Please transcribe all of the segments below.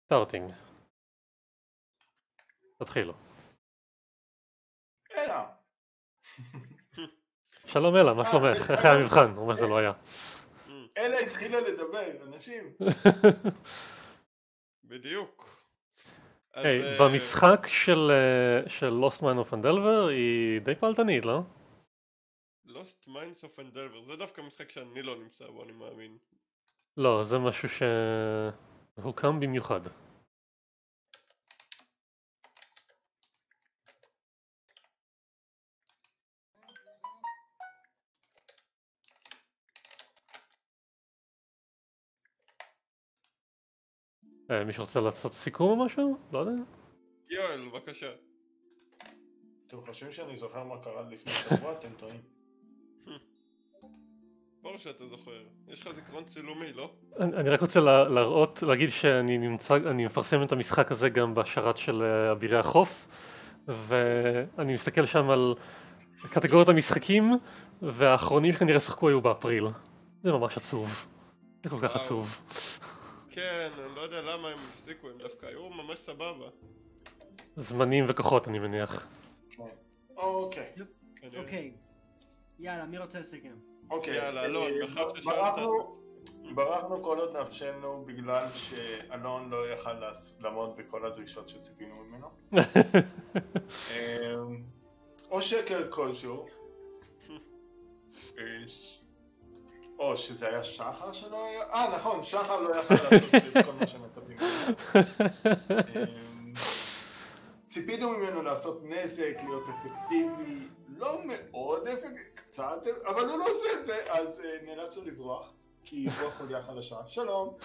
סטארטינג. תתחילו. אלא. שלום אלה, מה שלומך? איך היה המבחן? הוא אומר שזה לא היה. אלה התחילה לדבר, אנשים. בדיוק. במשחק של Lost Mine of Endelver היא די פעלתנית, לא? Lost Mines of Endelver, זה דווקא משחק שאני לא נמצא בו, אני מאמין. לא, זה משהו שהוקם במיוחד. מישהו רוצה לעשות סיכום או משהו? לא יודע. יואל, בבקשה. אתם חושבים שאני זוכר מה קרה לפני שבוע? אתם טועים. ברור שאתה זוכר. יש לך זיכרון צילומי, לא? אני רק רוצה להגיד שאני מפרסם את המשחק הזה גם בשרת של אבירי החוף, ואני מסתכל שם על קטגוריות המשחקים, והאחרונים שכנראה שחקו היו באפריל. זה ממש עצוב. זה כל כך עצוב. כן, אני לא יודע למה הם הפסיקו, הם דווקא היו ממש סבבה. זמנים וכוחות אני מניח. אוקיי. אוקיי. יאללה, מי רוצה לסכם? אוקיי. יאללה, אלון, מאחר ששאלת... ברחנו כל עוד נפשנו בגלל שאלון לא יכל לעמוד בכל הדרישות שציפינו ממנו. או שקר כלשהו. או שזה היה שחר שלא היה... נכון, שחר לא יכל לעשות את כל מה שמצפים ממנו. ציפינו ממנו לעשות נזק, להיות אפקטיבי, לא מאוד אפקטיבי, קצת, אבל הוא לא עושה את זה, אז נאלצנו לברוח, כי הוא חוליה חלשה. שלום.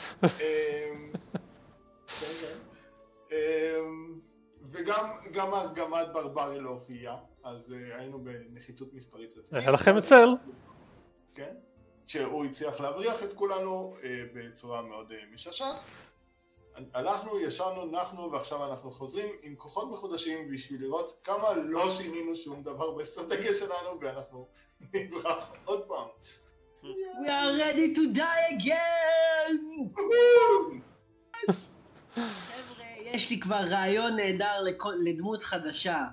וגם הגמד ברברי לא הופיע, אז היינו בנחיתות מספרית רצינית. היה לכם אצל? כן, שהוא הצליח להבריח את כולנו בצורה מאוד משעשעת. הלכנו, ישנו, נחנו, ועכשיו אנחנו חוזרים עם כוחות מחודשים בשביל לראות כמה לא שינינו שום דבר באסטרטגיה שלנו, ואנחנו נברח עוד פעם. We are ready to die again! חבר'ה, יש לי כבר רעיון נהדר לדמות חדשה.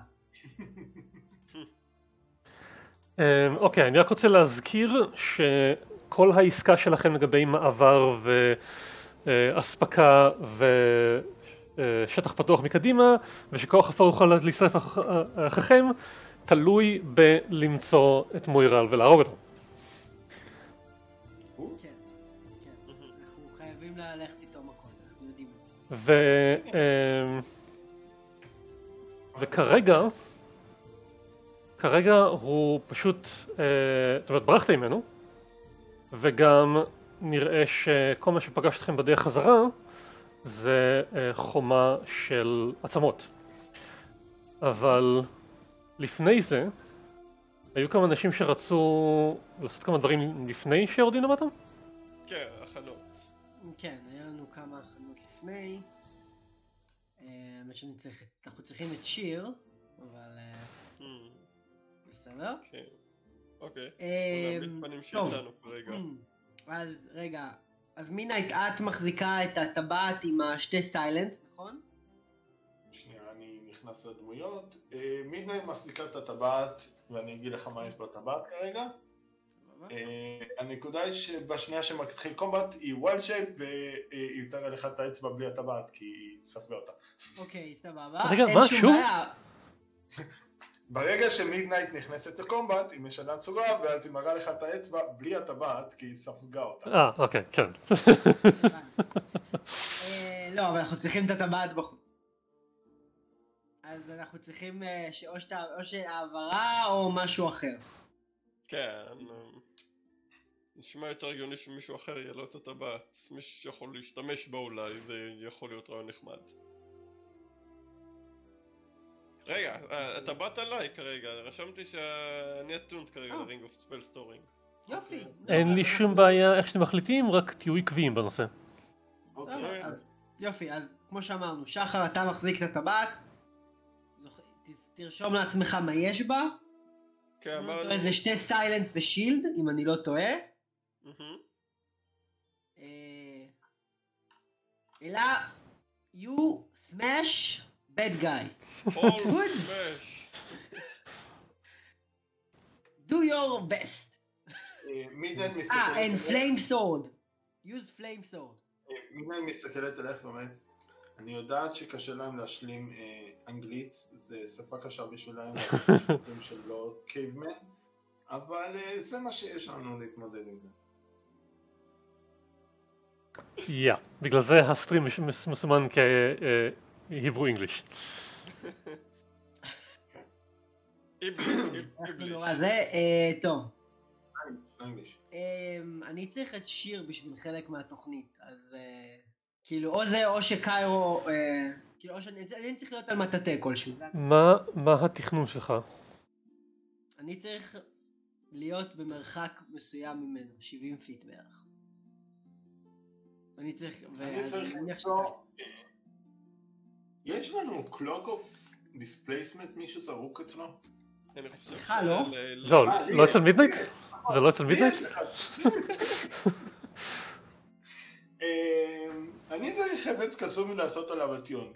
אוקיי, אני רק רוצה להזכיר שכל העסקה שלכם לגבי מעבר ואספקה ושטח פתוח מקדימה ושכוח אפור יוכל להצטרף אחריכם תלוי בלמצוא את מוירל ולהרוג אותו. כן, אנחנו חייבים ללכת איתו מכות, אנחנו יודעים. וכרגע הוא פשוט, זאת אומרת, ברחת ממנו, וגם נראה שכל מה שפגש אתכם בדרך חזרה זה חומה של עצמות. אבל לפני זה, היו כמה אנשים שרצו לעשות כמה דברים לפני שיורדים למטה? כן, הכנות. כן, היה לנו כמה הכנות לפני. אנחנו צריכים את שיר, אבל... בסדר? כן. אוקיי. נעמיד פנים שאיתנו כרגע. אז רגע, אז מידנייט את מחזיקה את הטבעת עם השתי סיילנט, נכון? שנייה, אני נכנס לדמויות. מידנייט מחזיקה את הטבעת, ואני אגיד לך מה יש בטבעת כרגע. הנקודה היא שבשנייה שמתחיל קומבט היא וואל שייפ והיא יותר לך את האצבע בלי הטבעת כי היא ספגה אותה. אוקיי, סבבה. רגע, מה? שוב? ברגע שמידנייט נכנסת לקומבט היא משנה צורה ואז היא מראה לך את האצבע בלי הטבעת כי היא ספגה אותה. אוקיי, כן. לא, אבל אנחנו צריכים את הטבעת בחוץ. אז אנחנו צריכים או שהעברה או משהו אחר. כן, נשמע יותר הגיוני שמישהו אחר יהיה לו את הטבעת. מישהו שיכול להשתמש בה אולי, זה יכול להיות רעיון נחמד. רגע, הטבעת עליי כרגע, רשמתי שאני אטונט כרגע ל-Ring of Spell Storing. יופי. אין לי שום בעיה איך שאתם מחליטים, רק תהיו עקביים בנושא. יופי, אז כמו שאמרנו, שחר אתה מחזיק את הטבעת, תרשום לעצמך מה יש בה. כן, אמרנו... זה שתי סיילנס ושילד, אם אני לא טועה. אלא, You smash bad guy. All Good. smash. Do your best. מידן and מסתכלת flame sword. Use flame sword. מידן מסתכלת עליך ואומרת, אני יודעת שקשה להם להשלים אנגלית, זה שפה קשה בשבילם, משפטים של לא קייבמן, אבל זה מה שיש לנו להתמודד עם זה. בגלל זה הסטרים מסומן כהיברו אנגליש. זה טוב. אנגליש. אני צריך את שיר בשביל חלק מהתוכנית, אז כאילו או זה או שקיירו, כאילו או שאני צריך להיות על מטאטא כלשהו. מה התכנון שלך? אני צריך להיות במרחק מסוים ממנו, 70 פיט בערך. אני צריך למצוא... יש לנו clock of displacement מישהו זרוק אצלו? סליחה, לא? לא אצל מידנייט? זה לא אצל מידנייט? אני צריך חפץ קסום לעשות עליו הטיון.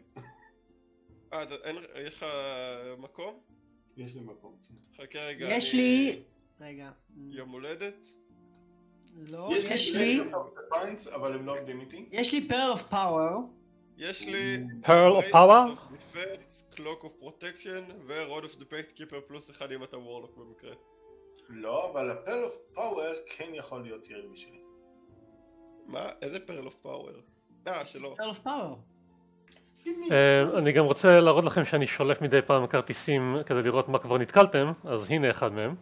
יש לך מקום? יש לי מקום. חכה רגע. יש לי... רגע. יום הולדת? לא, יש לי... אבל הם לא עובדים איתי. יש לי Pearl of Power. יש לי... Pearl of Power? Cloak of Protection ו-Rod of the Pact Keeper פלוס אחד אם אתה וורלוק במקרה. לא, אבל ה-Pearl of Power כן יכול להיות ירד בשבילי. מה? איזה Pearl of Power? שלא. Pearl of Power. אני גם רוצה להראות לכם שאני שולף מדי פעם כרטיסים כדי לראות מה כבר נתקלתם, אז הנה אחד מהם.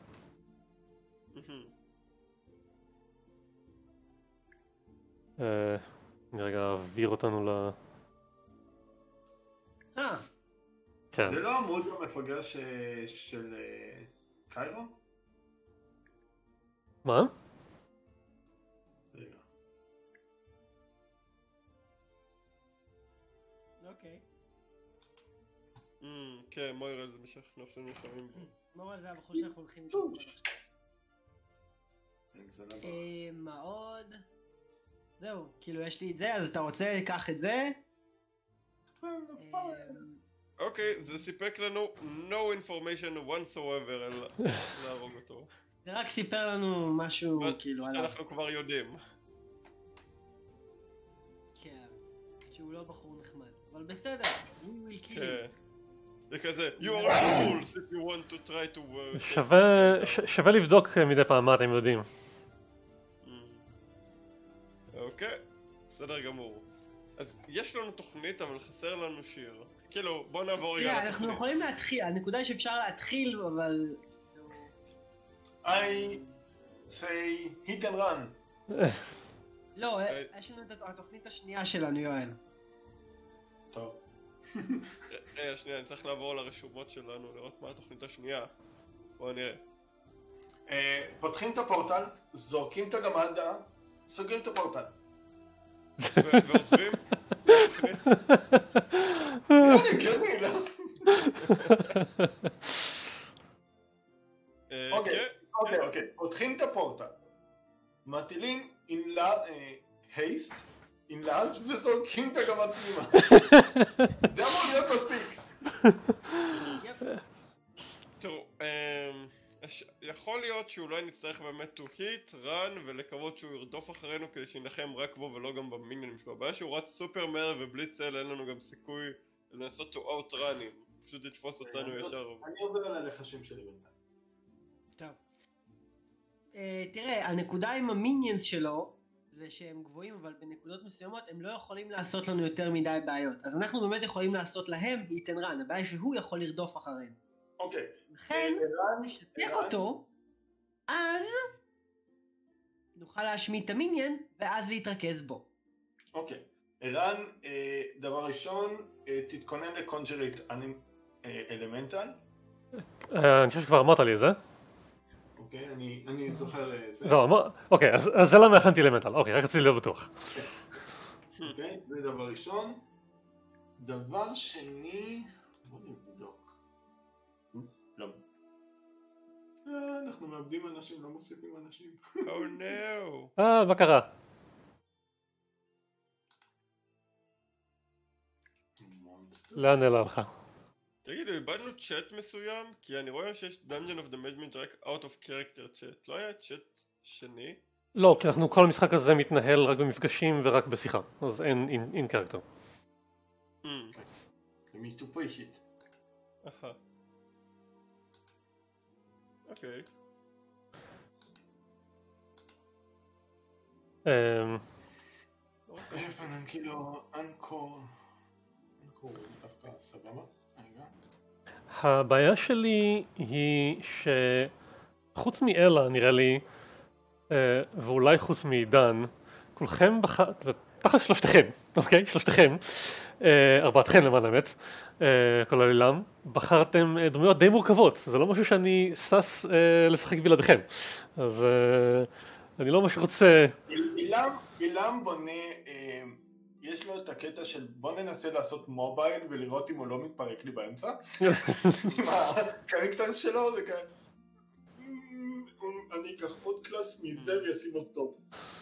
אני רגע אעביר אותנו ל... כן. זה לא עמוד המפגר של קיירו? מה? רגע. אוקיי. כן, מוירה זה משכנע שאתם נלחמים בו. מוירה זה הבחור שאנחנו הולכים איתו. מה עוד? זהו, כאילו יש לי את זה, אז אתה רוצה לקח את זה? אוקיי, זה סיפק לנו no information whatsoever על להרוג אותו. זה רק סיפר לנו משהו כאילו עליו. אנחנו כבר יודעים. כן, שהוא לא בחור נחמד, אבל בסדר, we will kill him. זה כזה, you are fools if you want to try to... שווה לבדוק מדי פעם מה אתם יודעים. אוקיי, בסדר גמור. אז יש לנו תוכנית אבל חסר לנו שיר. כאילו, בוא נעבור רגע לתוכנית. אנחנו יכולים להתחיל, הנקודה היא שאפשר להתחיל, אבל... I say hit and run. לא, יש לנו את התוכנית השנייה שלנו, יואל. טוב. שנייה, אני צריך לעבור לרשומות שלנו, לראות מה התוכנית השנייה. בואו נראה. פותחים את הפורטל, זורקים את הגמדה, סוגרים את הפורטל. ועוזבים? גני, לא? אוקיי, פותחים את הפורטל, מטילים הייסט, אינלארג' וזורקים את הגמד פנימה. זה אמור להיות מספיק. תראו, יכול להיות שאולי נצטרך באמת to hit, run ולקוות שהוא ירדוף אחרינו כדי שנחם רק בו ולא גם במיניונים שלו. הבעיה שהוא רץ סופר מהר ובלי צל אין לנו גם סיכוי לנסות to out running, פשוט לתפוס אותנו ישר. אני עובר על הלחשים שלי בינתיים. טוב. תראה, הנקודה עם המיניונס שלו זה שהם גבוהים, אבל בנקודות מסוימות הם לא יכולים לעשות לנו יותר מדי בעיות. אז אנחנו באמת יכולים לעשות להם ייתן רן, הבעיה שהוא יכול לרדוף אחריהם. אוקיי. לכן, נשתק אותו, אז נוכל להשמיד את המיניון, ואז להתרכז בו. אוקיי. ערן, דבר ראשון, תתכונן לקונג'רית אלמנטל. אני חושב שכבר אמרת לי את זה. אוקיי, אני זוכר את זה. אוקיי, אז זה למה הכנתי אלמנטל. אוקיי, רק רציתי להיות בטוח. אוקיי, זה דבר ראשון. דבר שני, בוא נבדוק. לא. אנחנו מאבדים אנשים, לא מוסיפים אנשים. Oh no. מה קרה? לאן נעלה לך? תגידו, איבדנו צ'אט מסוים? כי אני רואה שיש Dungeon of the Mage רק out of character chat. לא היה צ'אט שני? לא, כי כל המשחק הזה מתנהל רק במפגשים ורק בשיחה, אז אין אין קרקטר. למי to push it. אהה. אוקיי. כאילו אנקור דווקא סבבה. רגע. הבעיה שלי היא שחוץ מאלה נראה לי, ואולי חוץ מעידן, כולכם תכלס שלושתכם, אוקיי? שלושתכם, ארבעתכם למען האמת, כולל אילם, בחרתם דמויות די מורכבות, זה לא משהו שאני שש לשחק בלעדיכם, אז אני לא ממש רוצה... אילם בונה, יש לו את הקטע של בוא ננסה לעשות מובייל ולראות אם הוא לא מתפרק לי באמצע. עם הקרקטר שלו זה כאן. אני אקח עוד קלאס מזה וישים אותו.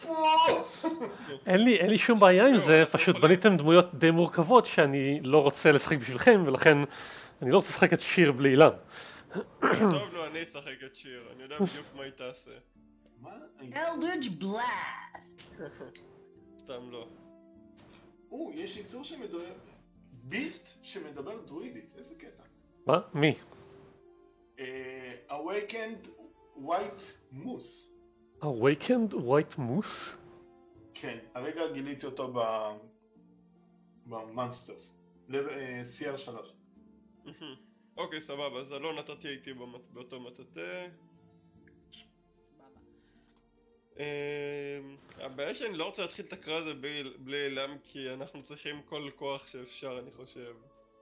אין לי שום בעיה עם זה, פשוט בניתם דמויות די מורכבות שאני לא רוצה לשחק בשבילכם, ולכן אני לא רוצה לשחק את שיר בלי אילם. טוב, נו, אני אשחק את שיר, אני יודע בדיוק מה היא תעשה. מה? Eldritch Blast! סתם לא. יש יצור שמדבר... ביסט שמדבר דרואידית, איזה קטע. מה? מי? Awakened White Moose. Awakened White Moose? כן, הרגע גיליתי אותו במונסטרס. CR3. אוקיי, סבבה, אז אלון נתתי איתי באותו מטאטה. הבעיה שאני לא רוצה להתחיל את הקרב הזה בלי אילם, כי אנחנו צריכים כל כוח שאפשר, אני חושב.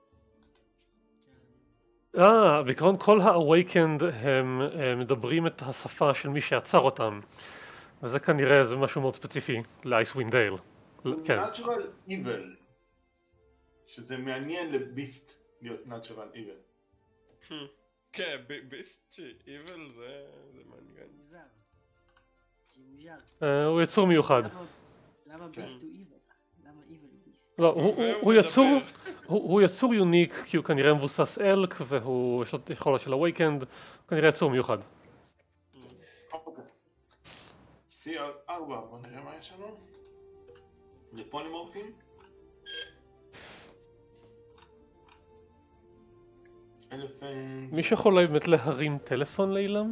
בעיקרון כל ה-Awakened הם מדברים את השפה של מי שעצר אותם, וזה כנראה זה משהו מאוד ספציפי ל-Icewind Dale. כן. Natural Evil, שזה מעניין לביסט להיות Natural Evil. כן, ביסט Evil זה מעניין. הוא יצור מיוחד. למה ביסט הוא איבל? למה איבל הוא ביסט? לא, הוא יצור יוניק כי הוא כנראה מבוסס אלק והוא יש לו יכולת של Awakened, הוא כנראה יצור מיוחד. CR4, בוא נראה מה יש לנו. לפולימורפים. מישהו יכול באמת להרים טלפון לאילם?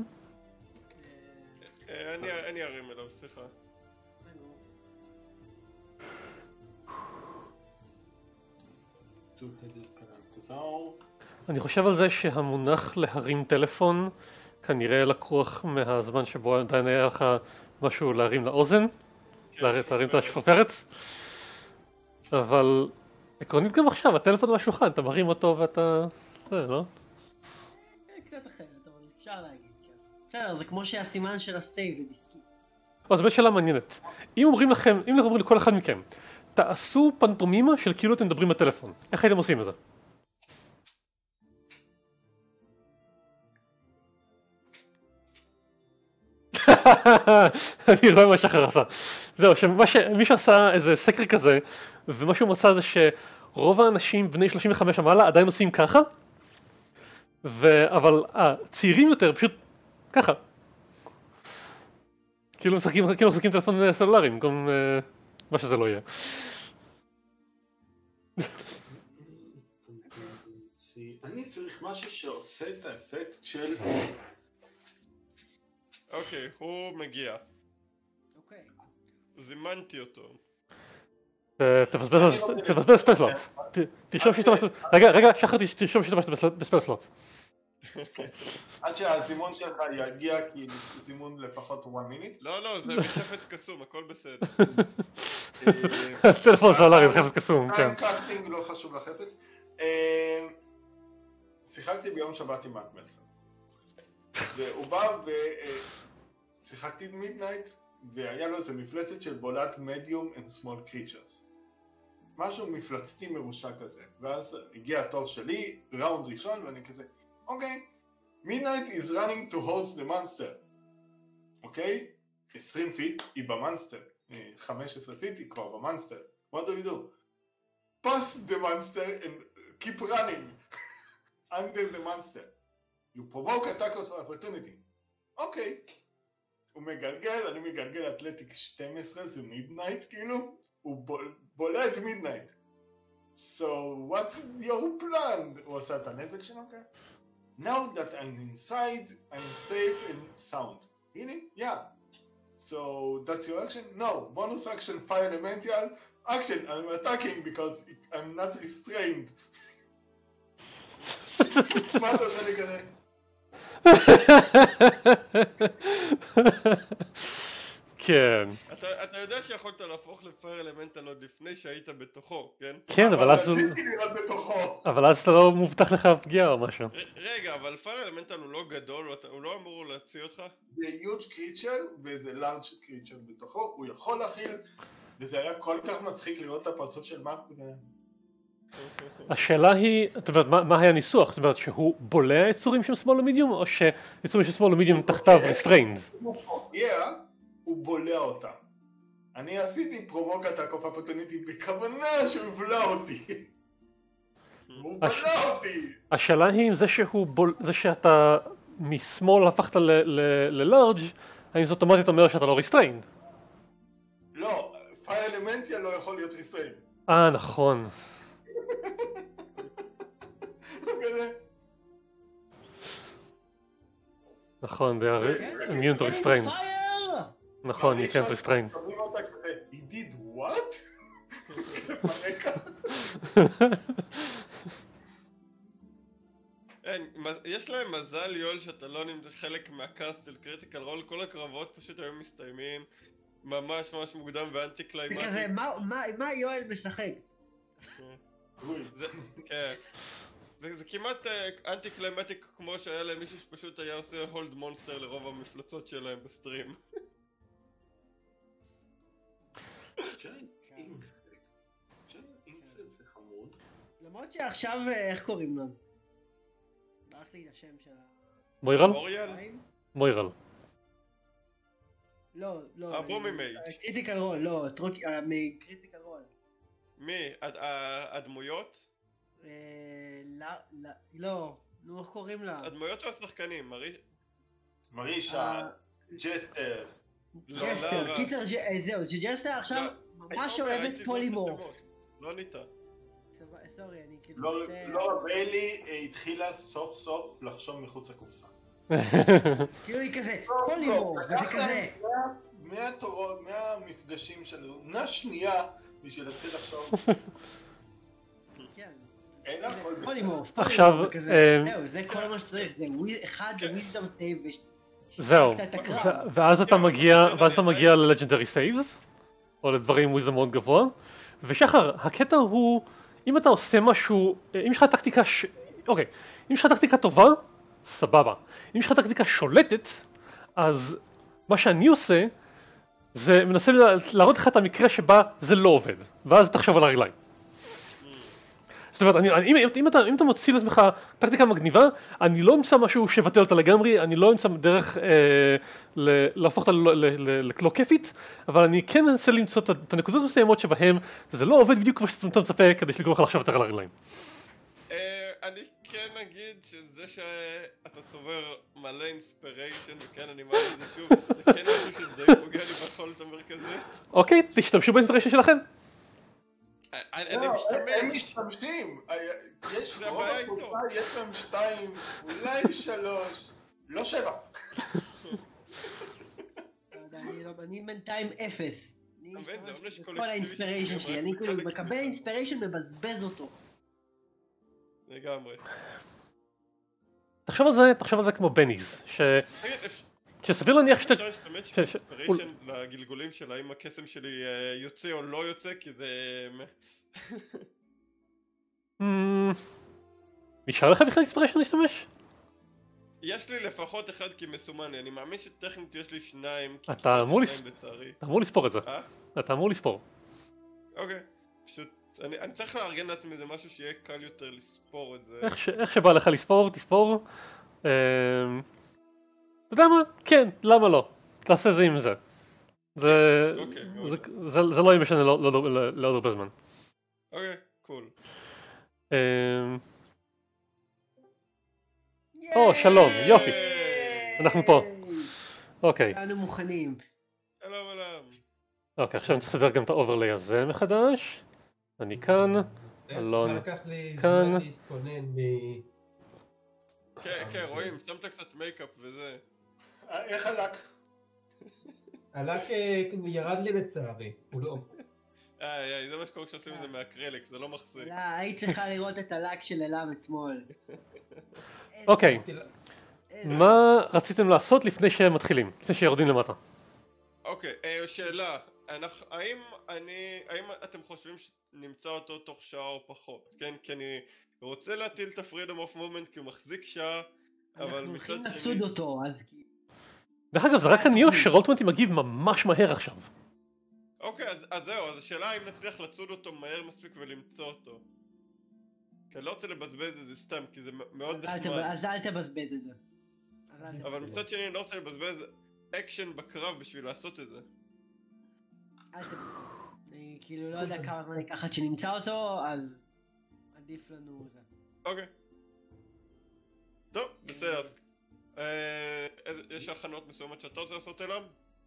אני ארים אליו, סליחה. אני חושב על זה שהמונח להרים טלפון כנראה לקוח מהזמן שבו עדיין היה לך משהו להרים לאוזן, להרים את השפופרת, אבל עקרונית גם עכשיו, הטלפון משהו אחד, אתה מרים אותו ואתה... זה, לא? קצת אחרת, אבל אפשר להגיד, כן. בסדר, זה כמו שהסימן של הסייב זה דיסקי. אז זו שאלה מעניינת. אם אומרים לכל אחד מכם, תעשו פנטומימה של כאילו אתם מדברים בטלפון, איך הייתם עושים את זה? אני רואה מה שחר עשה. זהו, מישהו עשה איזה סקר כזה, ומה שהוא מצא זה שרוב האנשים בני 35 ומעלה עדיין עושים ככה, אבל הצעירים יותר פשוט ככה. כאילו משחקים טלפון סלולרי במקום מה שזה לא יהיה. אני צריך משהו שעושה את האפקט של... אוקיי, הוא מגיע. אוקיי. זימנתי אותו. תבזבז ספייסלוט. תרשום שהשתמשת... רגע, שחר, תרשום שהשתמשת בספייסלוט. עד שהזימון שלך יגיע, כי זימון לפחות 1 minute. לא, זה בחפץ קסום, הכל בסדר. טלפון סלולרי, בחפץ קסום, כן. טיימקאסטינג לא חשוב לחפץ. שיחקתי ביום שבת עם מאט מלסר. והוא בא ושיחקתי מידנייט, והיה לו איזה מפלצת של בולת מדיום and small creatures. משהו מפלצתי מרושע כזה. ואז הגיע התור שלי, ראונד ראשון, ואני כזה, אוקיי, מידנייט is running to host the monster. אוקיי? 20 פיט היא במונסטר. 15 פיט היא כבר במונסטר. What do we do? Pass the monster and keep running under the monster. You provoke attack of opportunity. אוקיי. הוא מגלגל, אני מגלגל אתלטיק 12, זה מידנייט כאילו. הוא בולע את מידנייט. So what's your plan? הוא עושה את הנזק שלו, אוקיי? Now that I'm inside, I'm safe and sound. הנה, yeah. So that's your action? No, bonus action, fire elemental. Action, I'm attacking because I'm not restrained. מה אתה עושה לי כזה? כן. אתה יודע שיכולת להפוך לפייר אלמנטל עוד לפני שהיית בתוכו, כן? כן, אבל אז... רציתי לראות בתוכו. אבל אז אתה לא מובטח לך פגיעה או משהו. רגע, אבל פייר אלמנטל הוא לא גדול, הוא לא אמור להציע אותך? זה huge creature וזה large creature בתוכו, הוא יכול להכיל, וזה היה כל כך מצחיק לראות את הפרצוף של מרק. השאלה היא, זאת אומרת, מה היה הניסוח? זאת אומרת, שהוא בולע יצורים של שמאל ומדיום, או שיצורים של שמאל ומדיום תחתיו restrained? הוא בולע אותם. אני עשיתי פרובוק אטאק אוף אופורטוניטי בכוונה שהוא יבלע אותי. הוא בלע אותי! השאלה היא אם זה שאתה משמאל הפכת ללארג', האם זאת אוטומטית אומר שאתה לא restrained? לא, פייר אלמנטל לא יכול להיות restrained. נכון. נכון, they are immune to restraint. נכון, you can't restrain. He did what? יש להם מזל יול שאתה לא נמצא חלק מהקאסט של קריטיקל רול, כל הקרבות פשוט היו מסתיימים ממש מוקדם ואנטי קליימטי. זה כזה, מה יואל משחק? זה כמעט אנטי קליימטי כמו שהיה להם מישהו שפשוט היה עושה הולד מונסטר לרוב המפלצות שלהם בסטרים. זה חמוד. למרות שעכשיו, איך קוראים לו? ברח לי את השם של ה... מוירל? מוירל. לא. אבו ממייג'. קריטיקל רול, לא, קריטיקל רול. מי? הדמויות? לא, נו איך קוראים לה? הדמויות או השחקנים? מרישה, ג'סטר. ג'סטר, קיצר זהו, ג'סטר עכשיו ממש אוהבת פולימורף. לא ניתה. סורי, אני כאילו... לא, ביילי התחילה סוף סוף לחשוב מחוץ לקופסה. כאילו היא כזה, פולימורף, וזה כזה. מהמפגשים של עונה שנייה בשביל להתחיל לחשוב. כן. פולימורף. עכשיו... זהו, זה כל מה שצריך, זה אחד וויזדום סייב זהו, ואז אתה מגיע ללג'נדרי סייבס, או לדברים וויזדום מאוד גבוה, ושחר, הקטע הוא, אם אתה עושה משהו, אם יש לך טקטיקה, אוקיי, אם יש לך טקטיקה טובה, סבבה. אם יש לך טקטיקה שולטת, אז מה שאני עושה, זה מנסה להראות לך את המקרה שבה זה לא עובד, ואז תחשוב על הרגליים. זאת אומרת, אם אתה מוציא לעצמך טקטיקה מגניבה, אני לא אמצא משהו שבטל אותה לגמרי, אני לא אמצא דרך להפוך אותה לא כיפית, אבל אני כן אנסה למצוא את הנקודות מסוימות שבהם זה לא עובד בדיוק כמו שאתה מצפה כדי לגרום לך לחשוב יותר על הרגליים. אני כן אגיד שזה שאתה צובר מלא אינספיריישן, וכן אני מעלה את זה שוב, זה כן משהו שזה פוגע לי ביכולת המרכזית. אוקיי, תשתמשו באינספיריישן שלכם. אני משתמש. הם משתמשים. יש רוב התקופה, יש להם 2, אולי 3, לא 7. אני בינתיים 0. זה כל האינספיריישן שלי, אני כאילו מקבל אינספיריישן מבזבז אותו. לגמרי. תחשוב על זה כמו בניז, שסביר להניח שאתה... אפשר להשתמש באינספיריישן לגלגולים של האם הקסם שלי יוצא או לא יוצא, כי זה... נשאר לך בכלל אינספיריישן להשתמש? יש לי לפחות אחד כי מסומן לי, אני מאמין שטכנית יש לי 2, כי אתה אמור לספור את זה. אתה אמור לספור. אוקיי, פשוט... אני צריך לארגן לעצמי איזה משהו שיהיה קל יותר לספור את זה. איך שבא לך לספור, תספור. אתה יודע מה? כן, למה לא? תעשה זה עם זה. זה לא יהיה משנה לעוד הרבה זמן. אוקיי, קול. או, שלום, יופי. אנחנו פה. אוקיי. כולנו מוכנים. שלום. אוקיי, עכשיו אני צריך לסדר גם את האוברליי הזה מחדש. אני כאן, אלון לקח לי כאן. זמן להתכונן כן, רואים, שמת קצת מייקאפ וזה. איך הלק? הלק ירד לי לצערי, הוא לא. זה מה שקורה כשעושים את זה מהקרליק, זה לא מחזיק. לא, היית צריכה לראות את הלק של אלם אתמול. אוקיי, מה רציתם לעשות לפני שהם מתחילים? לפני שיורדים למטה? אוקיי, שאלה. האם אתם חושבים שנמצא אותו תוך שעה או פחות? כן, כי אני רוצה להטיל את ה-freedom of movement כי הוא מחזיק שעה, אבל אנחנו הולכים מצד לצוד שני... אותו, אז דרך אגב, זה רק אני או שרול20 מגיב ממש מהר עכשיו? אוקיי, אז זהו, אז השאלה האם נצליח לצוד אותו מהר מספיק ולמצוא אותו. כי אני לא רוצה לבזבז את זה סתם, כי זה מאוד נחמד. אז אל תבזבז את זה. אבל מצד שני אני לא רוצה לבזבז אקשן בקרב בשביל לעשות את זה. אני כאילו לא יודע כמה זמן ייקח עד שנמצא אותו, אז עדיף לנו זה. אוקיי. טוב, בסדר. יש הכנות מסוימות שאתה רוצה לעשות אליו?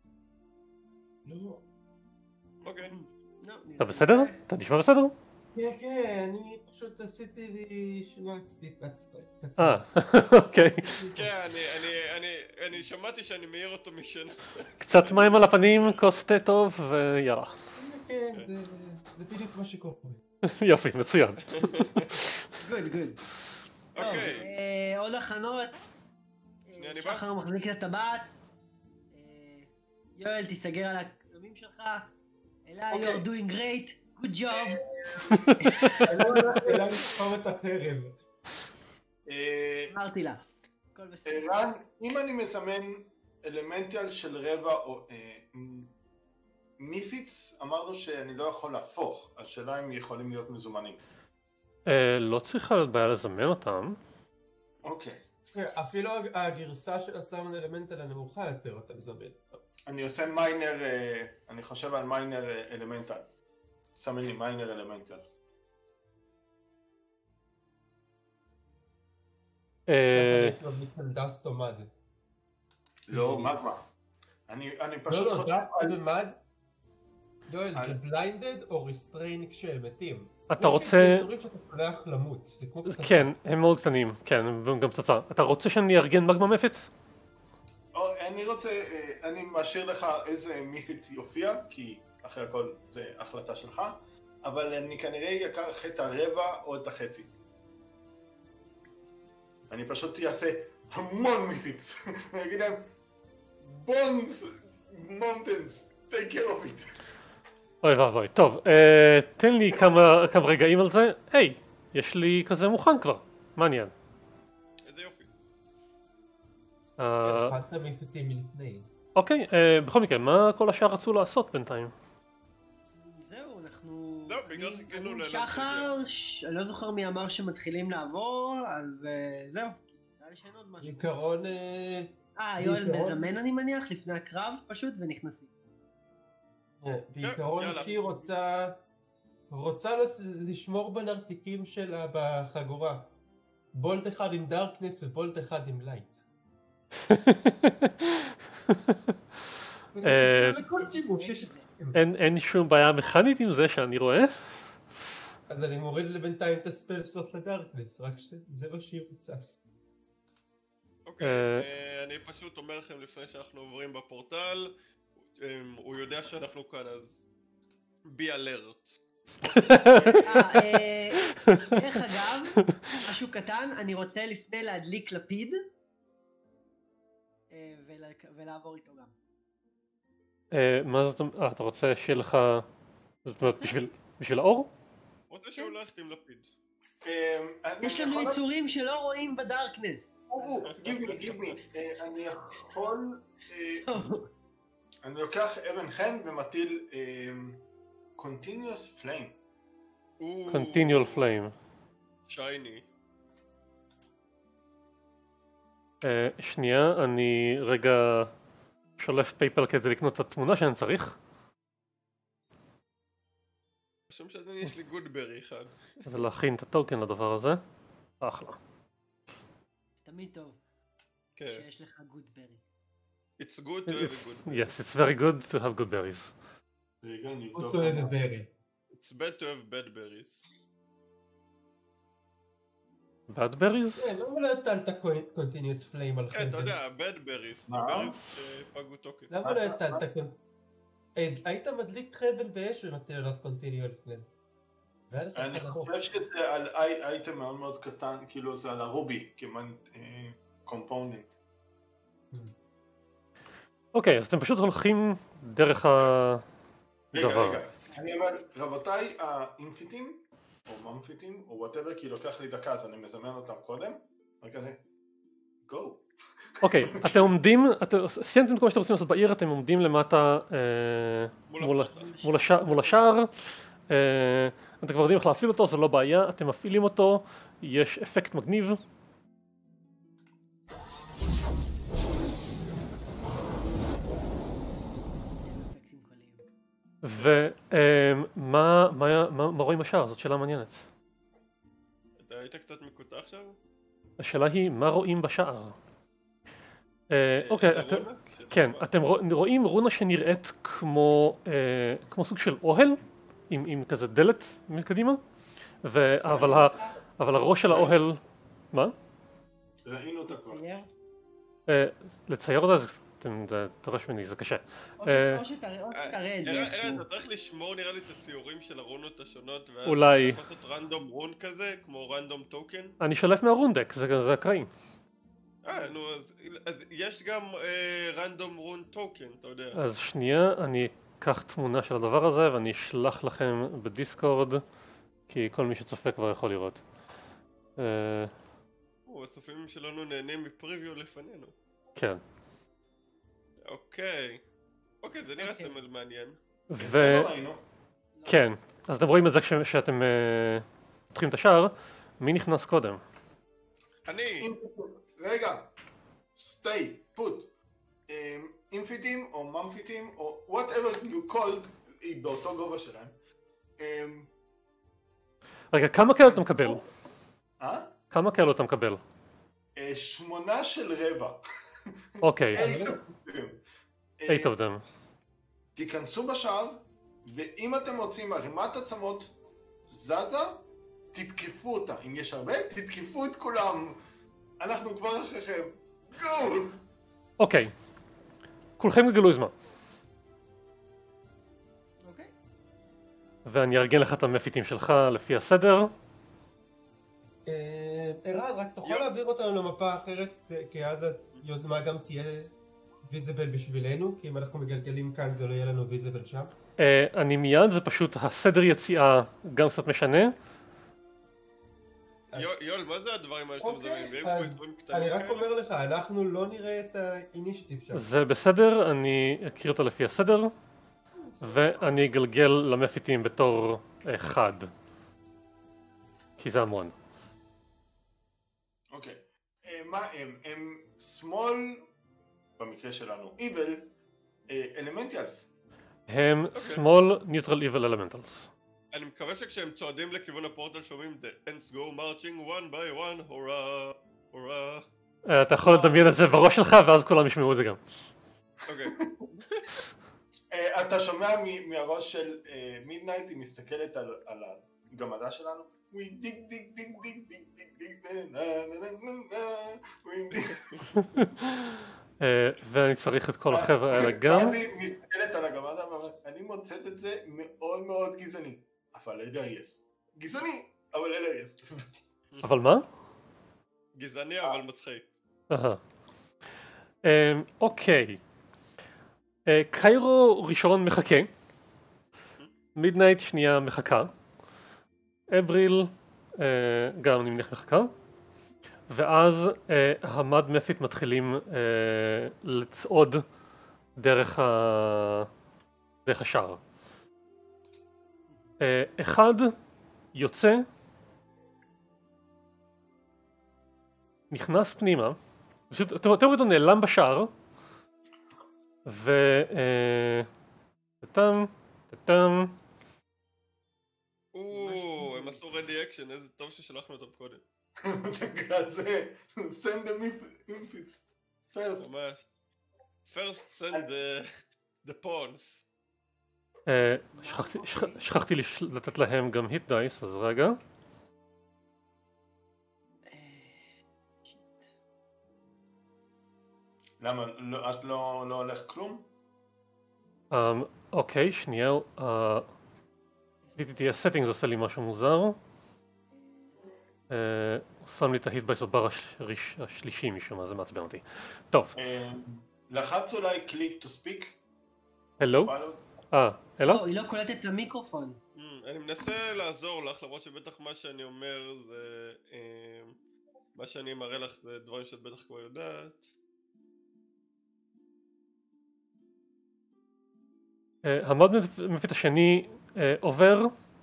לא. אוקיי. אתה בסדר? אתה נשמע בסדר? כן, אני פשוט עשיתי לי שלצתי קצת. אוקיי. כן, אני שמעתי שאני מעיר אותו משנה. קצת מים על הפנים, כוס תה טוב ויאללה. כן, זה בדיוק מה שקורה. יופי, מצוין. גוד. אוקיי. עוד הכנות. אני בא. שחר מחזיק את הטבעת. יואל תיסגר על הקדמים שלך. אלה, you're doing great. good job. אלא נשפור את החרב. אמרתי לה. הכל בסדר. רן, אם אני מסמן אלמנטל של רבע או מיפיץ, אמרנו שאני לא יכול להפוך, השאלה אם יכולים להיות מזומנים. לא צריכה להיות בעיה לזמן אותם. אוקיי. אפילו הגרסה של הסאמן אלמנטל הנמוכה יותר אתה מזמן. אני עושה מיינר, אני חושב על מיינר אלמנטל. סמן לי מיינר אלמנטל. דאסט או מד. לא, מגמה. אני פשוט לא, דאסט ומד. יואל, זה בליינדד או ריסטריין כשהם מתים. אתה רוצה... זה צורים שאתה שולח למות, זה כמו פצצה. כן, הם מאוד קטנים, כן, והם גם פצצה. אתה רוצה שאני אארגן מגמה מפיץ? אני משאיר לך איזה מיפיט יופיע, כי אחרי הכל זה החלטה שלך, אבל אני כנראה אקח את הרבע או את החצי. אני פשוט אעשה המון מיפיץ, אני אגיד להם, בונס, מונטנס, take care of it. אוי ואבוי, טוב, תן לי כמה רגעים על זה. היי, יש לי כזה מוכן כבר, מעניין. איזה יופי. אחד מיפיטים מלפני. אוקיי, בכל מקרה, מה כל השאר רצו לעשות בינתיים? זהו, אנחנו... זהו, בגלל שכאילו אני שחר, אני לא זוכר מי אמר שמתחילים לעבור, אז זהו. נראה לי שאין עוד משהו. בעיקרון... יואל מזמן אני מניח לפני הקרב פשוט ונכנסים. בעיקרון שהיא רוצה לשמור בנרתיקים שלה בחגורה. בולט אחד עם דארקנס ובולט אחד עם לייט. אין שום בעיה מכנית עם זה שאני רואה. אז אני מוריד לבינתיים את הספל סוף לדארקנס, רק שזה מה שהיא רוצה. אוקיי, אני פשוט אומר לכם לפני שאנחנו עוברים בפורטל, הוא יודע שאנחנו כאן, אז be alert. דרך אגב, משהו קטן, אני רוצה לפני להדליק לפיד ולעבור איתו גם. מה זאת אומרת? אתה רוצה שיהיה לך... זאת אומרת, בשביל האור? רוצה שהוא לא יחתים לפיד. יש לנו יצורים שלא רואים בדארקנס. גיב מי. אני יכול... אני לוקח אבן חן ומטיל continuous flame. continual flame. שייני. שנייה, אני רגע שולף פייפל כדי לקנות את התמונה שאני צריך. בשם שעדיין יש לי גודברי אחד. ולהכין את הטוקן לדבר הזה. אחלה. תמיד טוב כן. שיש לך גודברי. It's good to have a good berry. Yes, it's very good to have good berries. רגע, נבדוק. אותו איזה ברי. It's bad to have bad berries. bad berries? כן, למה לא הטלת continuous flame על כן, אתה חבל? יודע, bad berries. מה? berries שפגו תוקף. למה לא הטלת היית מדליק חבל באש ומטיל עליו continuous flame. והיה לך אני חזקות. חושב שזה על אייטם מאוד מאוד קטן, כאילו זה על הרובי, כמעט קומפוננט. אוקיי, אז אתם פשוט הולכים דרך רגע, הדבר. רגע, אני אומר, רבותיי, האינפיטים, או ממפיטים, או וואטאבר, כי לוקח לי דקה, אז אני מזמן אותם קודם, רק כזה, גו. אוקיי, אתם עומדים, סיימתם את כל מה שאתם רוצים לעשות בעיר, אתם עומדים למטה מול השער, אתם כבר יודעים איך להפעיל אותו, זה לא בעיה, אתם מפעילים אותו, יש אפקט מגניב. אפקטים קוליים. ומה רואים בשער? זאת שאלה מעניינת. אתה היית קצת מקוטע עכשיו? השאלה היא, מה רואים בשער? אוקיי, כן, אתם רואים רונה שנראית כמו סוג של אוהל, עם כזה דלת מקדימה, אבל הראש של האוהל... מה? ראינו את הכל. צייר? לצייר אותה זה דורש ממני, זה קשה. או שתראה את זה ארז, איכשהו. אתה צריך לשמור נראה לי את הציורים של הרונות השונות ואז אולי. אתה יכול לעשות רנדום רון כזה, כמו רנדום טוקן. אני שולף מהרונדק, זה אקראי. נו, אז יש גם רנדום רון טוקן, אתה יודע. אז שנייה, אני אקח תמונה של הדבר הזה ואני אשלח לכם בדיסקורד, כי כל מי שצופה כבר יכול לראות. הצופים שלנו נהנים מפריוויו לפנינו. כן. אוקיי, זה נראה סמל מעניין. כן, אז אתם רואים את זה כשאתם פותחים את השער. מי נכנס קודם? אני! רגע, stay, put, אינפיטים או ממפיטים או whatever you called, היא באותו גובה שלהם. רגע, כמה כאלה אתה מקבל? כמה כאלה אתה מקבל? 8 של רבע. אוקיי. 8 of them. תיכנסו בשער, ואם אתם רוצים ערימת עצמות זזה, תתקפו אותה. אם יש הרבה, תתקפו את כולם. אנחנו כבר אחריכם. גו! אוקיי. כולכם גלו זמן. אוקיי. ואני ארגן לך את המפיטים שלך לפי הסדר. ערן, רק תוכל להעביר אותנו למפה אחרת, כי אז היוזמה גם תהיה ויזיבל בשבילנו, כי אם אנחנו מגלגלים כאן זה לא יהיה לנו ויזיבל שם. אני מיד, זה פשוט הסדר יציאה גם קצת משנה. יואל, מה זה הדברים האלה שאתם מזמנים? אני רק אומר לך, אנחנו לא נראה את האינישיטיב שם. זה בסדר, אני אקריא אותו לפי הסדר, ואני אגלגל למפיטים בתור אחד. כי זה המון. אוקיי. מה הם? הם small, במקרה שלנו, evil, elementals. הם small neutral evil elementals. אני מקווה שכשהם צועדים לכיוון הפורטל שומעים The ends go marching one by one, הורה, הורה. אתה יכול לדמיין את זה בראש שלך ואז כולם ישמעו את זה גם. אוקיי. אתה שומע מהראש של מידנייט, היא מסתכלת על הגמדה שלנו? We dig dig dig dig dig dig dig na na na na ואני צריך את כל החבר'ה האלה גם. ואז היא מסתכלת על הגמדה ואומרת, אני מוצאת את זה מאוד מאוד גזעני, אבל hilarious. גזעני, אבל hilarious. אבל מה? גזעני אבל מצחיק. אוקיי. קיירו ראשון מחכה. מידנייט שנייה מחכה. אבריל גם אני מניח מחכה. ואז המד מפיט מתחילים לצעוד דרך השער. אחד יוצא, נכנס פנימה, אתם רואים אותו נעלם בשער, וטם, ready action, איזה טוב ששלחנו אותם קודם. בגלל זה, send them infits. first. ממש. First send the pawns. שכחתי לתת להם גם hit dice, אז רגע. למה? את לא הולך כלום? אוקיי, שנייה. ה-settings עושה לי משהו מוזר. הוא שם לי את ההיט דייס בבר השלישי משום מה, זה מעצבן אותי. טוב. לחץ אולי click to speak? הלו? הלו? היא לא קולטת את המיקרופון. אני מנסה לעזור לך, למרות שבטח מה שאני אומר זה... מה שאני מראה לך זה דברים שאת בטח כבר יודעת. המוד מפיט השני עובר.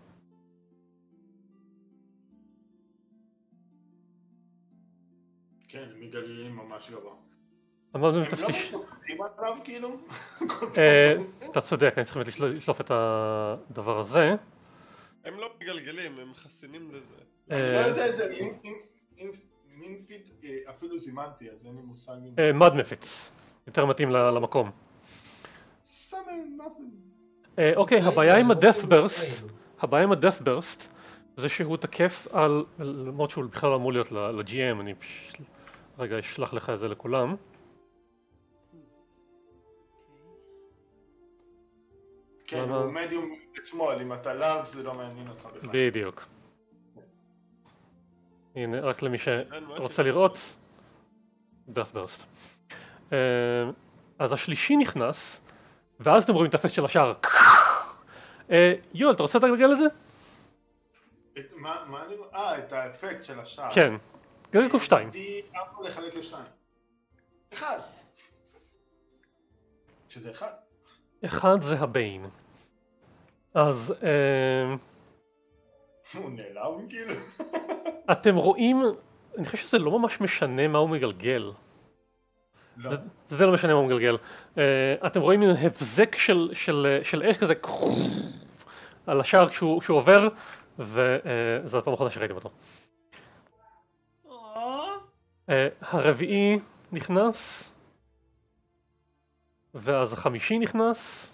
כן, מגלגלים ממש גבוה. הם לא מתייחסים עליו כאילו? אתה צודק, אני צריך לשלוף את הדבר הזה. הם לא מגלגלים, הם חסינים לזה. אני לא יודע איזה מינפיט אפילו זימנתי, אז אין לי מושג. מד מפיץ, יותר מתאים למקום. אוקיי, הבעיה עם הבעיה עם ה-death burst זה שהוא תקף על, למרות שהוא בכלל אמור להיות ל-GM, אני רגע אשלח לך את זה לכולם. כן, הוא מדיום שמאל, אם אתה לאב זה לא מעניין אותך בכלל. בדיוק. הנה, רק למי שרוצה לראות, death burst. אז השלישי נכנס, ואז אתם רואים את האפקט של השער. יואל, אתה רוצה לגלגל את זה? מה אני רואה? את האפקט של השער. כן. גלגל קוף 2. הייתי אמור לחלק לשתיים. אחד. שזה אחד. אחד זה הביין. אז הוא נעלם כאילו. אתם רואים, אני חושב שזה לא ממש משנה מה הוא מגלגל. לא. זה לא משנה מה הוא מגלגל. אתם רואים מין הבזק של אש כזה על השער כשהוא עובר, וזו הפעם האחרונה שראיתם אותו. הרביעי נכנס, ואז החמישי נכנס.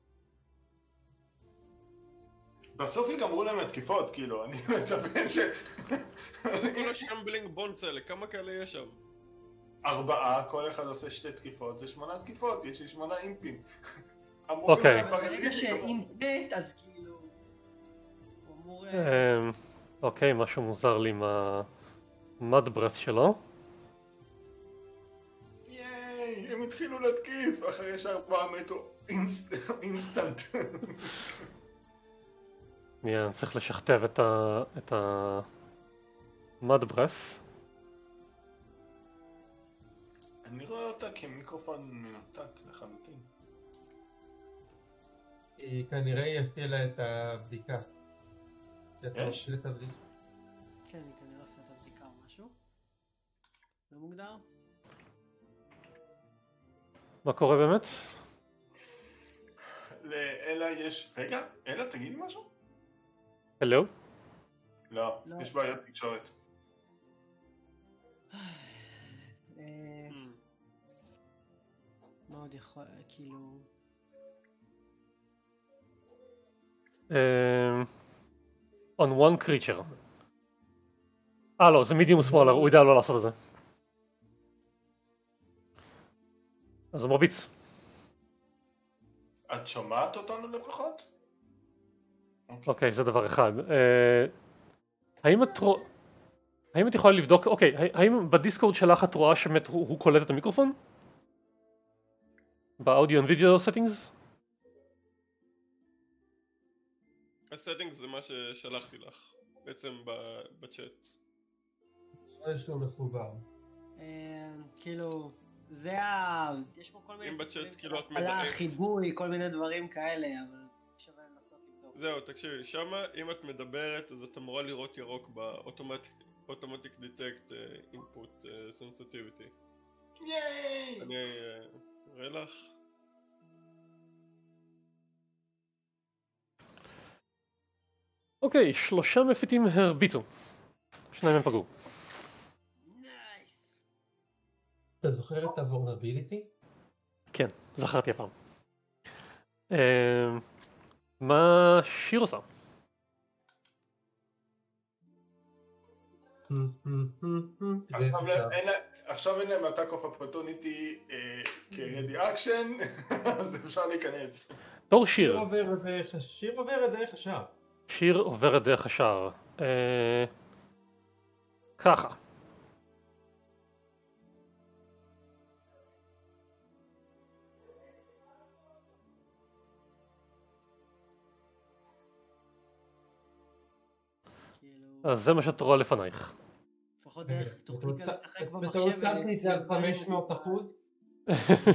בסוף יגמרו להם התקיפות, כאילו, אני מצפה ש... כל השמבלינג בונדס האלה, כמה כאלה יש שם? 4, כל אחד עושה 2 תקיפות, זה 8 תקיפות, יש לי 8 אימפים. אוקיי. ברגע שאם בית, אז כאילו... אוקיי, משהו מוזר לי עם המד ברס שלו. ייי, הם התחילו להתקיף, אחרי ש4 מתו אינסטנט. אני צריך לשכתב את המד ברס. אני רואה אותה כמיקרופון מנותק לחלוטין. היא כנראה הפעילה את הבדיקה. יש? כן, היא כנראה עושה את הבדיקה או משהו. לא מוגדר? מה קורה באמת? לאלה יש... רגע, אלה תגידי משהו? הלו? לא, יש בעיית תקשורת. מה עוד יכול... כאילו... on one creature. לא, זה medium smaller, הוא יודע לא לעשות את זה. אז הוא מרביץ. את שומעת אותנו לפחות? אוקיי, זה דבר אחד. האם את יכולה לבדוק, אוקיי, האם בדיסקורד שלך את רואה שבאמת הוא קולט את המיקרופון? באודיו and video settings? הסטינגס זה מה ששלחתי לך, בעצם בצ'אט. איזשהו מחובר. כאילו, זה יש פה כל מיני... אם בצ'אט כאילו את מדברת... חיבוי, כל מיני דברים כאלה, אבל שווה לנסות לבדוק. זהו, תקשיבי, שמה אם את מדברת אז את אמורה לראות ירוק ב-Automatic Detect Input Sensitivity. ייי! אני אראה לך. אוקיי, 3 מפיתים הרביצו. 2 הם פגעו. אתה זוכר את ה-vulnerability? כן, זכרתי הפעם. מה שיר עושה? עכשיו אין להם attack of opportunity כ-ready action, אז אפשר להיכנס. תור שיר שיר. עוברת דרך השער. שיר עוברת דרך השער. ככה. אז זה מה שאת רואה לפנייך. לפחות דרך תוכלי גם לשחק במחשב. בטעות שמתי את זה על 500%.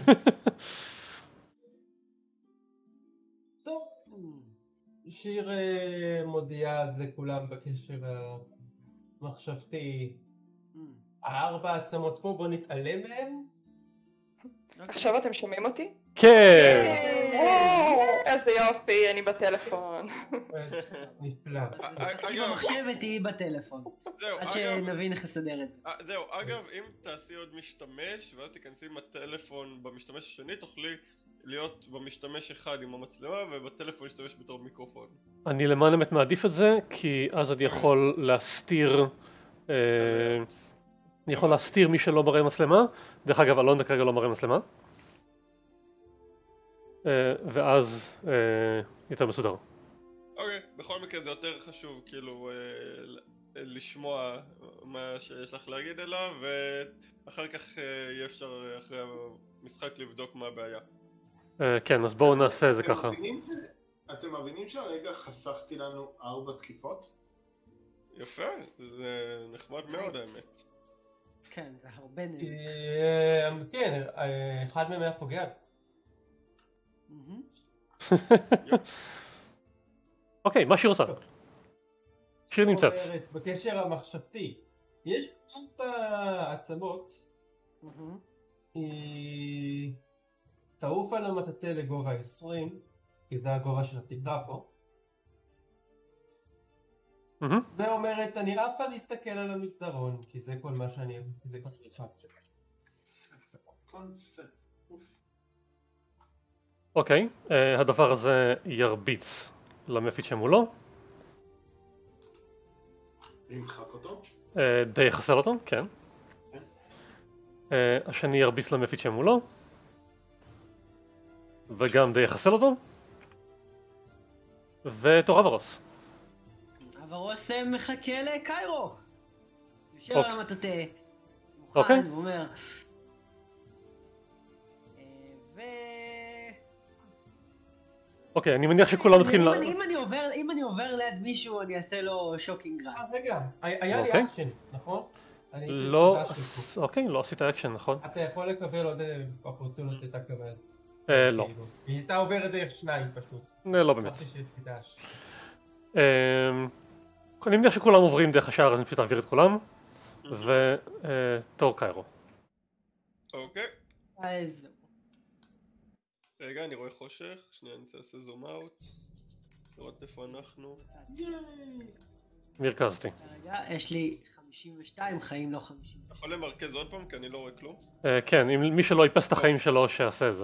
טוב, שיר מודיעה אז לכולם בקשר המחשבתי. 4 עצמות פה, בוא נתעלם מהם. עכשיו אתם שומעים אותי? כן! איזה יופי, אני בטלפון. נפלא. היא במחשב ותהיי בטלפון. עד שנבין איך לסדר את זה. זהו, אגב, אם תעשי עוד משתמש ואז תיכנסי עם הטלפון במשתמש השני, תוכלי להיות במשתמש אחד עם המצלמה ובטלפון להשתמש בתור מיקרופון. אני למען האמת מעדיף את זה, כי אז אני יכול להסתיר אני יכול להסתיר מי שלא מראה מצלמה. דרך אגב, אלון כרגע לא מראה מצלמה. ואז יותר מסודר. אוקיי, בכל מקרה זה יותר חשוב כאילו לשמוע מה שיש לך להגיד אליו, ואחר כך יהיה אפשר אחרי המשחק לבדוק מה הבעיה. כן, אז בואו נעשה את זה ככה. אתם מבינים שהרגע חסכתי לנו 4 תקיפות? יפה, זה נחמד מאוד האמת. כן, זה הרבה נעים. כן, אחד מהם היה פוגע. אוקיי, מה שיר עושה? שיר נמצאת. בקשר המחשבתי, יש 4 עצמות. היא תעוף על המטאטה לגובה 20, כי זה הגובה של התקרה פה. ואומרת, אני עפה להסתכל על המסדרון, כי זה כל מה שאני... זה כל מה אוקיי, הדבר הזה ירביץ למפיץ שמולו. ימחק אותו? די יחסל אותו, כן. השני ירביץ למפיץ שמולו. וגם די יחסל אותו. ותור אברוס. אברוס מחכה לקיירו. יושב על המטאטה. אוקיי. מוכן, הוא אומר. אוקיי, אני מניח שכולם מתחילים אם אני עובר ליד מישהו אני אעשה לו שוקינג גראס. רגע, היה לי אקשן, נכון? לא, אוקיי, לא עשית אקשן, נכון? אתה יכול לקבל עוד אופורטונות את הקבל. לא. היא הייתה עוברת דרך 2 פשוט. לא באמת. אני מניח שכולם עוברים דרך השער, אז אני פשוט אעביר את כולם. ותור קיירו. אוקיי. אז... רגע, אני רואה חושך, שנייה אני רוצה לעשות זום אאוט, לראות איפה אנחנו. מרכזתי. רגע, יש לי 52 חיים, לא 50. אתה יכול למרכז עוד פעם כי אני לא רואה כלום? כן, אם מי שלא ייפס את החיים שלו שיעשה את זה.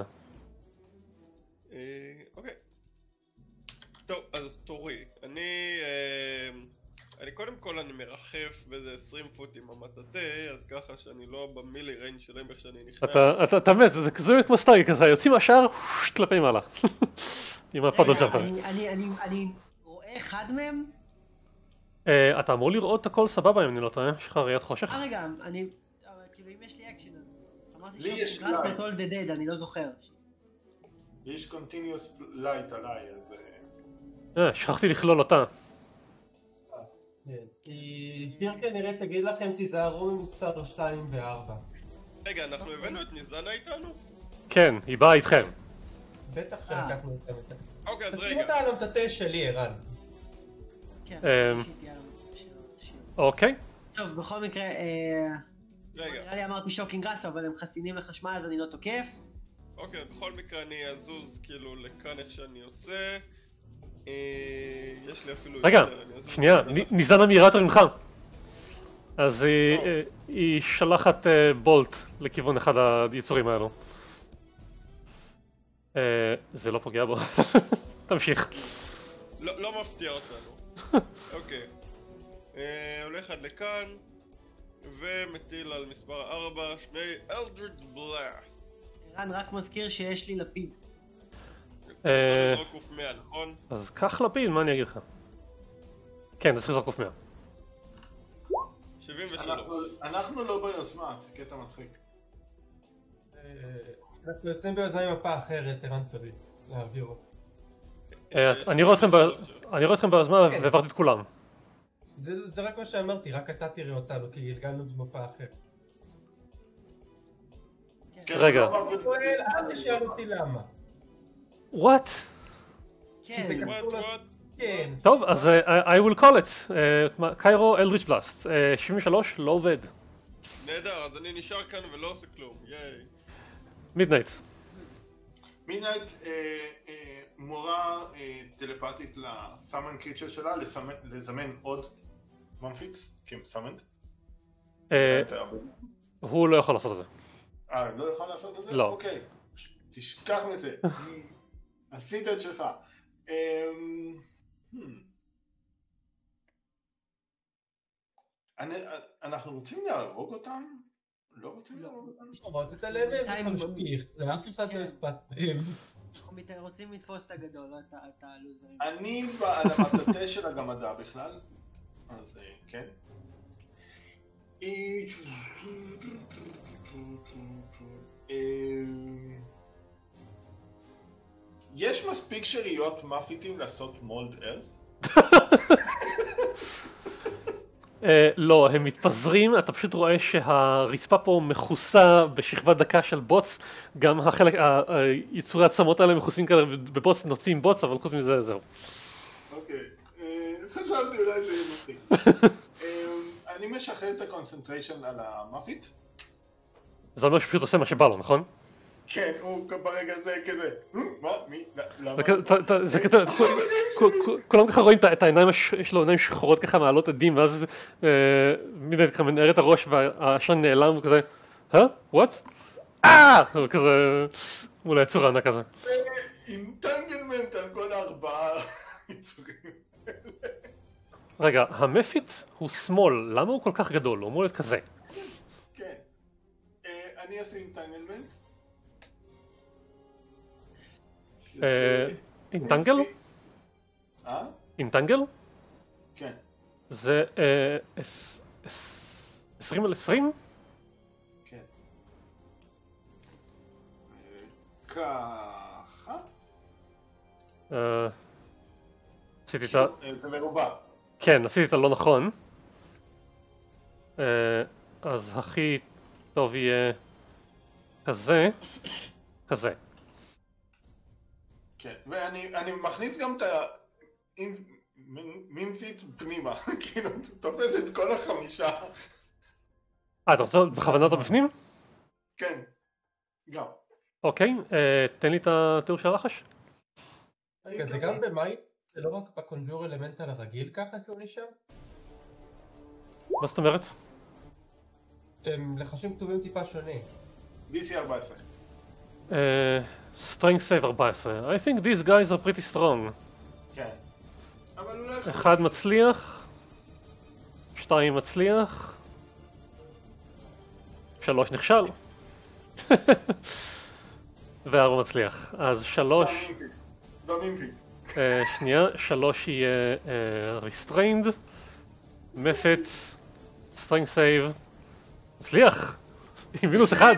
אוקיי. טוב, אז תורי. אני קודם כל אני מרחף באיזה 20 פוט עם המטאטה, אז ככה שאני לא במילי ריינג' שלהם איך שאני נכנס. אתה מת, זה כזה כמו סטארי כזה, יוצאים מהשער כלפי מעלה. עם הפאדל ג'אמפר. אני רואה אחד מהם? אתה אמור לראות הכל סבבה אם אני לא טועה, יש לך ראיית חושך? רגע, כאילו אם יש לי אקשן, אמרתי שוקינג גראס בכל דה דד, אני לא זוכר. יש continuous light עליי, אז... שכחתי לכלול אותה. כי שיר כנראה תגיד לכם תיזהרו ממספר 2 ו-4. רגע, אנחנו הבאנו את ניזנה איתנו? כן, היא באה איתכם. בטח לקחנו אותם איתה. אוקיי, אז רגע. תשים אותה על המטאטה שלי, ערן. כן, עשיתי על המטאטה שלי. אוקיי. טוב, בכל מקרה, נראה לי אמרתי שוקינג גראס, אבל הם חסינים לחשמל אז אני לא תוקף. אוקיי, בכל מקרה אני אזוז כאילו לכאן איך שאני יוצא. יש לי אפילו... רגע, יותר, אני אעזור שנייה, לך. ניזנה מהירה יותר ממך. אז היא שלחת בולט לכיוון אחד היצורים האלו. זה לא פוגע בו. תמשיך. לא מפתיע אותנו. אוקיי. הולך עד לכאן, ומטיל על מספר 4 שני אלדריד בלאסט. ערן רק מזכיר שיש לי לפיד. זה לזרוק קוף 100, נכון? אז קח לפיד, מה אני אגיד לך? כן, אתה צריך לזרוק קוף 100. 73. אנחנו לא ביוזמה, זה קטע מצחיק. אנחנו יוצאים ביוזמה עם מפה אחרת, ערן צריך להעביר אותה. אני רואה אתכם ביוזמה והעברתי את כולם. זה רק מה שאמרתי, רק אתה תראה אותנו, כי ארגנו במפה אחרת. רגע. אל תשאל אותי למה. וואט? כי זה כן. קשור כן. טוב, אז I will call it. קיירו אלדריץ' בלאסט. 73, לא עובד. נהדר, אז אני נשאר כאן ולא עושה כלום, ייי. מידנייט. מידנייט מורה טלפתית לסאמן קריצ'ר שלה לזמן עוד ממפיץ, כי הם סאמנד. הוא לא יכול לעשות את זה. לא יכול לעשות את זה? לא. אוקיי, תשכח מזה. עשית את שלך. אנחנו רוצים להרוג אותם? לא רוצים להרוג אותם? רואות את הלב ומשפיך, לאף אחד לא אכפת מהם. אנחנו רוצים לתפוס את הגדול, לא את הלוזרים. אני על המטאטה של הגמדה בכלל, אז כן. יש מספיק שאריות מפיטים לעשות מולד ארת'? לא, הם מתפזרים, אתה פשוט רואה שהרצפה פה מכוסה בשכבה דקה של בוץ, גם יצורי העצמות האלה מכוסים כאלה בבוץ, נוטפים בוץ, אבל חוץ מזה זהו. אוקיי, חשבתי אולי זה יהיה מצחיק. אני משחרר את הקונסנטריישן על המפיט. זה אומר שפשוט עושה מה שבא לו, נכון? כן, הוא ברגע הזה כזה, מה? מי? למה? זה כזה, כולם ככה רואים את העיניים, יש לו עיניים שחורות ככה מעלות עדים, ואז מידנייט ככה מנער את הראש והעשן נעלם וכזה, וואט? כזה, מול היצור הענק הזה. אינטנגלמנט על כל 4 יצורים. רגע, המפיט הוא שמאל, למה הוא כל כך גדול? הוא אמור להיות כזה. כן, אני אעשה אינטנגלמנט. אינטנגל? אינטנגל? כן. זה 20 על 20? כן. ככה? עשיתי את ה... זה מרובע. כן, עשיתי את הלא נכון. אז הכי טוב יהיה כזה, כזה. כן, ואני מכניס גם את המינפיט פנימה, כאילו, תופס את כל 5. אתה רוצה בכוונה אותו בפנים? כן, גם. אוקיי, תן לי את התיאור של הרחש. רגע, זה גם במים? זה לא רק בקונג'ור אלמנטל הרגיל ככה שהוא נשאר? מה זאת אומרת? לחשים כתובים טיפה שונה. DC 14. Strength save 14. I think these guys are pretty strong. כן. אבל הוא לא יכול. 1 מצליח, 2 מצליח, 3 נכשל. ו4 מצליח. אז 3... במינפיט. שנייה, 3 יהיה restrained, מפת, strength save, מצליח! עם מינוס 1!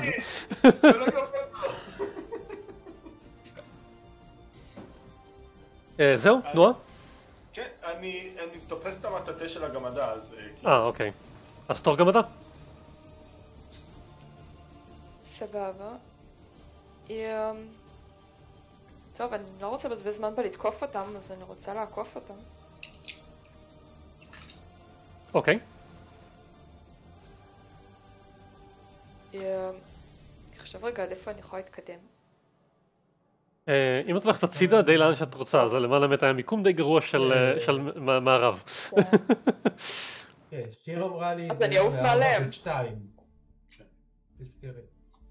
זהו, תנועה? כן, אני תופס את המטאטה של הגמדה, אז... אוקיי. אז תור גמדה? סבבה. טוב, אני לא רוצה לבזבז זמן בלתקוף אותם, אז אני רוצה לעקוף אותם. אוקיי. אני חושב רגע עד איפה אני יכולה להתקדם. אם את הולכת הצידה די לאן שאת רוצה, זה למעלה באמת היה מיקום די גרוע של מערב. כן, שיר אמרה לי אז זה אני אעוף מעליהם. 4-2. תזכרי.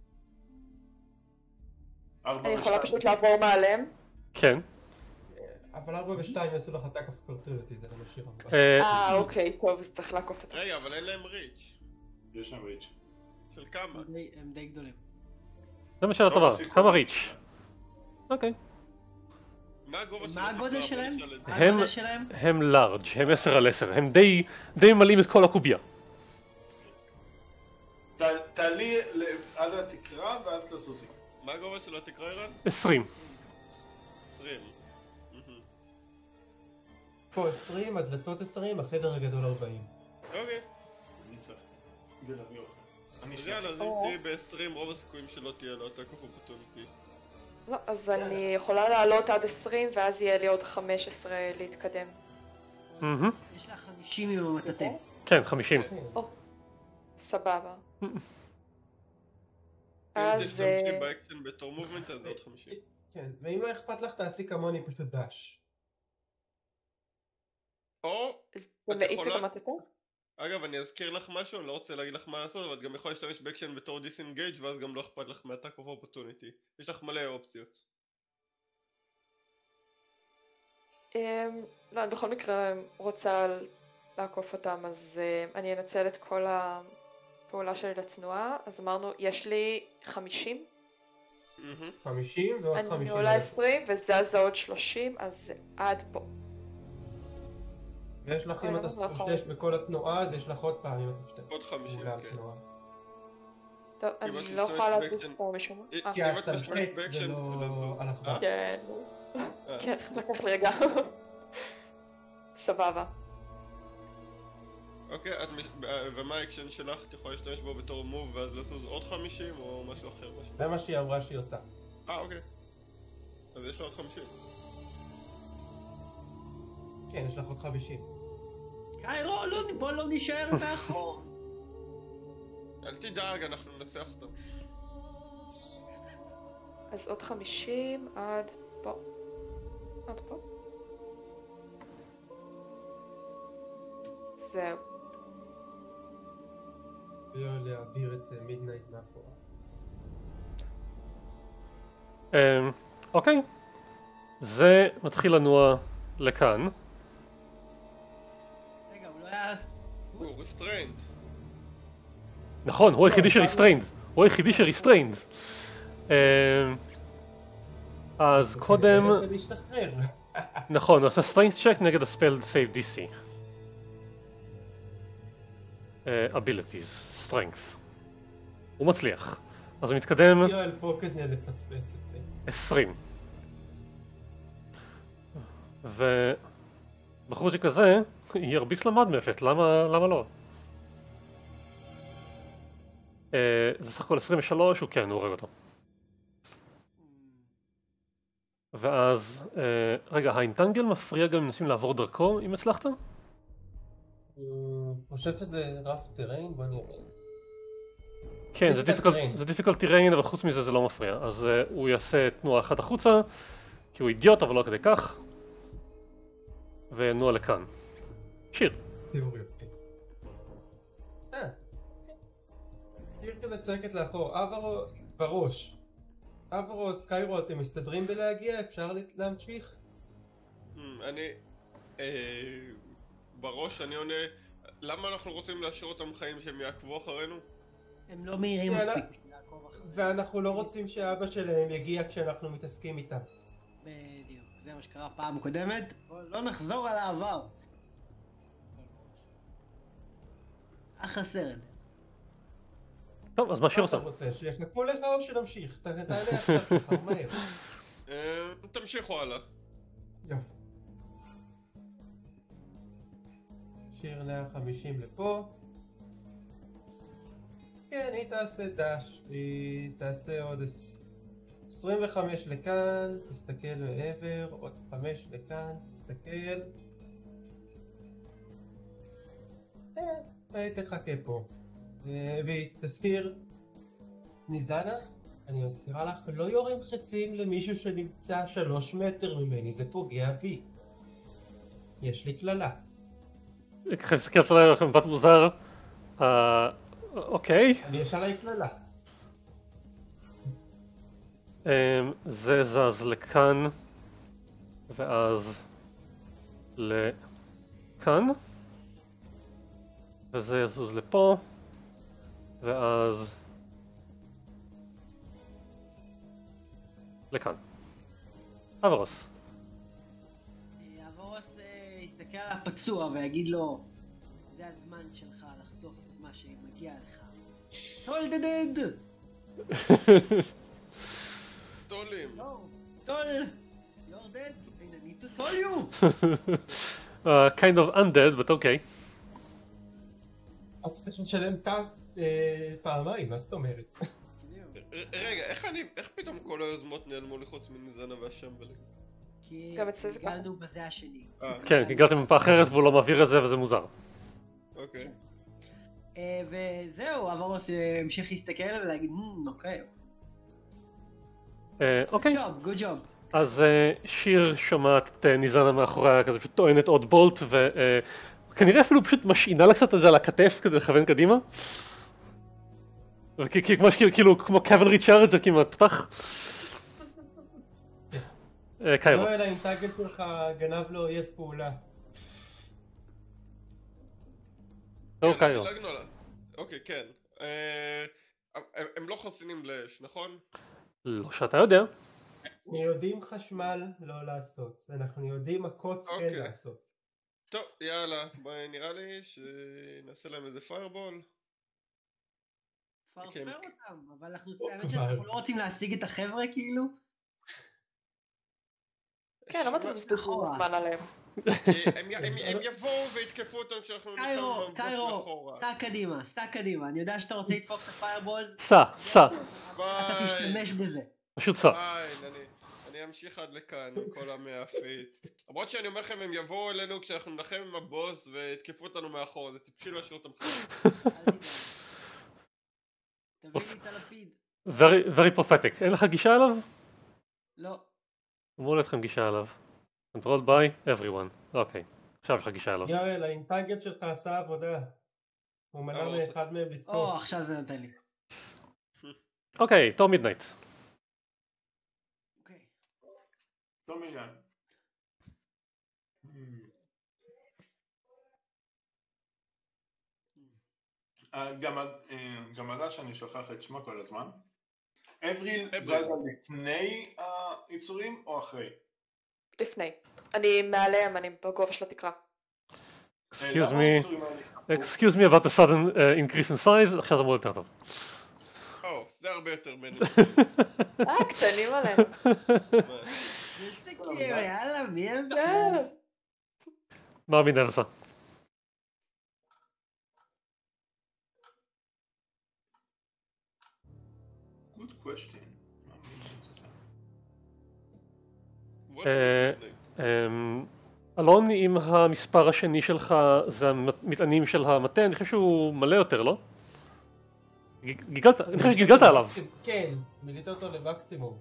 אני יכולה פשוט לעבור מעליהם? כן. אבל 4-2 יעשו לך attack of opportunity, זה לא שיר אמרה. אוקיי, טוב, אז צריך לעקוף אותם. רגע, אבל אין להם ריץ'. יש שם ריץ'. של כמה? הם די גדולים. זה מה שאלה טובה, כמה ריץ'? אוקיי. מה הגובה מה הגודל שלהם? מה הם- הגודל שלהם? הם לארג', הם 10/10, הם די ממלאים את כל הקובייה. תעלי עד התקרה ואז תסוסי. מה הגובה של התקרה אירן? 20. 20. פה 20, הדלתות 20, החדר הגדול 40. אוקיי. ניצחתי. ולהביא אוכל. אני אז יאללה, אז אם או. תהיי ב-20 רוב הסיכויים שלא תהיה לו attack of opportunity. לא, אז אני יכולה לעלות עד 20 ואז יהיה לי עוד 15 להתקדם. יש לה 50 עם המטאטא. כן, 50. סבבה. אם אז תשתמשי באקשן בתור מובמנט אז זה עוד 50. כן, ואם לא אכפת לך תעשי כמוני פשוט דש. או, זה את מאיץ את יכולה- המטאטא? אגב אני אזכיר לך משהו, אני לא רוצה להגיד לך מה לעשות, אבל את גם יכולה להשתמש באקשן בתור דיסנגייג' ואז גם לא אכפת לך מה-attack of opportunity. יש לך מלא אופציות. לא, אני בכל מקרה רוצה לעקוף אותם, אז אני אנצל את כל הפעולה שלי לצנועה. אז אמרנו, יש לי 50, 50 ועוד 50. אני עולה 20 וזזה עוד 30, אז עד פה. ויש לך אם אתה משתמש בכל התנועה אז יש לך עוד פעם אם אתה משתמש. עוד 50, מולה כן. התנועה. טוב, אם אני את לא יכולה משתמשת לזוז באקשן- פה משום מה. כי אם את אתה משתמשת משפץ באקשן, זה לא ולזוז. על החברה. כן, כן, לקח לי רגע. סבבה. אוקיי, ומה האקשן שלך? את יכולה להשתמש בו בתור מוב ואז לזוז עוד 50 או משהו אחר? זה מה שהיא אמרה שהיא עושה. אוקיי. אז יש לה עוד 50. כן, יש לך עוד 50. קיירו, בוא לא נשאר מאחור. אל תדאג, אנחנו ננצח אותם. אז עוד 50 עד פה. עד פה. זהו. ולא להעביר את מידנייט מאחורה. אוקיי. זה מתחיל לנוע לכאן. רגע, הוא לא היה... הוא רסטריינד. נכון, הוא היחידי שריסטריינד. הוא היחידי שריסטריינד. אז קודם... זה להשתחרר. נכון, הוא עושה סטריינג צ'ק נגד הספל סייב DC. abilities, strength. הוא מצליח. אז הוא מתקדם יואל פה כדי לפספס את זה. 20. ובחורצ'יק הזה ירביץ למד מפת, למה לא? זה סך הכל 23, הוא כן, הוא הורג אותו. ואז, רגע, האינטנגל מפריע גם אם מנסים לעבור דרכו, אם הצלחת? הוא חושב שזה רף טריין? בוא נראה. כן, Difficult זה דיפיקולט טריין, אבל חוץ מזה זה לא מפריע. אז הוא יעשה תנועה אחת החוצה, כי הוא אידיוט, אבל לא כדי כך. ונוע לכאן. שיר. תיאוריות. שיר כזה צועקת לאחור. בראש. אברו, סקיירו, אתם מסתדרים בלהגיע? אפשר להמשיך? אני... בראש אני עונה, למה אנחנו רוצים להשאיר אותם חיים שהם יעקבו אחרינו? הם לא מהירים יאללה. מספיק בשביל לעקוב אחריהם. ואנחנו לא רוצים שאבא שלהם יגיע כשאנחנו מתעסקים איתם. בדיוק, זה מה שקרה פעם קודמת. בוא לא נחזור על העבר. אחלה סרט. טוב, אז מה שיר מה אתה עושה? רוצה? שישנקו לך או שנמשיך? תענה עכשיו שלך, מהר. תמשיכו הלאה. יופי. שיר 150 לפה. כן, היא תעשה דש, היא תעשה עוד 25 לכאן, תסתכל מעבר, עוד 5 לכאן, תסתכל. והיא תחכה פה. והיא תזכיר, ניזנה, אני מזכירה לך, לא יורים חצים למישהו שנמצא 3 מטר ממני, זה פוגע בי. יש לי כללה. ככה מסתכלת עליי לכם בת מוזר. אוקיי. אני יש עליי כללה. זה זז לכאן, ואז לכאן, וזה יזוז לפה, ואז לכאן. אברוס. אברוס יסתכל על הפצוע ויגיד לו, זה הזמן שלך לחטוף את מה שמגיע לך. טול דדד! טולים. לא, טול! You're dead, and I need to tell you! Kind of undead, but okay. אז צריך לשלם פעמיים, מה זאת אומרת? רגע, איך פתאום כל היוזמות נעלמו לי חוץ מניזנה והשמבל? כי גם אצלי זה ככה. הגענו בזה השני. כן, הגעתם מפה אחרת והוא לא מעביר את זה וזה מוזר. אוקיי. וזהו, אברוס המשיך להסתכל ולהגיד, אוקיי. אוקיי. Good job. אז שיר שומעת את ניזנה מאחוריה כזה פשוט טוענת עוד בולט וכנראה אפילו פשוט משעינה לה קצת את זה על הכתף כדי לכוון קדימה. כאילו כמו קאבלרי צ'ארג'ר כמעט פתח. קיירו. לא אלא אם טאגל שלך גנב לו אויב פעולה. לא קיירו. אוקיי, כן. הם לא חסינים לאש, נכון? לא שאתה יודע. אנחנו יודעים חשמל לא לעשות, אנחנו יודעים מכות כן לעשות. טוב, יאללה, נראה לי שנעשה להם איזה פיירבול. פרפר אותם, אבל האמת שאנחנו לא רוצים להשיג את החבר'ה כאילו? כן, למה אתם מבזבזים זמן עליהם? הם יבואו ויתקפו אותם כשאנחנו נלחם קיירו, סע קדימה, אני יודע שאתה רוצה לדפוק את הפיירבול. סע. אתה תשתמש בזה. פשוט סע. אני אמשיך עד לכאן עם כל המאפית. למרות שאני אומר לכם, הם יבואו אלינו כשאנחנו נלחם עם הבוס ויתקפו אותנו מאחור, זה טיפשי להשאיר אותם חיים. תביא לי את הלפיד. Very prophetic. אין לך גישה אליו? לא. אמרו לכם גישה אליו. Controlled by everyone. אוקיי. עכשיו יש לך גישה אליו. יואל, האינטאגט שלך עשה עבודה. הוא מנע מאחד מהם לתקוף. עכשיו זה נותן לי. אוקיי, תור מידנייט. אוקיי. טוב מידנייט. גמדה שאני שוכח את שמה כל הזמן. אבריל זזה לפני היצורים או אחרי? לפני. אני מעליהם, אני בגובה של התקרה. Excuse me about the sudden increase in size, עכשיו זה אמור יותר טוב. זה הרבה יותר מני. קטנים עליהם. יאללה, מי הם? מה מידן עושה? Good question. אלון, אם המספר השני שלך זה המטענים של המטה, אני חושב שהוא מלא יותר, לא? אני חושב שגלגלת עליו. כן, מילאת אותו למקסימום.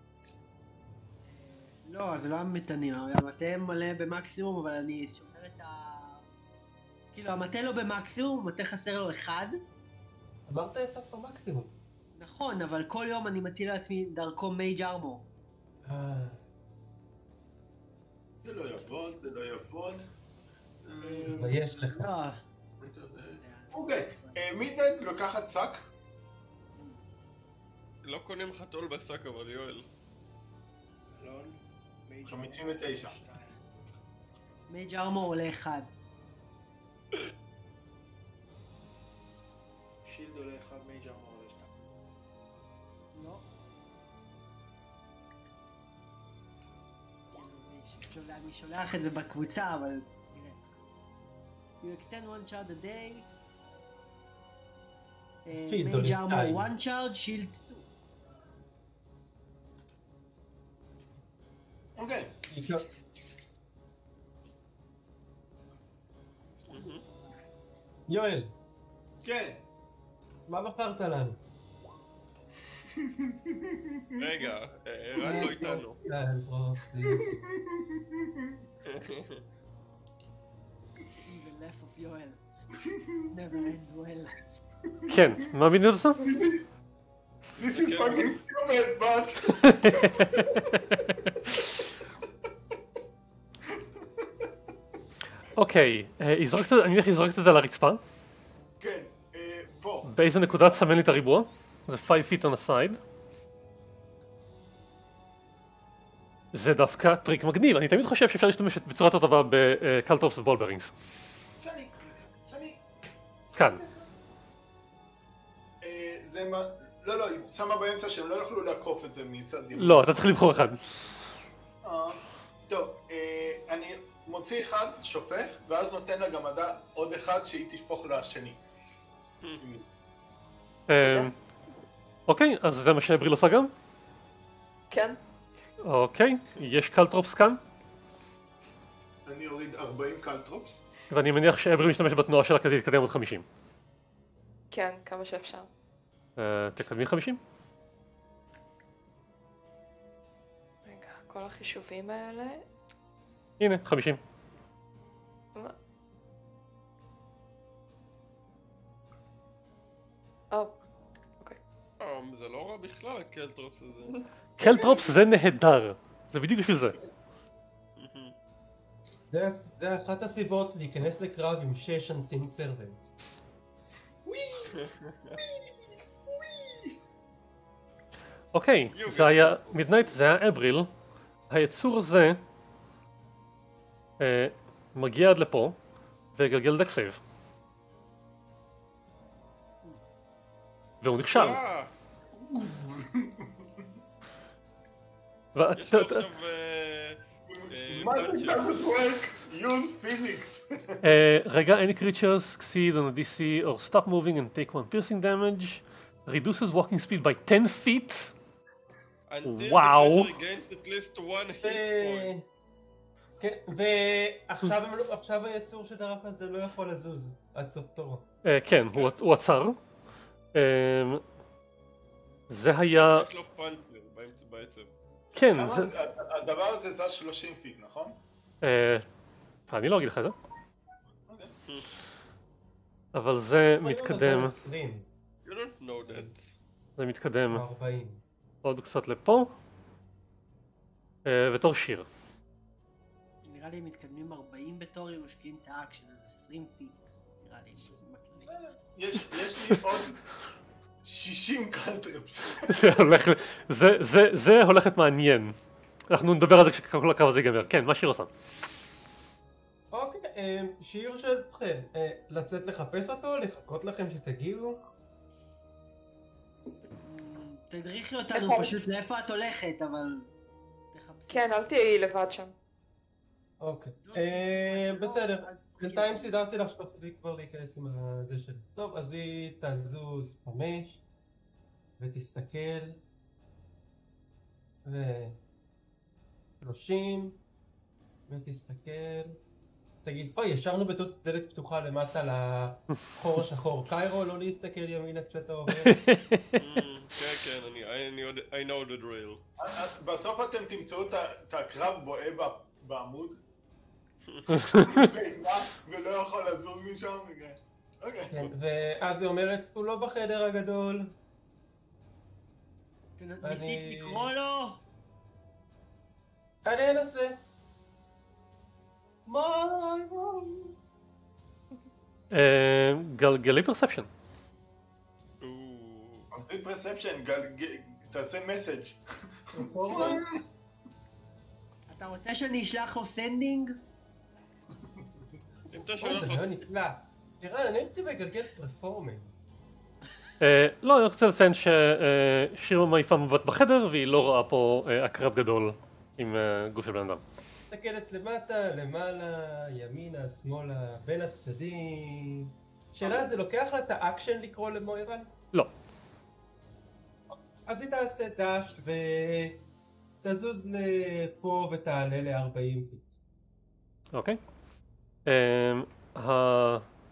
לא, זה לא המטענים, המטה מלא במקסימום, אבל אני שומר את כאילו, המטה לא במקסימום, המטה חסר לו 1. אמרת יצאת במקסימום. נכון, אבל כל יום אני מטיל על עצמי דרכו מייג' ארמור. זה לא יעבוד. ויש לך. אוקיי, מידנייט לוקחת שק. לא קונים חתול בשק אבל יואל. 59. מייג' ארמור עולה 1. שילד עולה 1, מייג' ארמור עולה 2. לא. אני שולח את זה בקבוצה, אבל נראה. You extend one charge a day. Mage armor 1 charge, shield 2. אוקיי. יואל. כן. מה בחרת לנו? רגע, ערן לא איתנו. Even left of Yoel. Never end well. כן, מה בדיוק עושה? This is fucking stupid, but... אוקיי, אני הולך לזרוק את זה על הרצפה. כן, בוא. באיזה נקודה תסמן לי את הריבוע? זה 5 feet on a side. זה דווקא טריק מגניב, אני תמיד חושב שאפשר להשתמש בצורה יותר טובה בקלטרופס ובולברינגס. סני. כאן. זה מה... לא, היא שמה באמצע שהם לא יוכלו לעקוף את זה מצד ימין. לא, אתה צריך לבחור אחד. טוב, אני מוציא אחד, שופך, ואז נותן לה גם עוד אחד שהיא תשפוך לשני. אוקיי, אז זה מה שבריל עושה גם? כן. אוקיי, יש קלטרופס כאן, אני אוריד 40 קלטרופס. ואני מניח שאבריל משתמש בתנועה שלה כדי להתקדם עוד 50. כן, כמה שאפשר. תקדמי 50? רגע, כל החישובים האלה... הנה, 50. אוקיי. זה לא רע בכלל הקלטרופס הזה. קלטרופס זה נהדר, זה בדיוק בשביל זה. זה אחת הסיבות להיכנס לקרב עם 6 אנסים סרבנט. אוקיי, זה היה מידנייט, זה היה אבריל. היצור הזה מגיע עד לפה וגלגל דק סייב. והוא נכשל. יש לו עכשיו... מה זה doesn't work? Use physics. רגע, any creatures succeed on a DC or stop moving and take 1 piercing damage. Reduces walking speed by 10 feet. וואו. כן, ועכשיו היצור שדרך הזה לא יכול לזוז עד סוף תורו. כן, הוא עצר. זה היה... יש לו פאנצר באמצע בעצם. כן, הדבר הזה זז 30 פיט, נכון? אני לא אגיד לך את זה. אבל זה מתקדם. You don't know that. זה מתקדם 40. עוד קצת לפה. ותור שיר. נראה לי הם מתקדמים 40 בתור אם משקיעים את האקשן, אז 20 פיט. נראה לי. יש לי עוד 60 קלטרפס. זה הולכת מעניין. אנחנו נדבר על זה כשכל הקו הזה ייגמר. כן, מה שיר עושה? אוקיי, שיר שואלת אתכם, לצאת לחפש אותו? לחכות לכם שתגיעו? תדריכי אותנו פשוט לאיפה את הולכת, אבל... כן, אל תהיי לבד שם. אוקיי, בסדר. בינתיים סידרתי לך שתוכלי כבר להיכנס עם הזה שלי. טוב, אז היא תזוז 5 ותסתכל ו30 ותסתכל, תגיד, אוי, ישרנו בדלת פתוחה למטה לחור השחור קיירו, לא להסתכל ימינה כשאתה עובר. כן, I know the drill. בסוף אתם תמצאו את הקרב בועה בעמוד ולא יכול לזוז משם. ואז היא אומרת, הוא לא בחדר הגדול. ניסית לקרוא לו? אני אנסה. גלגלי פרספשן. אז תגיד פרספשן, תעשה מסאג'. אתה רוצה שאני אשלח לו סנדינג? אם אתה שואל אותו... זה נפלא. תראה, אני הייתי מגלגל פרפורמנס. לא, אני רוצה לציין ששיר מעיפה מבט בחדר והיא לא רואה פה עקרב גדול עם גוף של בן אדם. מסתכלת למטה, למעלה, ימינה, שמאלה, בין הצדדים. שאלה, זה לוקח לה את האקשן לקרוא למוירל? לא. אז היא תעשה דש ותזוז לפה ותעלה ל-40 פיט. אוקיי.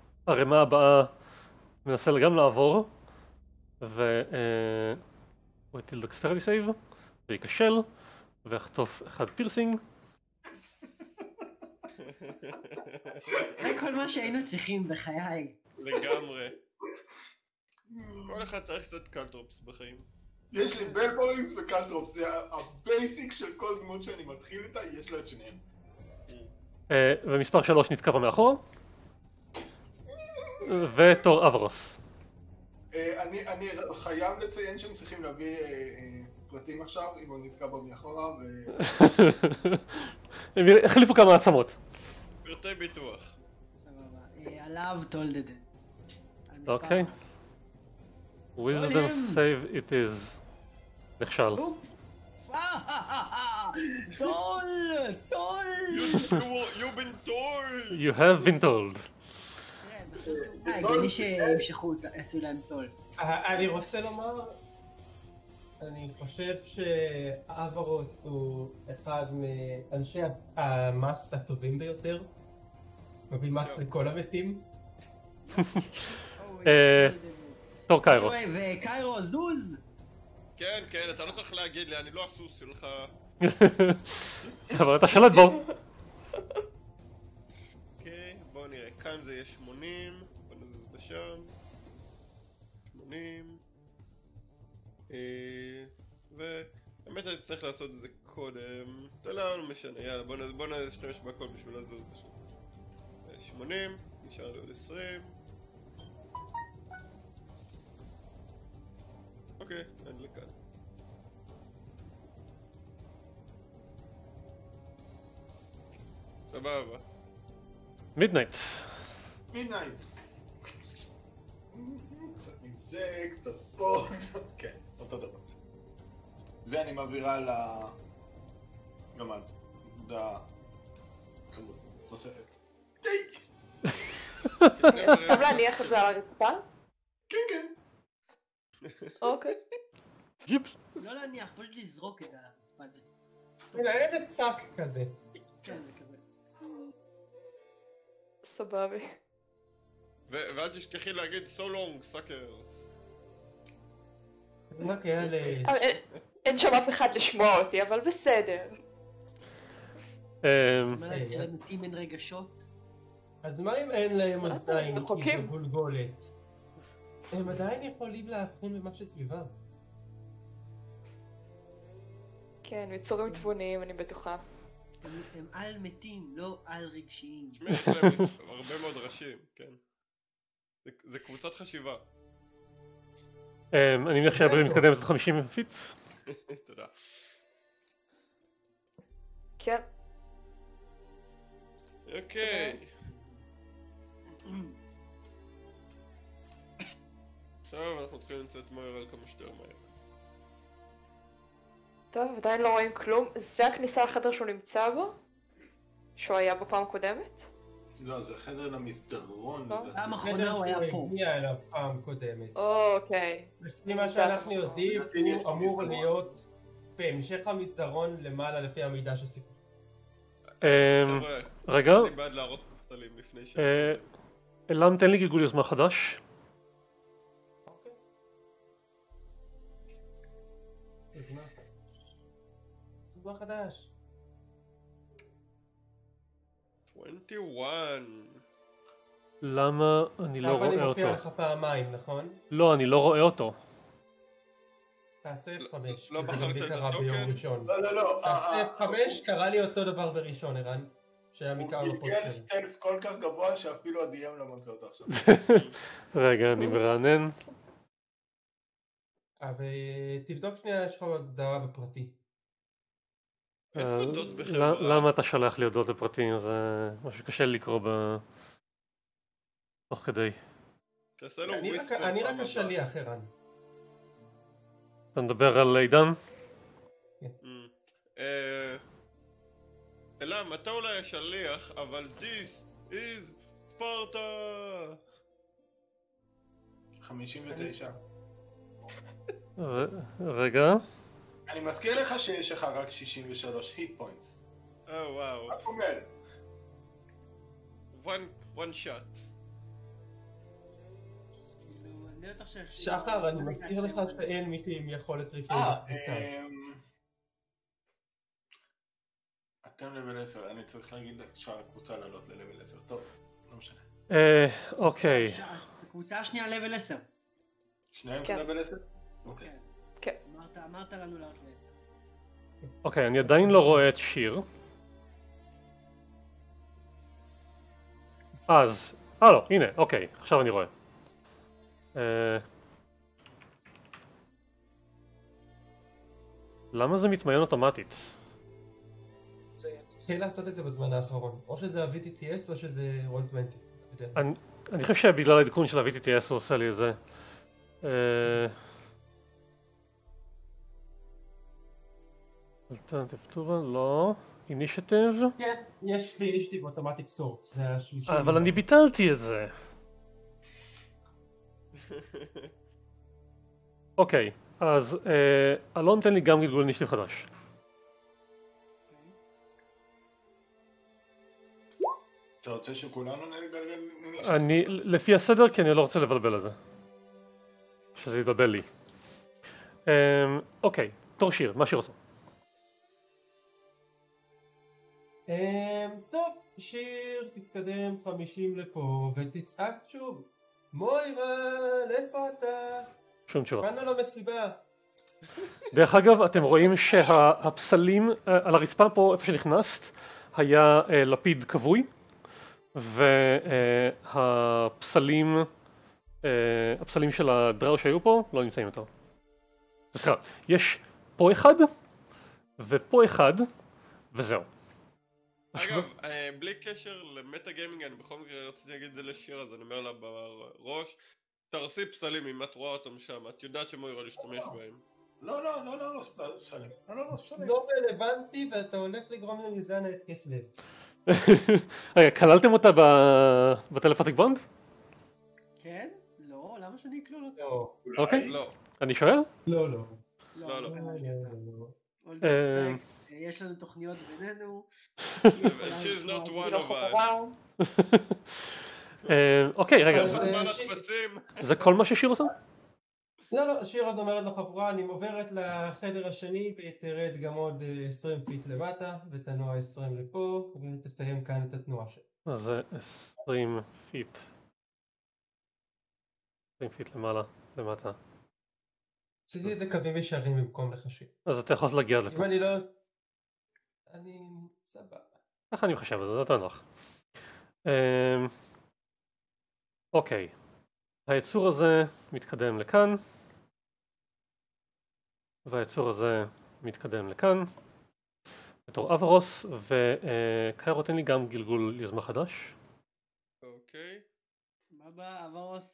הערימה הבאה מנסה גם לעבור הוא הטיל דקסטריטי סייב, וייכשל, ויחטוף 1 פירסינג. זה כל מה שהיינו צריכים בחיי. לגמרי. כל אחד צריך קצת קלטרופס בחיים. יש לי בלבורינגס וקלטרופס, זה הבייסיק של כל דמות שאני מתחיל איתה, יש לה את שניהם. ומספר 3 נתקע מאחורה. ותור אברוס. אני חייב לציין שהם צריכים להביא פרטים עכשיו, אם הוא נתקע בו מאחורה הם החליפו כמה עצמות. פרטי ביטוח. סבבה. עליו תולדד. אוקיי. wisdom save it is. נכשל. טול! טול! You've been told! You have been told. הגיוני שימשכו, עשו להם טול. אני רוצה לומר, אני חושב שאברוס הוא אחד מאנשי המס הטובים ביותר. מביא מס לכל המתים. תור קיירו. וקיירו זוז! כן, כן, אתה לא צריך להגיד לי, אני לא הסוס שלך. אבל אתה שלט בו. אוקיי, בואו נראה, כאן זה יהיה 80, בוא נזוז לשם. 80. ובאמת אני צריך לעשות את זה קודם. זה לא משנה, יאללה, בוא נשתמש בהכל בשביל לזוז פשוט. 80, נשאר לי עוד 20. אוקיי, אין לכאן. סבבה. מידנייט. מידנייט. קצת מזה, קצת פה, קצת... כן, אותו דבר. ואני מעבירה לגמד. כמות נוספת. טייק! סתם להניח את זה על הרצפה? כן, כן. אוקיי. ג'יפס. לא להניח, פשוט לזרוק את זה על הרצפה. הנה, איזה צק כזה. כן, זה כזה. סבבי. ואל תשכחי להגיד so long suckers. רק היה ל... אין שם אף אחד לשמוע אותי, אבל בסדר. למתים אין רגשות. אז מה אם אין להם אוזניים כי רחוקים. זה גולגולת? הם עדיין יכולים להבחין במה שסביבם. כן, יצורים תבוניים, אני בטוחה. הם על מתים, לא על רגשיים. יש להם הרבה מאוד ראשים, כן. זה קבוצת חשיבה. אני מניח שהבריאה מתקדמת עוד 50 פיט. תודה. כן. אוקיי. עכשיו אנחנו צריכים לצאת מהר על כמה שיותר מהר. טוב, עדיין לא רואים כלום. זה הכניסה לחדר שהוא נמצא בו? שהוא היה בפעם הקודמת? לא, זה חדר למסדרון. לא? לדעתי. פעם אחרונה הוא היה פה. הגיע אליו פעם קודמת. אוקיי. לפי מה שאנחנו יודעים, הוא אמור להיות בהמשך המסדרון למעלה לפי המידע שסיפור. חבר'ה, רגע. אני בעד להרוס פסלים לפני ש... אלם, תן לי גלגול יוזמה חדש. אוקיי. יוזמה. סיפור חדש. 21. למה אני לא עכשיו אני רואה מופיע אותו? לך פעמיים, נכון? לא, אני לא רואה אותו. תעשה F5, לא כי זה בחרת גם לי את קרה הטוקן? ביום ראשון. לא. תעשה F5, קרה לי אותו דבר בראשון, ערן. שהיה הוא מקר גלגל בפוסטר. סטלף כל כך גבוה שאפילו ה-DM לא מוצא אותו עכשיו. רגע, אני מרענן. תבדוק שנייה, יש לך הודעה בפרטי. אין סודות בחברה. למה אתה שלח לי הודעות לפרטים? זה משהו שקשה לי לקרוא תוך כדי. תעשה לו אני וויספר רק פעם הבאה. השליח, ערן. אתה מדבר על עידן? אלם, אתה אולי השליח, אבל this is ספרטה! 59. רגע. אני מזכיר לך שיש לך רק 63 hit points. וואו. רק אומר. one shot. No בטח שחר, אני מזכיר לך שאין מישהי עם יכולת ריפוי בקבוצה. אתם לבל 10, אני צריך להגיד שהקבוצה לעלות ללבל 10, טוב, לא משנה. אוקיי. הקבוצה השנייה לבל 10. שניהם כן. לבל 10? אוקיי. כן. אמרת לנו לעלות ל-10. אוקיי, אני עדיין לא רואה את שיר. אז, לא, הנה, אוקיי, עכשיו אני רואה. למה זה מתמיין אוטומטית? התחיל לעשות את זה בזמן האחרון, או שזה ה-VTTS או שזה רול-20. אני חושב שבגלל העדכון של ה-VTTS הוא עושה לי את זה. אלטרנטיב טובה, לא. אינישטיב. כן, יש לי אינישטיב אוטומטיק סורט, זה השלישי. אבל אני ביטלתי את זה. אוקיי, אז אלון תן לי גם גלגול אינישטיב חדש. אתה רוצה שכולנו נגלגל אינישטיב? אני, לפי הסדר, כי אני לא רוצה לבלבל את זה. שזה יתבלבל לי. אוקיי, תור שיר, מה שיר עושה? טוב, שיר, תתקדם 50 לפה ותצעק שוב. מוירל, איפה אתה? שום תשובה. כאן לו מסיבה. דרך אגב, אתם רואים שהפסלים על הרצפה פה, איפה שנכנסת, היה לפיד כבוי, והפסלים של הדראו שהיו פה לא נמצאים יותר. בסדר, יש פה אחד, ופה אחד, וזהו. אגב, בלי קשר למטה גיימינג, אני בכל מקרה רציתי להגיד את זה לשיר, אז אני אומר לה בראש, תרסי פסלים אם את רואה אותם שם, את יודעת שמוירה להשתמש בהם. לא, פסלים. לא רלוונטי ואתה הולך לגרום לניזן להתקף לב. רגע, כללתם אותה בטלפתיק בונד? כן? לא, למה שאני אקלול אותה? לא. אוקיי, לא. אני שואל? לא. לא. יש לנו תוכניות בינינו. She's not one of us. אוקיי, רגע, זה כל מה ששיר עושה? לא, שיר עוד אומרת לחבורה, אני עוברת לחדר השני ותרד גם עוד 20 פיט למטה ותנוע 20 לפה ותסיים כאן את התנועה שלה. אז זה 20 פיט. 20 פיט למעלה, למטה. עשיתי איזה קווים ישרים במקום לחשים. אז אתה יכול להגיע עד לפה. אם אני לא... אני... סבבה. איך אני מחשב את זה? זה יותר נוח. אוקיי. היצור הזה מתקדם לכאן. והיצור הזה מתקדם לכאן. בתור אברוס, וקיירו תן לי גם גלגול יוזמה חדש. אוקיי. מה אברוס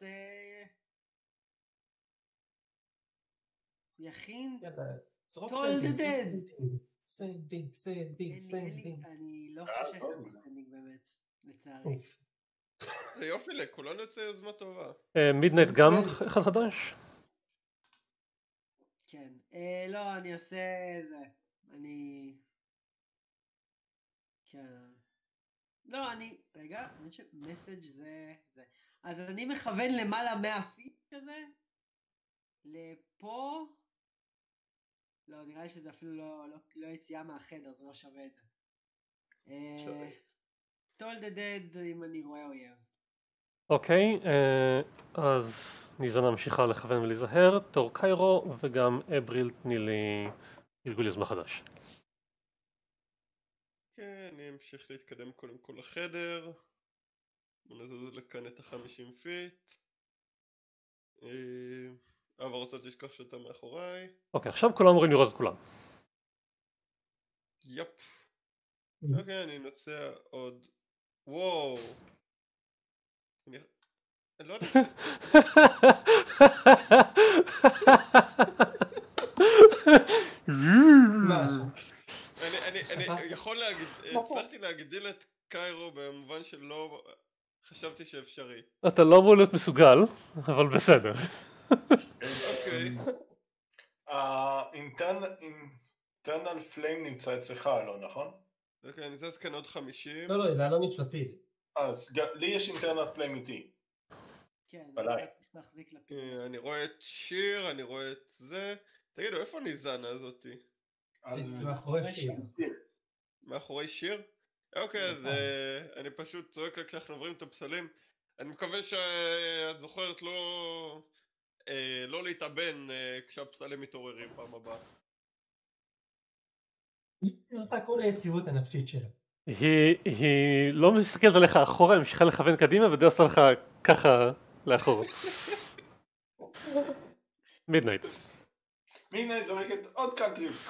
יכין? טול דה דד. סנדינג. אני לא חושב שיש לנו סנדינג באמת, לצערי. זה יופי, לכולנו יוצא יוזמה טובה. מידנייט גם אחד חדש? כן. לא, אני אעשה זה. כן. לא, רגע, אני חושב מסאג' זה. אז אני מכוון למעלה 100 פיט כזה. לפה. לא, נראה לי שזה אפילו לא יציאה מהחדר, זה לא שווה את זה. טול דה דד אם אני רואה אויב. אוקיי, אז ניזנה ממשיכה לכוון ולהיזהר, תור קיירו וגם אבריל תני לי גלגול יוזמה חדש. כן, אני אמשיך להתקדם קודם כל לחדר. בוא נזוז לכאן את ה-50 פיט. אבל רוצה תשכח שאתה מאחוריי. אוקיי, עכשיו כולם אמורים לראות את כולם. יפ. אוקיי, אני נוצא עוד... וואו. אני לא יודע. אני יכול להגיד, הצלחתי להגדיל את קיירו במובן שלא חשבתי שאפשרי. אתה לא אמור להיות מסוגל, אבל בסדר. אוקיי. האינטרנל פליים נמצא אצלך, לא נכון? אוקיי, אני זז כאן עוד 50. לא, זה לא נשלפית. אז לי יש אינטרנל פליים איתי. כן, עליי. להחזיק לפינה. אני רואה את שיר, אני רואה את זה. תגידו, איפה ניזנה הזאתי? מאחורי שיר. מאחורי שיר? אוקיי, אז אני פשוט צועק לה כשאנחנו עוברים את הפסלים. אני מקווה שאת זוכרת לא להתאבן כשהפסלים מתעוררים פעם הבאה. אתה כל היציבות הנפשית שלה. היא לא מסתכלת עליך אחורה, היא ממשיכה לכוון קדימה ודי עושה לך ככה לאחור. מידנייט. מידנייט זורקת עוד קאנטריפס.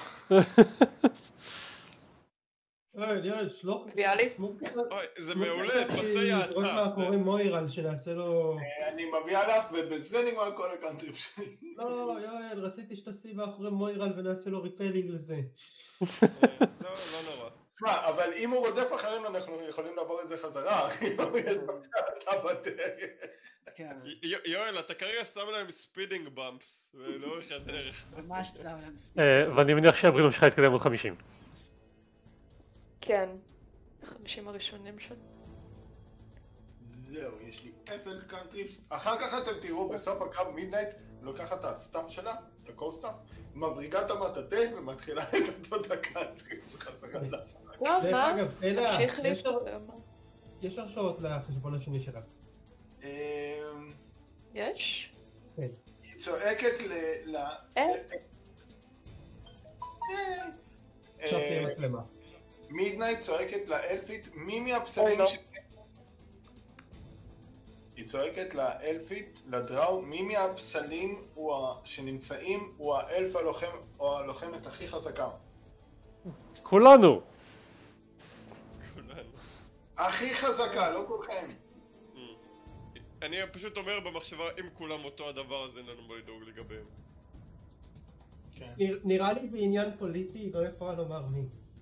יואל, שלוק. ביאלי? אוי, זה מעולה, תעשה יעצה. זורק מאחורי מוירל שנעשה לו... אני מביאה לך ובזה נגמר כל הקאנטריפס שלי. לא, יואל, רציתי שתעשי מאחורי מוירל ונעשה לו ריפלינג לזה. לא נורא. תשמע, אבל אם הוא רודף אחרינו אנחנו יכולים לעבור את זה חזרה. יש מסעתה בדרך. כן, יואל, אתה כרגע שם להם ספידינג במפס לאורך הדרך. ממש צלם להם. ואני מניח שאבריל ממשיכה להתקדם עוד 50. כן. 50 הראשונים שלי. זהו, יש לי אפל קאנטריפס. אחר כך אתם תראו בסוף הקרב מידנייט לוקחת את הסטאפ שלה, את הקור סטאפ, מבריגה את המטאטה ומתחילה את אותו הקאנטריפס חזרה לעצמה. וואו, דרך מה? אגב, אלה, תמשיך לי. יש הרשאות לחשבון השני שלך. יש? כן. היא צועקת עכשיו תהיה מצלמה. מידנייט צועקת לאלפית, מי מהפסלים היא צועקת לאלפית, לדראו, מי מהפסלים שנמצאים הוא האלף הלוחם או הלוחמת הכי חזקה? כולנו! הכי חזקה, לא כולכם. אני פשוט אומר במחשבה, אם כולם אותו הדבר אז אין לנו מה לדאוג לגביהם. נראה לי זה עניין פוליטי, היא לא יכולה לומר מי.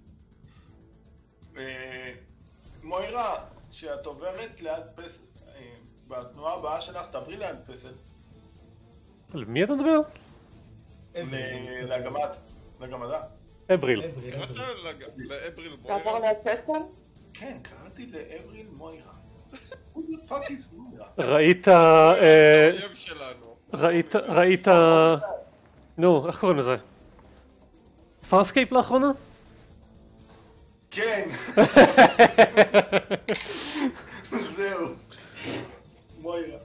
מוירה, שאת עוברת ליד פסל, בתנועה הבאה שלך תעברי ליד פסל. על מי אתה מדבר? לגמדה. אבריל. קראת לאבריל לעבור מוירה? ליד פסל? כן, קראתי לאבריל מוירה. Who the fuck is מוירה? האויב שלנו. ראית... נו, איך קוראים לזה? פארסקייפ לאחרונה? כן. זהו. מוירה.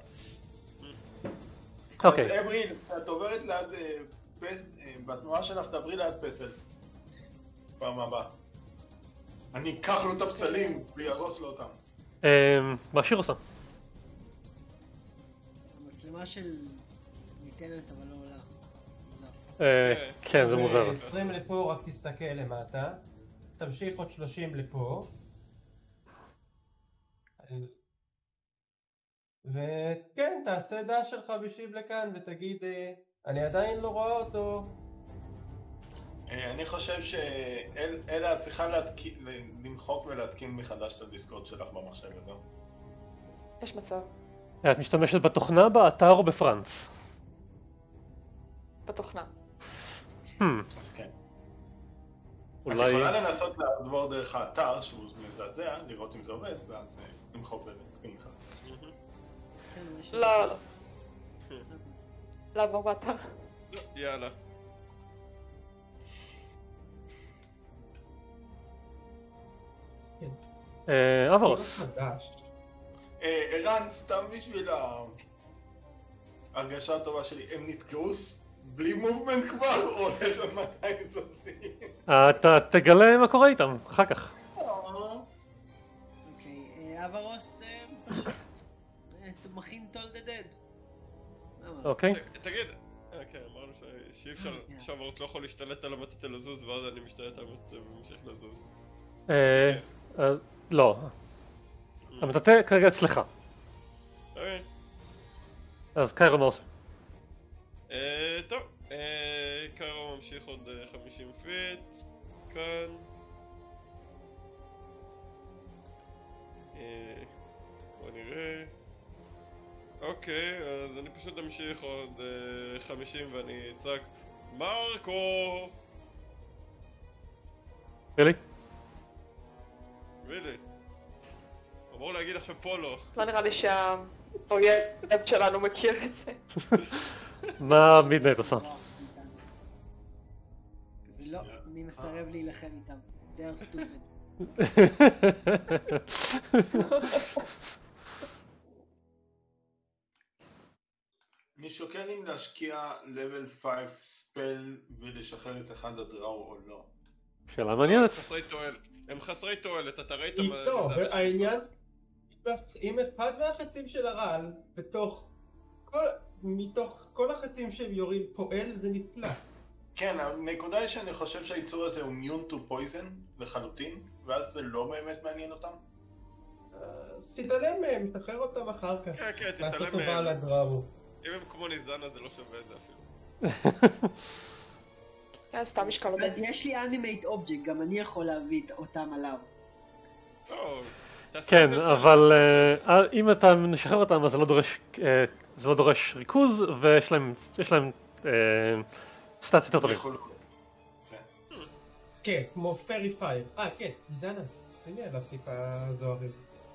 אוקיי. אז אבריל, את עוברת ליד פסל, בתנועה שלך תעברי ליד פסל. פעם הבאה. אני אקח לו את הפסלים וירוס לו אותם. מה שיר עושה? המצלמה של ניתנת אבל לא עולה. כן, זה מוזר. 20 לפה, רק תסתכל למטה. תמשיך עוד 30 לפה. וכן, תעשה דש שלך בשיב לכאן ותגיד, אני עדיין לא רואה אותו. אני חושב שאלה צריכה למחוק ולהתקין מחדש את הדיסקורד שלך במחשב הזה. יש מצב. את משתמשת בתוכנה, באתר או בפרנץ? בתוכנה. אז כן. את יכולה לנסות לעבור דרך האתר שהוא מזעזע, לראות אם זה עובד, ואז למחוק ולהתקין מחדש. לא. לעבור באתר. יאללה. אברוס. ערן, סתם בשביל ההרגשה הטובה שלי, הם נתקעו בלי מובמנט כבר, או איך מתי זה עושים? אתה תגלה מה קורה איתם, אחר כך. אוקיי, אברוס פשוט מכין טול דה דד. אוקיי. תגיד, כן, אמרנו שאי אפשר, שאברוס לא יכול להשתלט על המטאטה לזוז, ואז אני משתלט על המטאטה וממשיך לזוז. לא. המטאטה כרגע אצלך. אוקיי. אז קיירו מה עושה? טוב, קיירו ממשיך עוד 50 פיט, כאן. בוא נראה. אוקיי, אז אני פשוט אמשיך עוד 50 ואני אצעק מרקו! really? really? אמור להגיד עכשיו פולו. לא נראה לי האויב שלנו מכיר את זה. מה מידנייט עושה? לא, אני מסרב להילחם איתם. They're stupid. אני שוקל אם להשקיע level 5 ספל ולשחרר את אחד הדראו או לא. שאלה מעניינת. הם חסרי תועלת, אתה ראית איתו, העניין, אם אחד מהחצים של הרעל, מתוך כל החצים שהם יורים פועל, זה נפלא. כן, הנקודה היא שאני חושב שהייצור הזה הוא immune to poison לחלוטין, ואז זה לא באמת מעניין אותם. תתעלם מהם, תחרר אותם אחר כך. כן, כן, תתעלם לעשות טובה מהם. על הדראו. אם הם כמו ניזן אז זה לא שווה את זה אפילו. סתם משקל עודד. יש לי אנימייט אובייקט, גם אני יכול להביא אותם עליו. טוב. כן, אבל אם אתה משחרר אותם אז זה לא דורש ריכוז ויש להם סטאצ יותר טובים. כן, כמו פרי פייר. כן, ניזנה. שימי עליו טיפה זוהרים.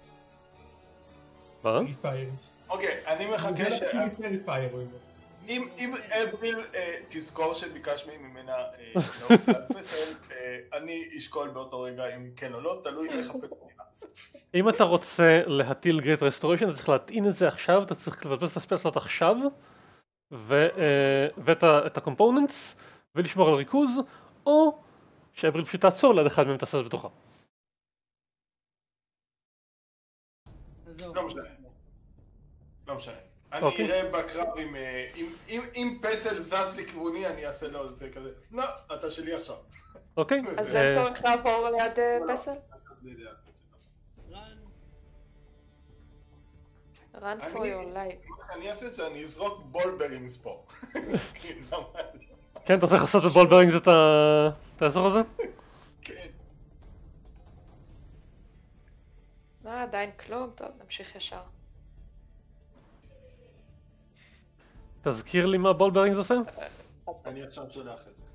מה? פרי פייר. אוקיי, אני מחכה פרי פייר הוא אומר. אם אבריל תזכור שביקש ממנה להופעת פסל, אני אשקול באותו רגע אם כן או לא, תלוי לחפש מילה. אם אתה רוצה להטיל גרייט רסטוריישן, אתה צריך להטעין את זה עכשיו, אתה צריך לבזבז את הספייס שלו עכשיו, ואת הקומפוננטס, ולשמור על ריכוז, או שאבריל פשוט תעצור ליד אחד מהם תעשה את זה בתוכה. לא משנה. לא משנה. אני אראה בקרב אם פסל זז לכיווני, אני אעשה לו את זה כזה. לא, אתה שלי עכשיו. אוקיי. אז אין צורך לעבור ליד פסל? run for your life. אני אעשה את זה, אני אזרוק בולברינגס פה. כן, אתה רוצה לעשות בבולברינגס את האזור הזה? כן. עדיין כלום? טוב, נמשיך ישר. תזכיר לי מה בולברינגס עושה? אני עכשיו שולח את זה.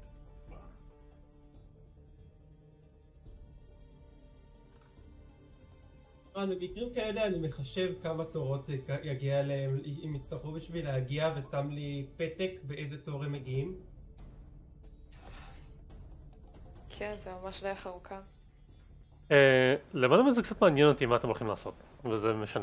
במקרים כאלה אני מחשב כמה תורות יגיע אליהם, אם יצטרכו בשביל להגיע, ושם לי פתק באיזה תור הם מגיעים. כן, זה ממש דרך ארוכה. למעלה מזה קצת מעניין אותי מה אתם הולכים לעשות, וזה משנה.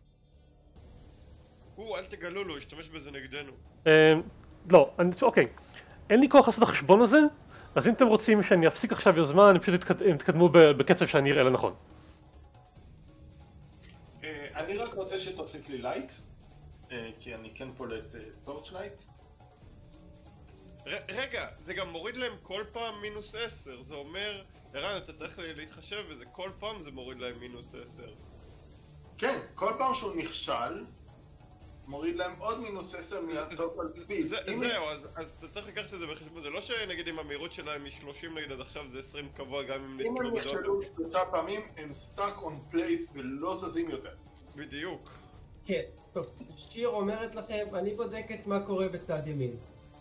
אל תגלו לו, השתמש בזה נגדנו. לא, אוקיי. אין לי כוח לעשות את החשבון הזה, אז אם אתם רוצים שאני אפסיק עכשיו יוזמה, אני פשוט תתקדמו בקצב שאני אראה לנכון. אני רק רוצה שתוסיף לי לייט, כי אני כן פולט טורצ'לייט. רגע, זה גם מוריד להם כל פעם מינוס 10, זה אומר, ערן, אתה צריך להתחשב בזה, כל פעם זה מוריד להם מינוס 10. כן, כל פעם שהוא נכשל, מוריד להם עוד מינוס 10 מהטופל ספיד. זהו, אז אתה צריך לקחת את זה בחשבון, זה לא שנגיד אם המהירות שלהם היא 30 נגיד עד עכשיו זה 20 קבוע גם אם אם הם נכשלו 3 פעמים, הם stuck on place ולא זזים יותר. בדיוק. כן, טוב, שיר אומרת לכם, אני בודקת מה קורה בצד ימין.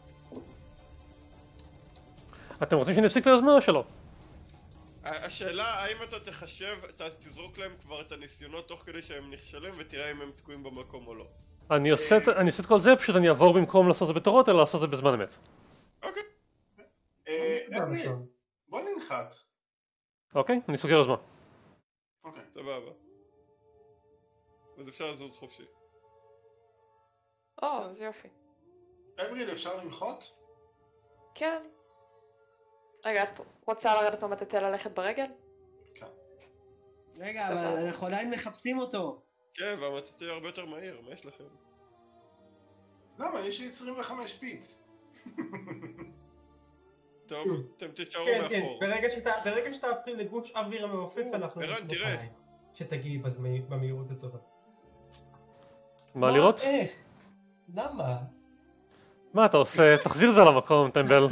אתם רוצים שאני אפסיק את היוזמה או שלא? השאלה האם אתה תחשב, אתה תזרוק להם כבר את הניסיונות תוך כדי שהם נכשלים ותראה אם הם תקועים במקום או לא. אני עושה את כל זה, פשוט אני אעבור במקום לעשות את זה בתורות, אלא לעשות את זה בזמן אמת. אוקיי. בוא ננחת. אוקיי, אני סוגר יוזמה. אוקיי. סבבה. אז אפשר לזוז חופשי. זה יופי. אבריל, אפשר לנחות? כן. רגע, את רוצה לרדת מהמטאטא ללכת ברגל? כן. רגע, אבל אנחנו עדיין מחפשים אותו. כן, והמטאטא הרבה יותר מהיר, מה יש לכם? למה? יש לי 25 פיט. טוב, אתם תישארו כן, מאחור. ברגע שתהפכים לגוש אוויר המעופף אנחנו נסמוך עליי. שתגיעי במהירות הטובה. מה לראות? איך? למה? מה אתה עושה? תחזיר זה למקום, טמבל.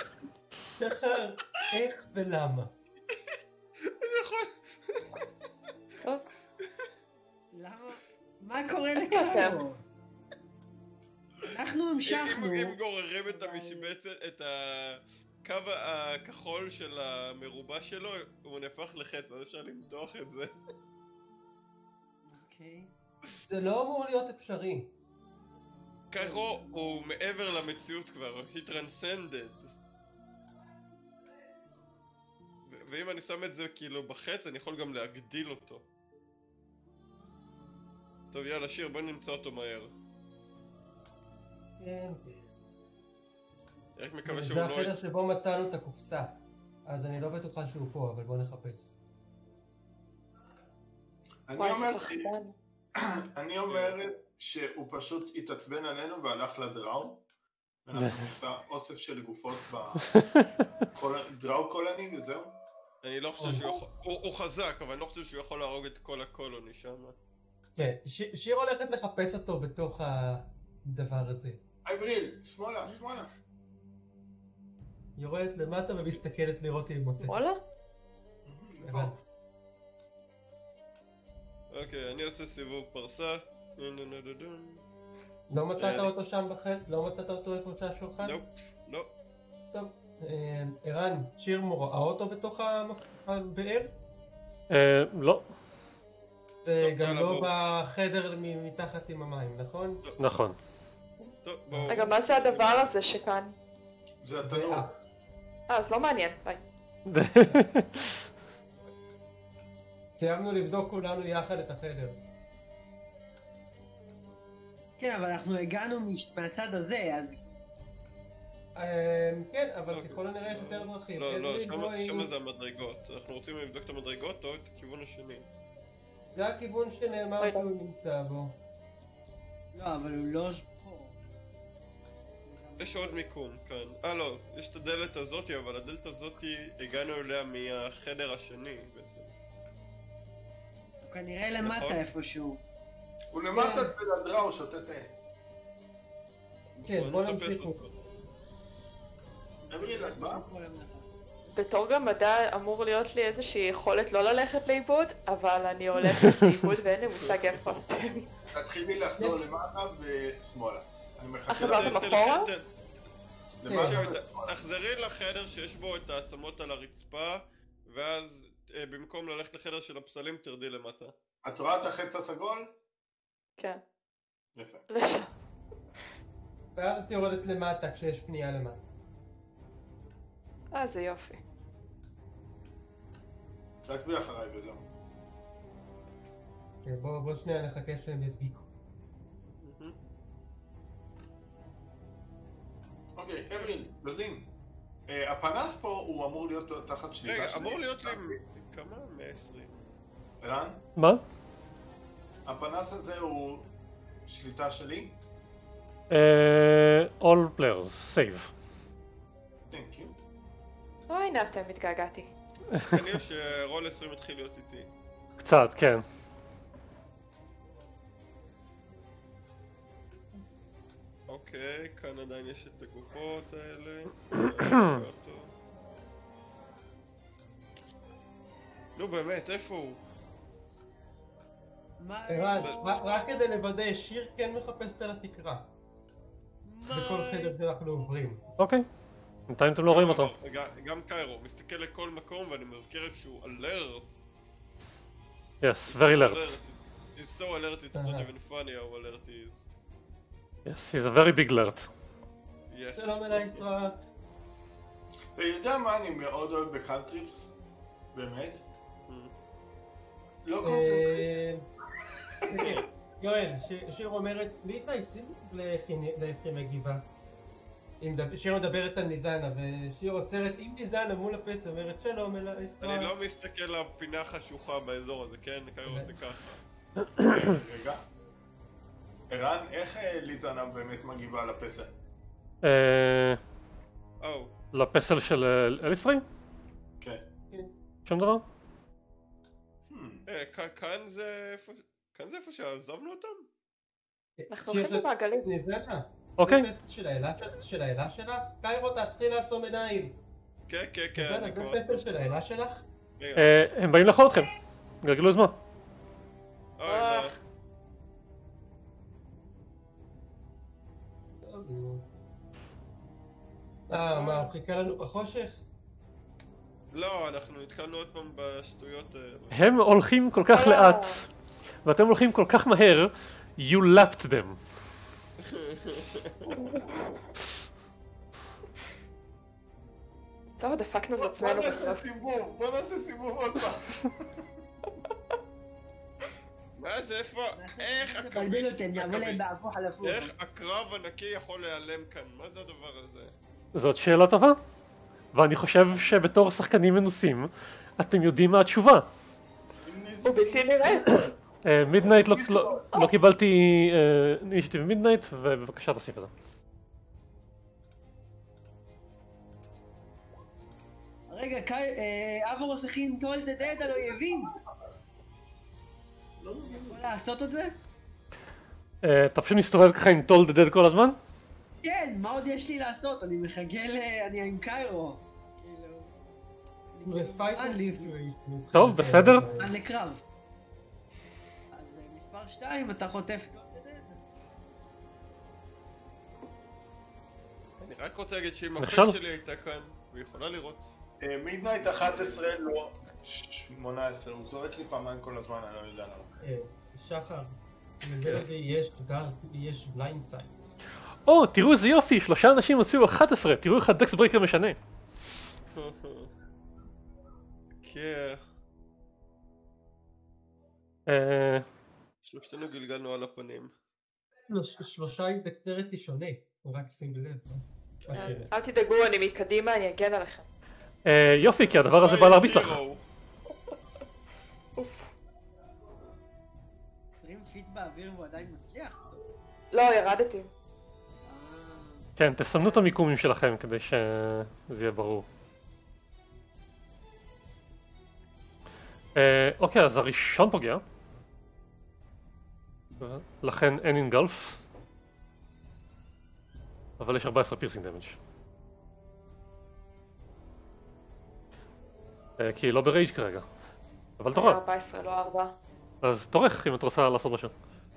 איך ולמה? אני יכול... טוב. למה? מה קורה לכאן? אנחנו המשכנו. אם גוררים את המשבצת, את הקו הכחול של המרובע שלו, הוא נהפך לחץ, אז אפשר למתוח את זה. אוקיי. זה לא אמור להיות אפשרי. קיירו הוא מעבר למציאות כבר, he transcended. ואם אני שם את זה כאילו בחץ, אני יכול גם להגדיל אותו. טוב, יאללה, שיר, בוא נמצא אותו מהר. כן. אני רק מקווה שהוא זה לא... החדר שבו מצאנו את הקופסה. אז אני לא בטוחה שהוא פה, אבל בוא נחפש. אני אומר שהוא פשוט התעצבן עלינו והלך לדראו. אנחנו נמצא אוסף של גופות בדראו קולני וזהו. אני לא חושב שהוא יכול... הוא חזק, אבל אני לא חושב שהוא יכול להרוג את כל הקולוני שם. כן, שיר הולכת לחפש אותו בתוך הדבר הזה. אבריל, שמאלה, שמאלה. יורדת למטה ומסתכלת לראות אם מוצאת. וואלה? אוקיי, אני עושה סיבוב פרסה. לא מצאת אותו שם בחץ? לא מצאת אותו איפה שהשולחן? לא. טוב, ערן, שיר רואה אותו בתוך הבאר? לא. וגם לא בחדר מתחת עם המים, נכון? נכון. רגע, מה זה הדבר הזה שכאן? זה התנור. אז לא מעניין, ביי. סיימנו לבדוק כולנו יחד את החדר. כן, אבל אנחנו הגענו מהצד הזה, אז... כן, אבל ככל הנראה יש יותר דרכים. לא, שם זה המדרגות. אנחנו רוצים לבדוק את המדרגות או את הכיוון השני. זה הכיוון שנאמר שהוא נמצא בו. לא, אבל הוא לא פה. יש עוד מיקום כאן. לא, יש את הדלת הזאתי, אבל הדלת הזאתי הגענו אליה מהחדר השני בעצם. הוא כנראה למטה איפשהו. הוא למטה בלדראו שותה תה. כן, בוא נמשיך אותו. אבריל, את באה? בתור גמדה אמור להיות לי איזושהי יכולת לא ללכת לאיבוד, אבל אני הולכת לאיבוד ואין לי מושג איפה אתם. תתחילי לחזור למטה ושמאלה. אני מחכה... חזרתם אחורה? תחזרי לחדר שיש בו את העצמות על הרצפה, ואז במקום ללכת לחדר של הפסלים תרדי למטה. את רואה את החץ הסגול? כן. יפה. לשם. ואז את יורדת למטה כשיש פנייה למטה. זה יופי. תעקבי אחריי וזהו. בוא שנייה נחכה שהם ידביקו. אוקיי, אבריל, יודעים. הפנס פה הוא אמור להיות תחת שליטה שלי. רגע, אמור להיות לי כמה? 120. ערן? מה? הפנס הזה הוא שליטה שלי? All players, save. Thank you. הנה אתם, התגעגעתי. כנראה שרול 20 התחיל להיות איתי. קצת, כן. אוקיי, כאן עדיין יש את הגופות האלה. נו באמת, איפה הוא? ערן, רק כדי לוודא, שיר כן מחפשת על התקרה. בכל חדר שאנחנו עוברים. אוקיי. בינתיים אתם לא רואים אותו. גם קיירו, מסתכל לכל מקום ואני מזכיר רק שהוא alert. Yes, very alert. He's so alert, it's not even funny how alert he is. Yes, he's a very big alert. שלום אליי ישראל. אתה יודע מה אני מאוד אוהב בקלטריפס? באמת? לא קונסנטרט. יואל, שיר אומרת, ליטה הציב לאיך היא מגיבה. שיר מדברת על ניזנה, ושיר עוצרת עם ניזנה מול הפסל, אומרת שלום אליי ישראל. אני לא מסתכל לפינה חשוכה באזור הזה, כן? קיירו עושה ככה. רגע. ערן, איך ליזנה באמת מגיבה לפסל? לפסל של אליסטרי? כן. שום דבר? כאן זה איפה שעזבנו אותם? אנחנו הולכים במעגלים. ניזנה. אוקיי. זה פסל של האלה שלך? קיירו, תתחיל לעצום עיניים. כן. זה פסל של האלה שלך? הם באים לאכול אתכם. גלגלו זמן. מה, הוא חיכה לנו בחושך? לא, אנחנו נתקלנו עוד פעם בשטויות. הם הולכים כל כך לאט ואתם הולכים כל כך מהר, you lapped them. טוב, דפקנו את עצמנו בוא נעשה בסוף. סיבוב, בוא נעשה סיבוב עוד פעם. מה זה איפה? איך תבלבל אותי, אני אעבור להם בהפוך על הפוך. איך הקרב הנקי יכול להיעלם כאן? מה זה הדבר הזה? זאת שאלה טובה, ואני חושב שבתור שחקנים מנוסים, אתם יודעים מה התשובה. הוא בלתי נראה. מידנייט לא קיבלתי אינישיטיב מידנייט, ובבקשה תוסיף את זה. רגע, אברוס הכין טול דה דד על אויבים. יכול לעשות את זה? אתה פשוט מסתובב ככה עם טול דה דד כל הזמן? כן, מה עוד יש לי לעשות? אני מחכה אני עם קיירו. טוב, בסדר. אני לקרב. אז מספר 2 אתה חוטף טול דה דד. אני רק רוצה להגיד שאם נכשל. הפרק שלי הייתה כאן, והיא יכולה לראות. מידנייט 11, לא 18, הוא זורק לי פעמיים כל הזמן, אני לא יודע למה. שחר, יש בליינד סייטס. או, תראו איזה יופי, 3 אנשים הוציאו 11, תראו איך הדקס ברייקר משנה. כן. שלושתנו גלגלנו על הפנים. שלושה עם דקטריטי שונה, רק שים לב. אל תדאגו, אני מקדימה, אני אגן עליכם. יופי, כי הדבר הזה בא להרביץ לך. 20 פיט באוויר והוא עדיין מצליח? לא, ירדתי. כן, תסמנו את המיקומים שלכם כדי שזה יהיה ברור. אוקיי, אז הראשון פוגע. לכן אין אינגלף. אבל יש 14 פירסינג דמג'. כי היא לא ברייג' כרגע. אבל תורה. 14, לא 4. אז תורך אם את רוצה לעשות משהו.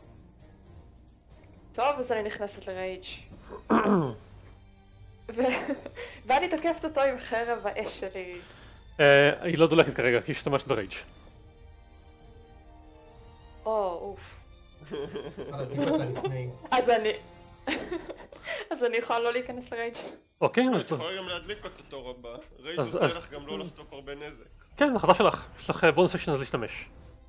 טוב, אז אני נכנסת לרייג'. ואני תוקפת אותו עם חרב האש שלי. היא לא דולקת כרגע, כי השתמשת ברייג'. אוף. אז אני יכולה לא להיכנס לרייג'. אוקיי, אז את יכולה גם להדליק אותה תור הבא. רייג' נותן לך גם לא לחטוף הרבה נזק. כן, החלטה שלך. יש לך בונוס אקשן אז להשתמש.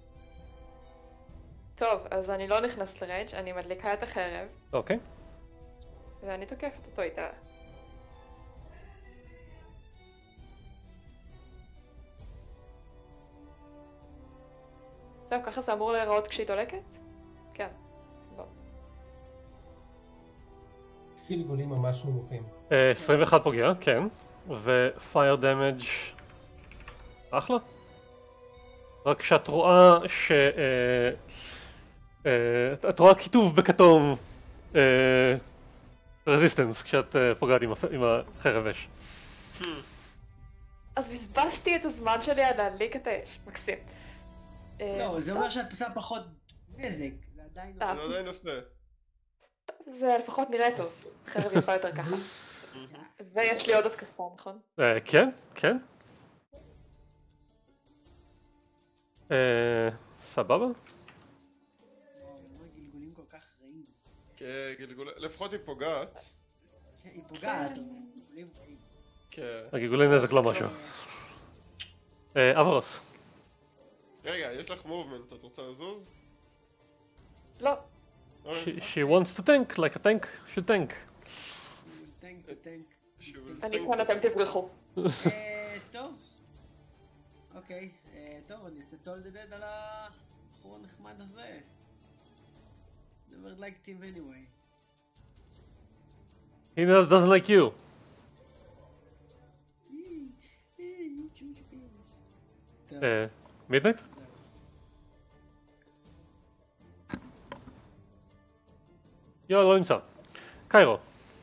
טוב, אז אני לא נכנסת לרייג', אני מדליקה את החרב. אוקיי. ואני תוקפת אותו איתה. טוב, ככה זה אמור להיראות כשהיא דולקת? כן. בוא. גלגולים ממש נמוכים. 21 פוגע, כן. ופייר דמג' אחלה. רק שאת רואה את רואה כיתוב בכתום רזיסטנס כשאת פוגעת עם החרב אש. אז בזבזתי את הזמן שלי עד להדליק את האש, מקסים. לא, זה אומר שאת עושה פחות נזק, זה עדיין זה עדיין עושה. זה לפחות נראה טוב, חרב יפה יותר ככה. ויש לי עוד התקפה, נכון? כן, כן. סבבה. גלגולים כל כך רעים. כן, לפחות היא פוגעת. היא פוגעת, גלגולים רעים. כן. הגלגולי נזק לא משהו. אברוס. רגע, יש לך מובמנט, את רוצה לזוז? לא. She wants to tank like a tank should tank. טנק. אני כאן, אתם תברחו. טוב. אוקיי, טוב, אני אעשה טול דה דד על הבחור הנחמד הזה. Never liked him anyway. He doesn't like you. מידנייט? לא נמצא. קיירו.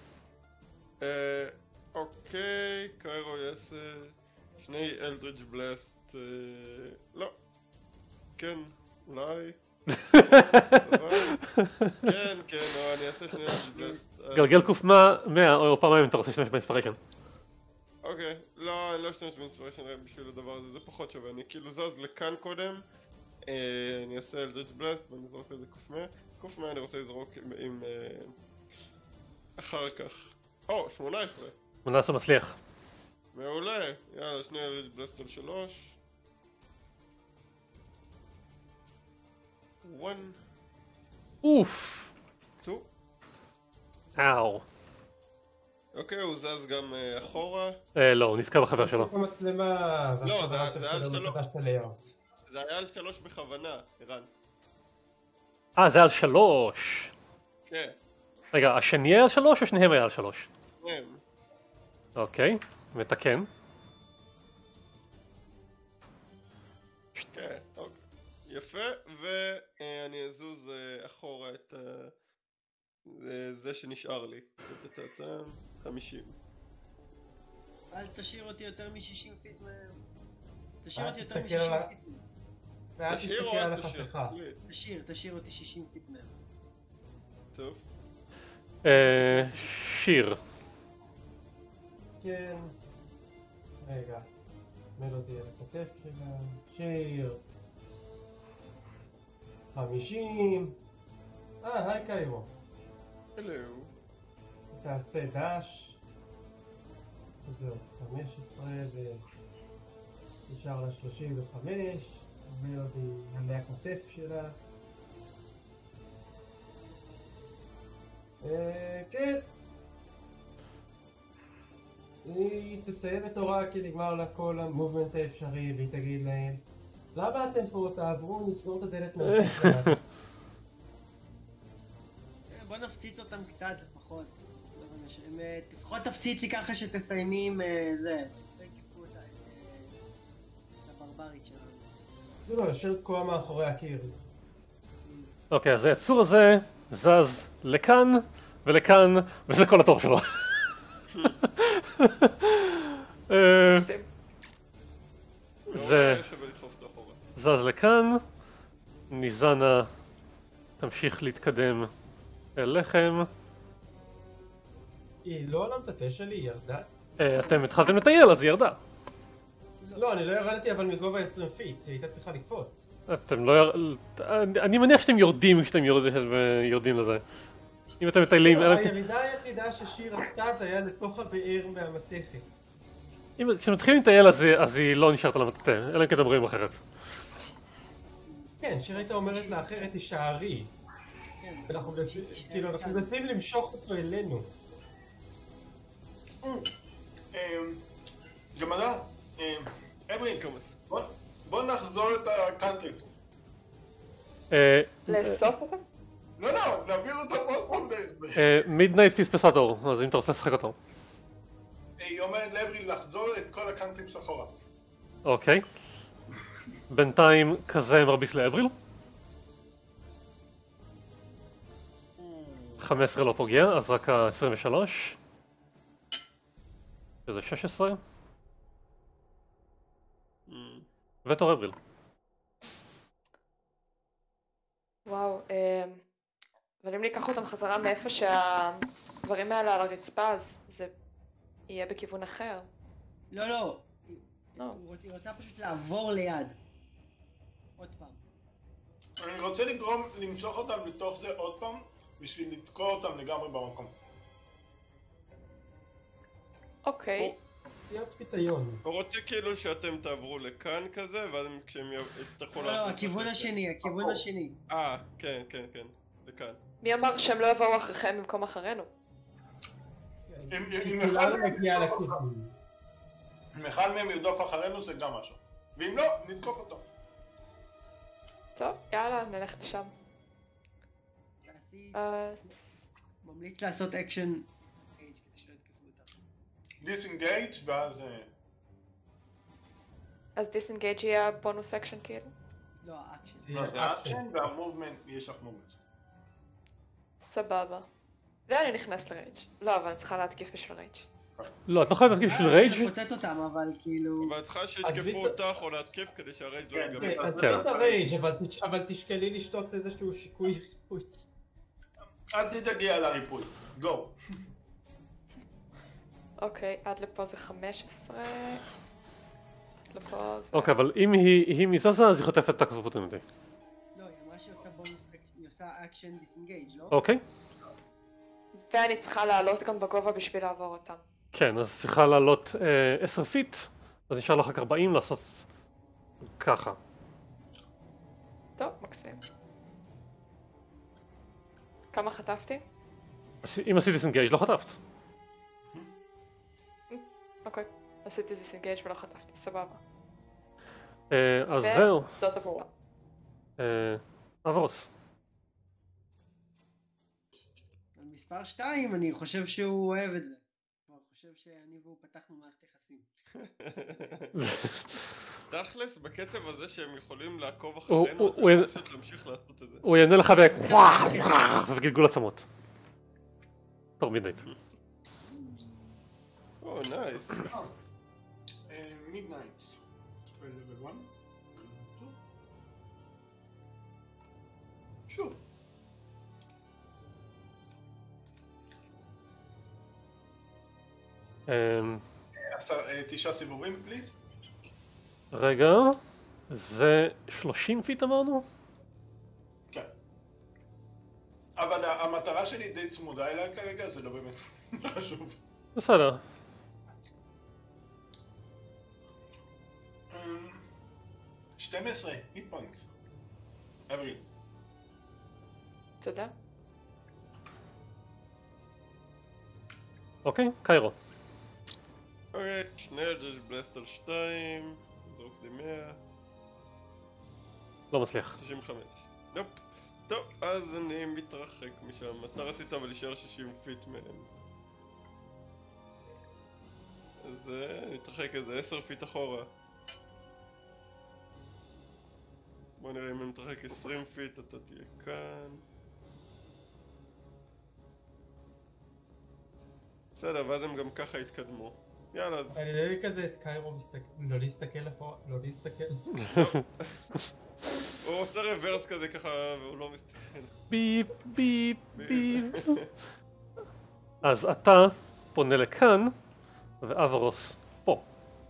אוקיי, קיירו יעשה 2 אלדריג' בלאסט, לא. כן, אולי. כן, אני אעשה 2 אלדריג' בלאסט. גלגל קוף 100 או פעמיים אם אתה רוצה להשתמש באינספיריישן. אוקיי, לא, אני לא אשתמש באינספיריישן בשביל הדבר הזה, זה פחות שווה, אני כאילו זז לכאן קודם, אני אעשה אלדריץ' בלסט ואני אזרוק איזה קוף 100 אני רוצה לזרוק עם אחר כך. 18. 18 מצליח. מעולה, יאללה, שני אלדריץ' בלסט על 3. 1. אוף. 2. אאו. אוקיי, הוא זז גם אחורה. לא, הוא נזכר בחבר שלו. המצלמה, לא, ועכשיו זה צריך היה על לדבר שלו. מחדש את הלייאאוט. זה היה על 3 בכוונה, ערן. זה על 3. כן. רגע, השני היה על 3 או שניהם היה על 3? כן. אוקיי, מתקן. כן, אוקיי. יפה, ואני אזוז אחורה את זה שנשאר לי. 50. אל תשאיר אותי יותר מ-60 פיט מהם. תשאיר אותי יותר תסתכל על מ-60 פיט מהם. ואל תשאיר תסתכל או על אל תשאיר? החתיכה. תשאיר אותי 60 פיט מהם. טוב. שיר. כן. רגע. מלודי על הכתף שלה. שיר. 50. היי קיירו. הלו. תעשה דש. זהו, 15 ונשאר לה 35. מלודי עלי הכתף שלה. כן. היא תסיים את הוראה כי נגמר לה כל המובמנט האפשרי והיא תגיד להם למה אתם פה? תעברו, נסגור את הדלת מהשאלה. בוא נפציץ אותם קצת לפחות. לפחות תפציצי ככה שתסיימי עם זה. תקיפו אותה, את הברברית שלנו. זה לא, יושב תקועה מאחורי הקיר. אוקיי, אז היצור הזה זז לכאן ולכאן, וזה כל התור שלו. זה זז לכאן, ניזנה תמשיך להתקדם אליכם. היא לא עולם את התה שלי, היא ירדה? אתם התחלתם לטייל אז היא ירדה. לא, אני לא ירדתי אבל מגובה 20 פיט, היא הייתה צריכה לקפוץ. אתם לא אני מניח שאתם יורדים כשאתם יורדים לזה. אם אתם מטיילים... הירידה היחידה ששיר עשתה זה היה לתוך הבאר מהמתכת. כשאתם מתחילים לטייל אז היא לא נשארת על המטה, אלא אם כן אתם רואים אחרת. כן, שיר הייתה אומרת לאחרת תישארי. אנחנו מנסים למשוך אותו אלינו. גמדה, אברין, בוא נחזור את הקנטריקט. לאסוף אותם? לא, נעביר אותם עוד פעם דרך. מידנייט פספסה תור, אז אם אתה רוצה לשחק אותו. היא אומרת לאברין לחזור את כל הקנטריקטס אחורה. אוקיי. בינתיים כזה מרביץ לאבריל. 15 לא פוגע, אז רק ה-23. שזה 16. ותור אבריל. וואו, אבל אם ניקח אותם חזרה מאיפה שהדברים האלה על הרצפה, אז זה יהיה בכיוון אחר. לא. לא. היא רוצה פשוט לעבור ליד. עוד פעם. אני רוצה למשוך אותם לתוך זה עוד פעם, בשביל לתקוע אותם לגמרי במקום. אוקיי. יצפיתיון. הוא רוצה כאילו שאתם תעברו לכאן כזה, ואז כשהם יצטרכו לא, הכיוון השני. כן, לכאן. מי אמר שהם לא יבואו אחריכם במקום אחרינו? אם אחד מהם ירדוף אחרינו זה גם משהו. ואם לא, נתקוף אותו. טוב, יאללה, נלך לשם. ממליץ לעשות אקשן כדי שלא יתקפו אותך. דיסנגייג' ואז... אז דיסנגייג' יהיה הבונוס אקשן כאילו? לא, האקשן. לא, זה אקשן והמובמנט, יש לך מובמנט. סבבה. ואני נכנס לרייג'. לא, אבל אני צריכה להתקיף בשביל רייג'. לא, את לא יכולה להתקיף בשביל רייג'? אני חוצץ אותם, אבל כאילו... אבל את צריכה שיתקפו אותך או להתקיף כדי שהרייג' לא יגמר. את לא את הרייג' אבל תשקלי לשתות איזשהו שיקוי. אל תדאגי על הריפוי. גו. אוקיי, עד לפה זה 15. עד לפה זה... אוקיי, אבל אם היא מזזה אז היא חוטפת את האופורטוניטי. לא, היא אמרה שהיא עושה בונוס, היא עושה אקשן דיסנגייג', לא? אוקיי? ואני צריכה לעלות גם בגובה בשביל לעבור אותם. כן, אז צריכה לעלות 10 פיט, אז נשאר לך רק 40 לעשות ככה. טוב, מקסים. כמה חטפתי? אם עשית דיסנגייג' לא חטפת. אוקיי, עשיתי דיסנגייג' ולא חטפתי, סבבה. אז זהו. זאת הפעולה. אברוס. על מספר 2 אני חושב שהוא אוהב את זה. אני חושב שאני והוא פתחנו מערכת יחסים. תכלס, בקצב הזה שהם יכולים לעקוב אחרינו, אתה יכול פשוט להמשיך לעשות את זה. הוא יענה לך וגלגול עצמות. תור מידנייט. או, נייס. מידנייט. level 1. שוב. 9 סיבובים, פליז. רגע, זה 30 פיט אמרנו? כן. אבל המטרה שלי די צמודה אליי כרגע, זה לא באמת חשוב. בסדר. 12, hit points. every. תודה. אוקיי, קיירו. אוקיי, שני אלג'ש בלסט על 2, זרוק לי 100, לא מצליח. 65. נופ. טוב, אז אני מתרחק משם. אתה רצית אבל להישאר 60 פיט מהם. אז נתרחק איזה 10 פיט אחורה. בוא נראה אם אני מתרחק 20 פיט, אתה תהיה כאן. בסדר, ואז הם גם ככה יתקדמו. יאללה, אז... אני לא כזה את קיירו לא להסתכל לפה, לא להסתכל. הוא עושה רוורס כזה ככה והוא לא מסתכל. ביפ ביפ ביפ. אז אתה פונה לכאן ואברוס פה.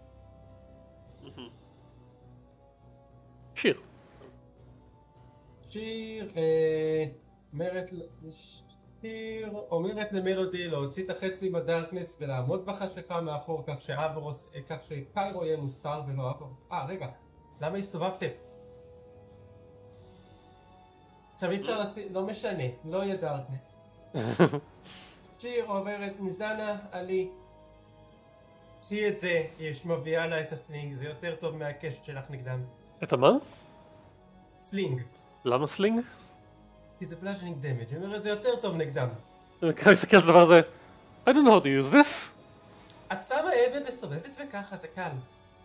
שיר. אומרת למלודי להוציא את החצי בדארקנס ולעמוד בחשכה מאחור כך שקיירו יהיה מוסתר ולא אברוס. רגע, למה הסתובבתם? עכשיו אי אפשר לשים, לא משנה, לא יהיה דארקנס. שיר אומרת מזנה עלי שהיא את זה, יש מביאה לה את הסלינג, זה יותר טוב מהקשת שלך נגדם. את מה? סלינג. למה סלינג? כי זה בלאז'נינג דמג', היא אומרת זה יותר טוב נגדם. אני ככה מסתכל על הדבר הזה. I don't know how to use this. את שמה אבן מסובבת וככה, זה קל.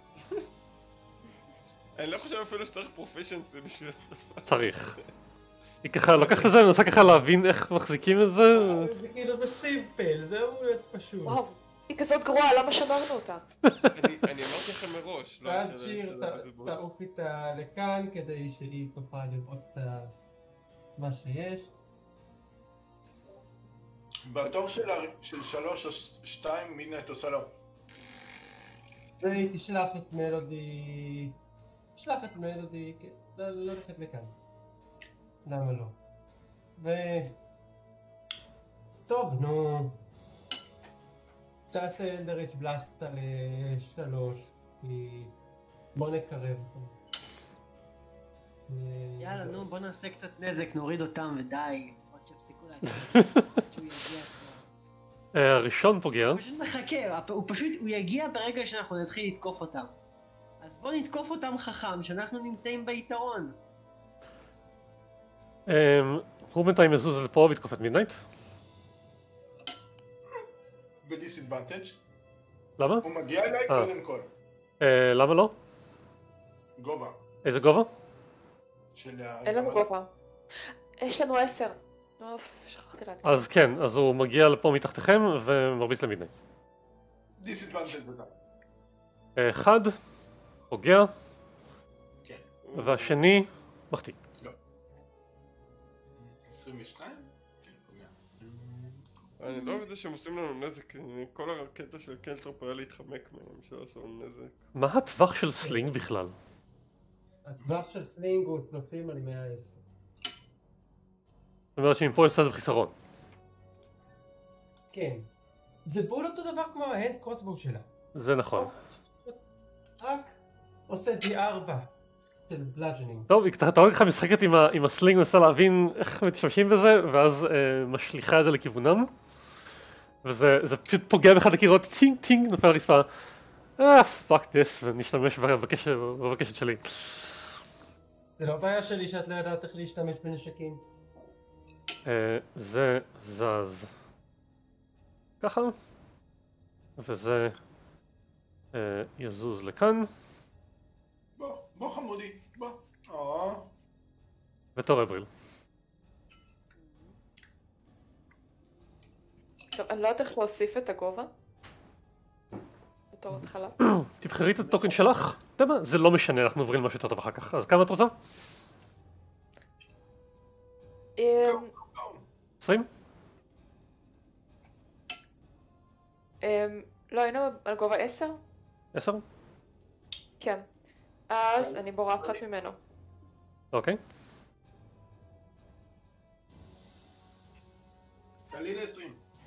אני לא חושב אפילו שצריך פרופישנסי בשביל... צריך. היא ככה לוקחת את זה ומנסה ככה להבין איך מחזיקים את זה. זה כאילו זה סימפל, זה אמור להיות פשוט. וואו, היא כזאת גרועה, למה שמרנו אותה? אני אמרתי לכם מראש, לא ואז שיר תעוף איתה לכאן כדי שהיא תוכל לראות מה שיש. בתור של 3 או 2 מידנייט עושה לו. והיא תשלח את מלודי... תשלח את מלודי... לא הולכת לכאן. למה לא? טוב, נו... תעשה אלדריץ' בלאסט על 3, כי... בוא נקרב. יאללה, נו, בוא נעשה קצת נזק, נוריד אותם ודי. עוד שיפסיקו להגיד שהוא יגיע כבר. הראשון פוגע. הוא פשוט מחכה, הוא יגיע ברגע שאנחנו נתחיל לתקוף אותם. אז בוא נתקוף אותם חכם, שאנחנו נמצאים ביתרון. הוא בינתיים יזוז לפה ויתקוף את מידנייט. בדיסאדוונטג'. למה? הוא מגיע אליי קודם כל. למה לא? גובה. איזה גובה? אין לנו גובה. יש לנו 10. שכחתי להתקדם. אז כן, אז הוא מגיע לפה מתחתיכם ומרביץ למידנייט. דיסאדוונטג' בטח. אחד פוגע כן. והשני מחטיא. לא. 22? כן, פוגע. אני לא אוהב את זה שהם עושים לנו נזק, כל הקטע של קנטרופ היה להתחמק מהם, שלא עשו לנו נזק. מה הטווח של סלינג בכלל? הטווח של סלינג הוא 30 על 110. זאת אומרת שמפה יש צד חיסרון. כן. זה בול אותו דבר כמו ההנד קרוסבו שלה. זה נכון. רק עושה D4 של בלאג'נינג. טוב, אתה רואה ככה משחקת עם הסלינג ונסה להבין איך משתמשים בזה, ואז משליחה את זה לכיוונם. וזה פשוט פוגע באחד הקירות, טינג טינג, נופל הרצפה. פאק דס, ונשתמש בבקשת שלי. זה לא בעיה שלי שאת לא יודעת איך להשתמש בנשקים. זה זז ככה, וזה יזוז לכאן. בוא חמודי, בוא. ותור אבריל. טוב, אני לא יודעת איך להוסיף את הגובה. בתור התחלה. תבחרי את הטוקן שלך. אתה יודע מה? זה לא משנה, אנחנו עוברים משהו יותר טוב אחר כך. אז כמה את רוצה? 20? לא, היינו על גובה 10? 10? כן. אז אני בורחת ממנו. אוקיי. תעלי ל-20.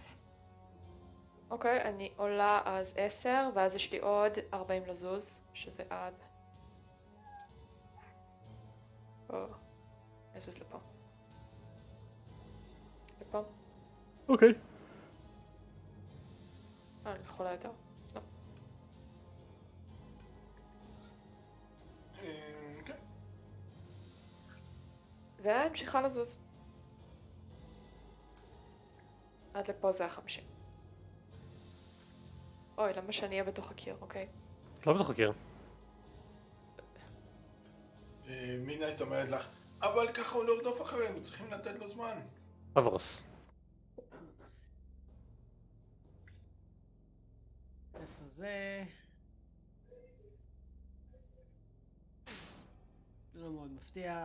אוקיי, אני עולה אז 10, ואז יש לי עוד 40 לזוז, שזה עד... נזוז לפה. לפה. אוקיי. אני יכולה יותר. לא. כן. ואני ממשיכה לזוז. עד לפה זה 50. אוי, למה שאני אהיה בתוך הקיר, אוקיי? את לא בתוך הקיר. מינה אומרת לך, אבל ככה הוא לא ירדוף אחרינו, צריכים לתת לו זמן. אברוס. איפה זה? זה לא מאוד מפתיע.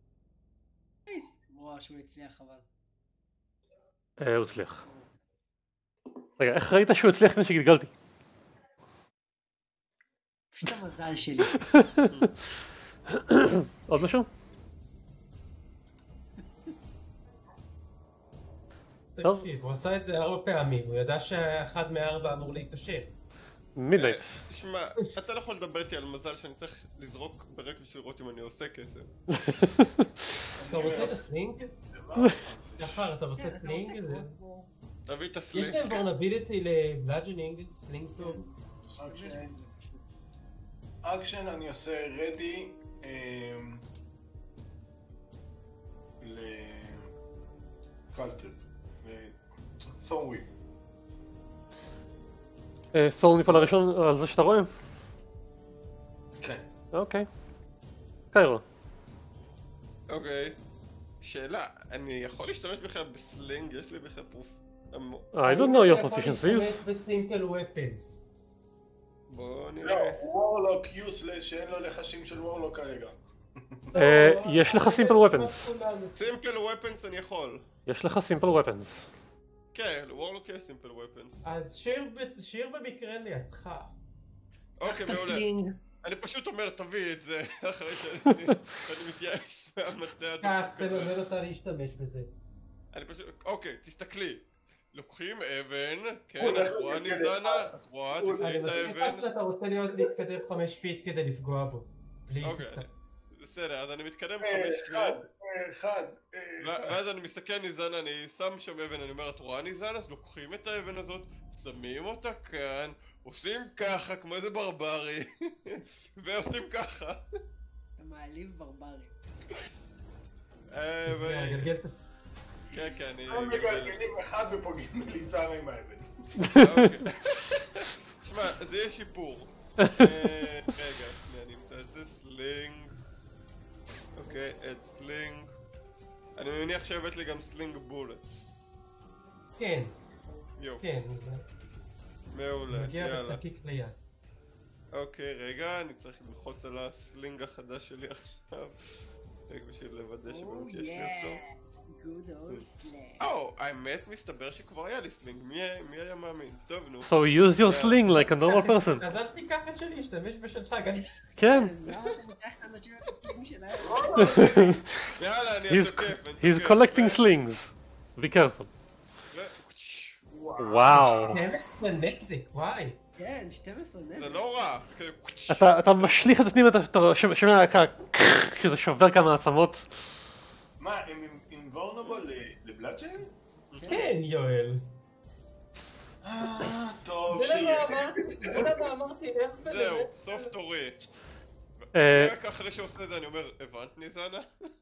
רואה שהוא הצליח אבל. הוא הצליח. רגע, איך ראית שהוא הצליח לפני שגלגלתי? פשוט המזל שלי. עוד משהו? טוב. תקשיב, הוא עשה את זה 4 פעמים, הוא ידע שאחד מ4 אמור להיכשל. מידנייט. תשמע, אתה לא יכול לדבר איתי על מזל שאני צריך לזרוק ברק בשביל לראות אם אני עושה כסף. אתה רוצה את הסלינג? יחר, אתה רוצה סלינג? תביא את יש הסלינג. להם וורנביליטי לבלאג'נינג, סלינג טוב. אקשן אני עושה רדי לקלטר, לת'ורי. תור נפעל הראשון על זה שאתה רואה? כן. אוקיי. קיירו. אוקיי. שאלה, אני יכול להשתמש בכלל בסלינג? יש לי בכלל פרוף... I don't know your אתה יכול proficiencies. להשתמש בסלינקל ופנס. בוא לא, נראה. וורלוק יוסלס שאין לו לחשים של וורלוק כרגע. יש לך simple weapons. סימפל ופנס אני יכול. יש לך simple weapons. כן, וורלוק יש סימפל ופנס. אז שיר במקרה לידך. אוקיי, קח את מעולה. הסלינג. אני פשוט אומר, תביא את זה, אחרי שאני מתייאש מהמטה כך, הדפוק הזה. תלמד אותה להשתמש בזה. אני פשוט, אוקיי, תסתכלי. לוקחים אבן, כן, הוא הולך רואה להתקדם. ניזנה, רואה, אני תקחי את מסכים האבן. שאתה רוצה להתקדם 5 פיט כדי לפגוע בו. בלי אוקיי, סתם. בסדר, אז אני מתקדם 5 אחד. ואז אני מסתכל ניזנה, אני שם שם אבן, אני אומר, את רואה ניזנה? אז לוקחים את האבן הזאת, שמים אותה כאן, עושים ככה, כמו איזה ברברי, ועושים ככה. אתה מעליב ברברים. גלגל את כן, כן, אני... הם מגלגלים אחד ופוגעים בליזנה עם האבן. אוקיי. שמע, זה יהיה שיפור. רגע, אני אמצא את זה, סלינג. אוקיי, את סלינג. אני מניח שהבאת לי גם סלינג בולטס. כן, יופי, כן. מעולה, מגיע יאללה. בסקיק ליד. אוקיי, רגע, אני צריך ללחוץ על הסלינג החדש שלי עכשיו. רק בשביל לוודא שבאמת יש לי אותו. Good old flag. האמת מסתבר שכבר היה לי סלינג, מי היה מאמין? טוב נו. So use your sling like a normal person. אז אל תיקח את שלי, השתמש בשלך גם. כן. למה אתה לוקח את האנשים הסלינג שלהם? יאללה, אני אתוקף. He's collecting slings. Be careful. וואו. 12 נזק, וואי. כן, 12 נזק. זה לא רע. אתה משליך את זה פנימה, אתה שומע כשזה שובר כמה עצמות. מה, הם invulnerable לבלאדג'יין? כן, יואל. טוב, זה למה אמרתי, איך זה? זהו, סוף תורי. רק אחרי שעושה את זה אני אומר, הבנת ניזנה?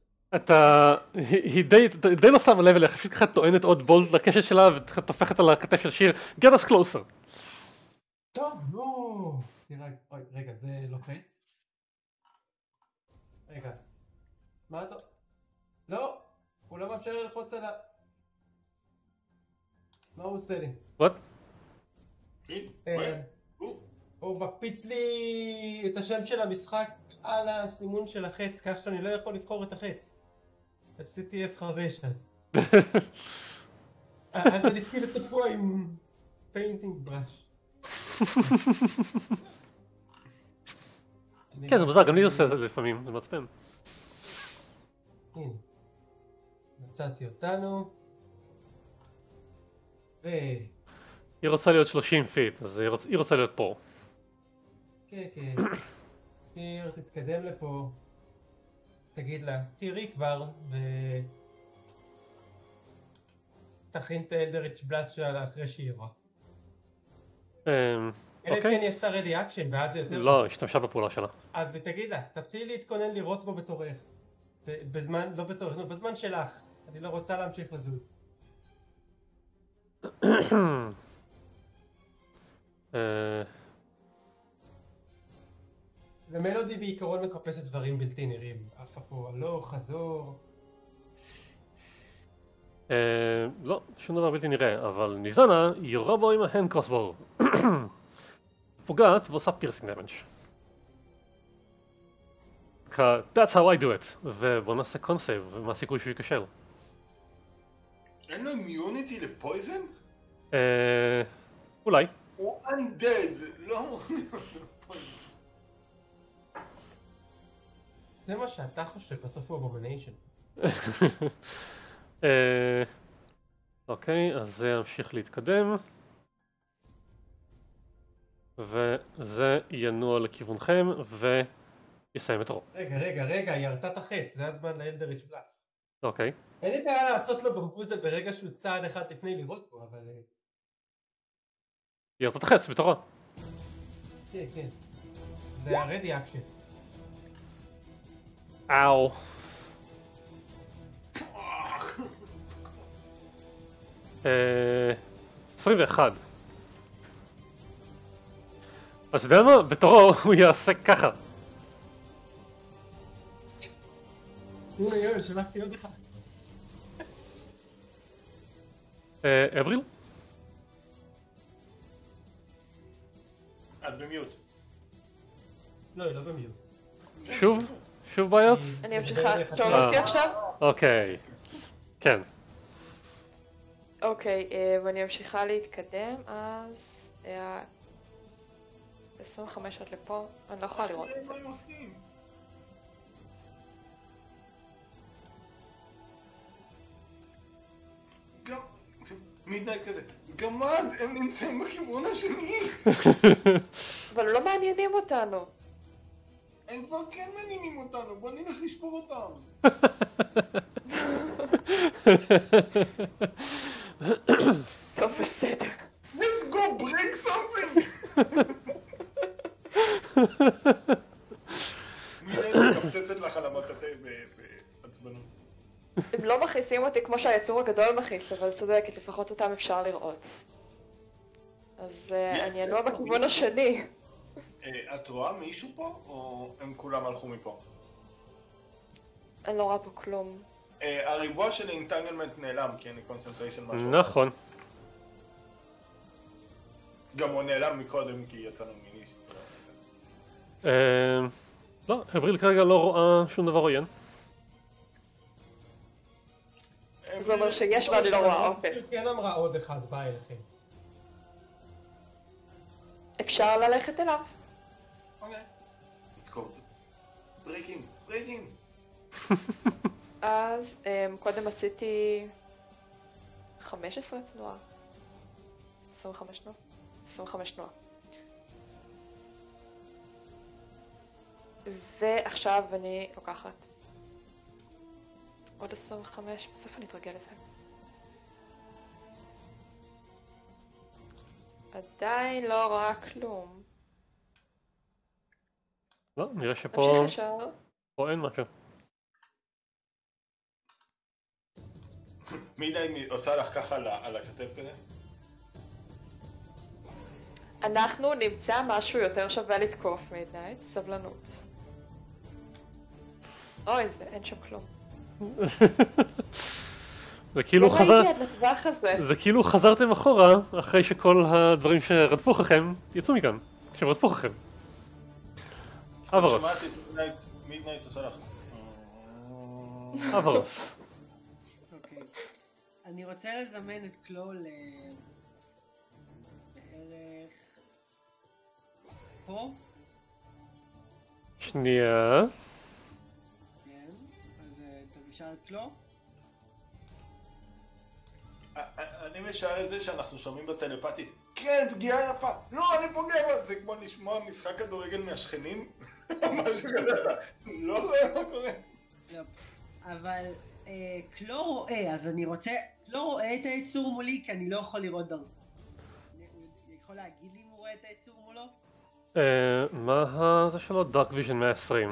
היא די לא שמה לב אליך, פשוט ככה טוענת עוד בולט לקשת שלה ותופכת על הכתף של שיר, get us closer. טוב, נו. רגע, זה לוחץ? רגע. מה אתה... לא! הוא לא מאפשר לי ללחוץ עליו. מה הוא עושה לי? What? הוא מקפיץ לי את השם של המשחק על הסימון של החץ, כך שאני לא יכול לבחור את החץ. עשיתי F5 אז. אז אני התחיל לתקוע עם פיינטינג בראש. כן, זה מוזר, גם לי עושה את זה לפעמים, זה מעצבן. הנה, מצאתי אותנו. היא רוצה להיות 30 פיט, אז היא רוצה להיות פה. כן, כן. שיר, תתקדם לפה. תגיד לה, תראי כבר, תכין את האלדריץ' בלאס שלה אחרי שהיא עברה. אלא אם כן היא עשתה רדי אקשן, ואז זה יותר... לא, השתמשה בפעולה שלה. אז תגיד לה, תתחילי להתכונן לרוץ בו בתורך. בזמן, לא בתורך, בזמן שלך. אני לא רוצה להמשיך לזוז. ומלודי בעיקרון מחפשת דברים בלתי נראים. אף פה הלוך, חזור. לא, שום דבר בלתי נראה, אבל ניזנה יורה בו עם ההנד קרוסבור. פוגעת ועושה פירסינג דמג'. That's how I do it. ובוא נעשה קונסייב, ומה הסיכוי שהוא ייכשל? אין לו אימיוניטי לפויזן? אולי. הוא undead, לא... זה מה שאתה חושב, בסוף הוא אבומניישן. אוקיי, אז זה ימשיך להתקדם. וזה ינוע לכיוונכם ויסיים את הרוב. רגע, היא ירתה את החץ, זה הזמן לאלדריץ' בלאס. אוקיי. אין לי בעיה לעשות לו ברקוזל ברגע שהוא צעד אחד לפני לראות בו, אבל... היא ירתה את החץ בתורה. כן. זה הרדי אקשן. אאו. אה... 21. אז אתה יודע מה? בתורו הוא יעשה ככה. הנה יואל, שלחתי עוד אחד. אבריל? את במיוט. לא, היא לא במיוט. שוב בעיות? אני ממשיכה, אפשר להשקיע עכשיו? אוקיי. כן. אוקיי, ואני ממשיכה להתקדם, אז... 25 עד לפה, אני לא יכולה לראות את זה. גם... מידנייט כזה, גמד, הם נמצאים בכיוון השני! אבל לא מעניינים אותנו. הם כבר כן מעניינים אותנו, בוא נלך לשבור אותם! טוב, בסדר. Let's go break something! מידנייט מקפצצת לך על המטאטה בעצבנות. הם לא מכניסים אותי כמו שהיצור הגדול מכניס, אבל צודקת, לפחות אותם אפשר לראות. אז אני אנוע בכיוון השני. את רואה מישהו פה, או הם כולם הלכו מפה? אני לא רואה פה כלום. הריבוע של אינטנגלמנט נעלם, כי אין לי קונסנטריישן משהו. נכון. גם הוא נעלם מקודם, כי יצאנו מיני. לא, אבריל כרגע לא רואה שום דבר עוין. זה אומר שיש ואני לא רואה, אוקיי. כן אמרה עוד אחד בא אליכם. אפשר ללכת אליו? אוקיי. let's go. breaking. אז קודם עשיתי 15 תנועה. 25 תנועה. 25 תנועה. ועכשיו אני לוקחת עוד 25, בסוף אני אתרגל לזה. עדיין לא רואה כלום. לא, נראה שפה... נמשיך ישר. פה אין משהו. מידי עושה לך ככה על הכתף כזה? אנחנו נמצא משהו יותר שווה לתקוף מידנייט, סבלנות. אוי, אין שם כלום. זה כאילו לא חזר... ראיתי עד לטווח הזה. זה כאילו חזרתם אחורה אחרי שכל הדברים שרדפו אחריכם יצאו מכאן. כשהם רדפו אחריכם. אברוס. שמעתי את מידנייט עושה לך. אברוס. אוקיי. אני רוצה לזמן את קלו בערך... פה? שנייה. כן. אז תשאל את קלו. אני משער את זה שאנחנו שומעים בטלפתית. כן, פגיעה יפה. לא, אני פוגע בה. זה כמו לשמוע משחק כדורגל מהשכנים. משהו כזה. לא רואה מה קורה. אבל קלו רואה, אז אני רוצה... קלו רואה את היצור מולי כי אני לא יכול לראות דרכו. הוא יכול להגיד לי אם הוא רואה את היצור מולו? מה זה שלו? דארק ויז'ן 120.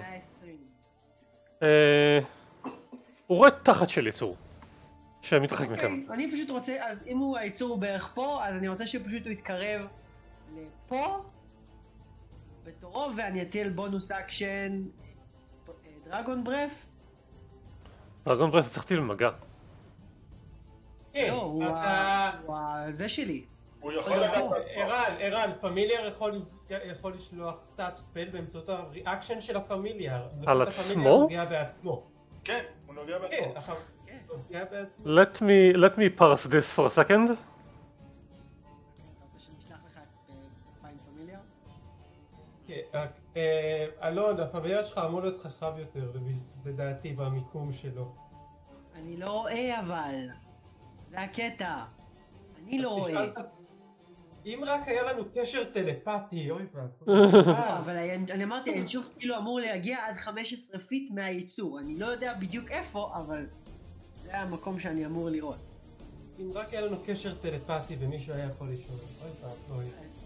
120. הוא רואה תחת של יצור שמתרחק מכם. אני פשוט רוצה, אז אם הוא היצור הוא בערך פה, אז אני רוצה שפשוט הוא יתקרב לפה בתורו, ואני אטיל בונוס אקשן דרגון ברף. דרגון ברף צריך במגע. כן, לא, הוא זה שלי. הוא יכול לדעת... ערן, פמיליאר יכול לשלוח טאפ ספל באמצעות הריאקשן של הפמיליאר. על עצמו? הוא נוגע בעצמו. כן, הוא נוגע בעצמו. כן, הוא נוגע בעצמו. Let me parse this for a second. אתה רוצה שנשלח לך את פיין פמיליאר? כן, אלון, הפמיליאר שלך אמור להיות חכם יותר, לדעתי, במיקום שלו. אני לא רואה אבל. זה הקטע. אני לא רואה. אם רק היה לנו קשר טלפתי, אוי אבל אני אמרתי, האינשוף כאילו אמור להגיע עד 15 פיט מהייצור. אני לא יודע בדיוק איפה, אבל זה המקום שאני אמור לראות. אם רק היה לנו קשר טלפתי ומישהו היה יכול לשאול, אוי.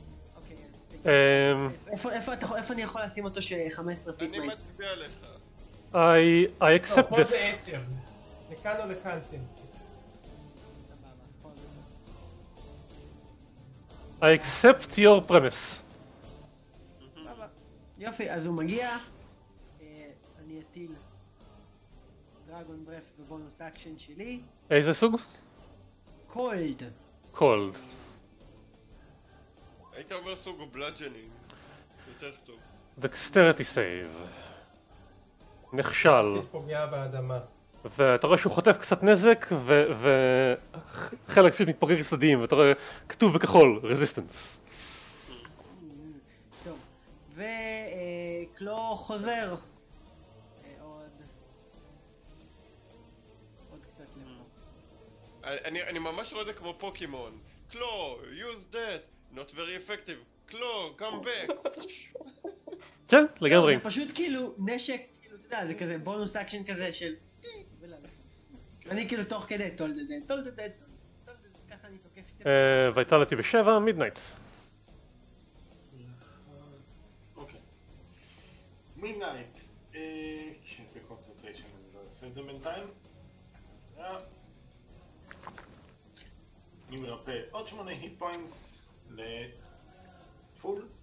איפה אני יכול לשים אותו ש-15 פיט אני מהייצור? מצביע לך. I accept פה זה this. אתר. לכאן או לכאן סים. I accept your premise. יופי, אז הוא מגיע, אני אטיל דרגון ברף בבונוס אקשן שלי. איזה סוג? קולד. cold. היית אומר סוג בלאג'נינג. יותר טוב. dexterity save. נכשל. סים פוגע באדמה. ואתה רואה שהוא חוטף קצת נזק וחלק פשוט מתפוגג לצדדים ואתה רואה כתוב בכחול resistance. טוב, וקלו חוזר עוד קצת לפה. אני ממש רואה את זה כמו פוקימון. קלו, use that, not very effective. קלו, come back. כן, לגמרי. זה פשוט כאילו נשק, כאילו אתה יודע, זה כזה בונוס אקשן כזה של אני כאילו תוך כדי תולדד, ככה אני תוקף את זה. ויטליטי ב7, מידנייט. אוקיי. מידנייט. זה קונצנטריישן, אני לא אעשה את זה בינתיים. אני מרפא עוד 8 היט פוינטס לפול.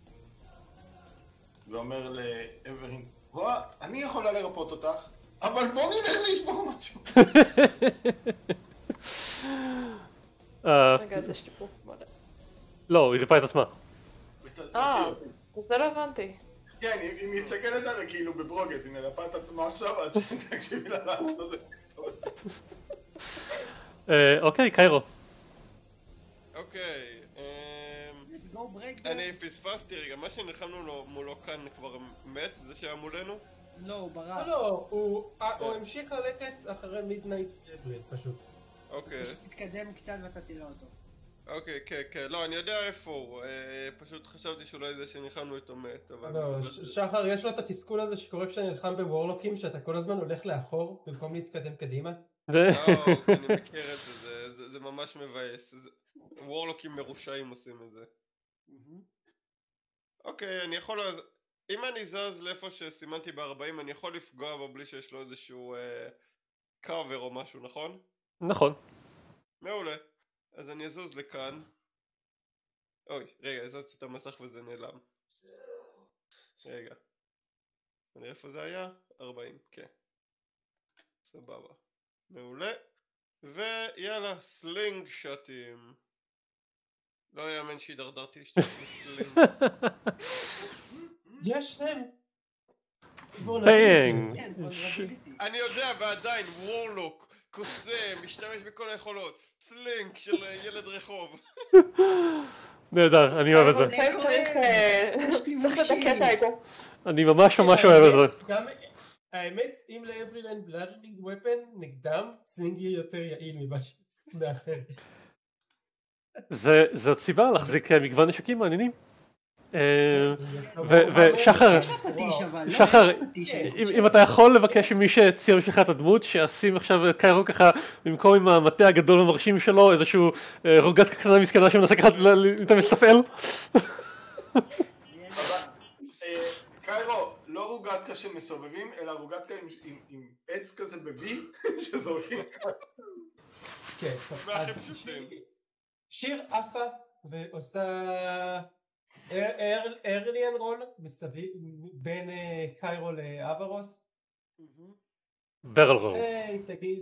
ואומר לאברין, רואה, אני יכולה לרפות אותך. אבל בוא נלך לשבור משהו. רגע, זה שטיפוס מודה. לא, היא ריפאה את עצמה. זה לא הבנתי. כן, היא מסתכלת עליה כאילו בברוגז, היא מרפאה את עצמה עכשיו, עד שתקשיבי לה לעשות את זה. אוקיי, קיירו. אוקיי, Let's go break them. אני פספסתי רגע, מה שנלחמנו מולו כאן כבר מת? זה שהיה מולנו? לא, הוא ברח. לא, הוא המשיך ללכת אחרי מידנייט ג'בריל פשוט. אוקיי. תתקדם קצת ואתה תראה אותו. אוקיי, כן, לא, אני יודע איפה הוא, פשוט חשבתי שאולי זה שנלחמנו איתו מת, אבל... לא, שחר יש לו את התסכול הזה שקורה כשאתה נלחם בוורלוקים, שאתה כל הזמן הולך לאחור במקום להתקדם קדימה. אני מכיר את זה, זה ממש מבאס. וורלוקים מרושעים עושים את זה. אוקיי, אני יכול... אם אני זז לאיפה שסימנתי ב-40, אני יכול לפגוע בו בלי שיש לו איזשהו קאבר או משהו, נכון? נכון. מעולה. אז אני אזוז לכאן. אוי, רגע, הזזתי את המסך וזה נעלם. רגע. נראה איפה זה היה? 40, כן. סבבה. מעולה. ויאללה, סלינג שוטים. לא יאמן שהידרדרתי להשתמש בסלינג. יש להם! ביינג. כן, vulnerability. אני יודע, ועדיין, וורלוק, קוסם, משתמש בכל היכולות. סלינג של ילד רחוב. נהדר, אני אוהב את זה. לפעמים צריך לדכא את האגו. אני ממש אוהב את זה. גם האמת, אם לאברילנד בלאז'נינג ופן נגדם, סלינג יהיה יותר יעיל מאחר. זאת סיבה להחזיק מגוון נשקים מעניינים. ושחר, אם אתה יכול לבקש ממי שצייר בשבילך את הדמות, שישים עכשיו את קיירו ככה במקום עם המטה הגדול המרשים שלו, איזשהו רוגת קטנה מסכנה שמנסה ככה אתה מסתפעל. קיירו, לא רוגטקה שמסובבים, אלא רוגטקה עם עץ כזה ב-V שזורקים. כן, טוב, אז שיר עפה ועושה ארליאן רול בין קיירו לאברוס. ברל רול. תגיד.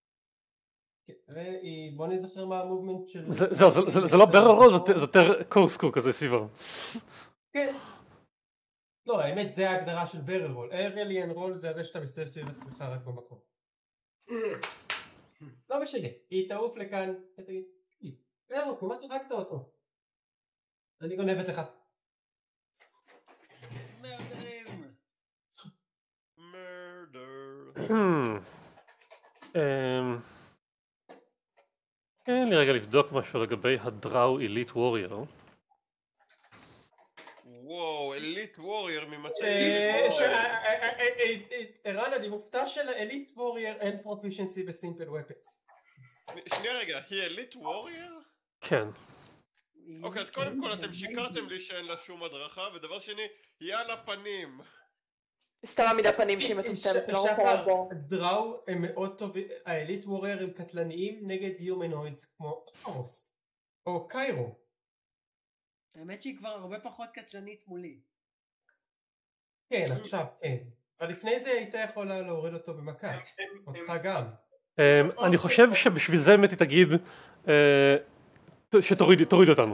בוא נזכר מה המובמנט של... זה לא ברל רול, זה יותר קורסקו כזה סביבו. כן. לא, האמת זה ההגדרה של ברל רול. ארליאן רול זה זה שאתה מסתובב סביב עצמך רק במקום. לא משנה, היא תעוף לכאן ותגיד, כמעט הרגת אותו. אני גונבת לך. מרדר. תן לי רגע לבדוק משהו לגבי הדראו איליט ווריור. וואו, אליט ווריור ממצב... ערן, אני מופתע שלאליט ווריור אין פרופישנסי בסימפל ופנס. שנייה רגע, היא אליט ווריור? כן. אוקיי, אז קודם כל אתם שיקרתם לי שאין לה שום הדרכה, ודבר שני, היא על הפנים. סתם עמידה פנים שהיא מטומטמת, לא רוצה לעזור. דראו הם מאוד טובים, האליט ווריור הם קטלניים נגד יומנוידס כמו אורוס או קיירו. האמת שהיא כבר הרבה פחות קטלנית מולי. כן, עכשיו, כן. אבל לפני זה היית יכולה להוריד אותו במכה. אותך גם. אני חושב שבשביל זה באמת היא תגיד שתוריד אותנו.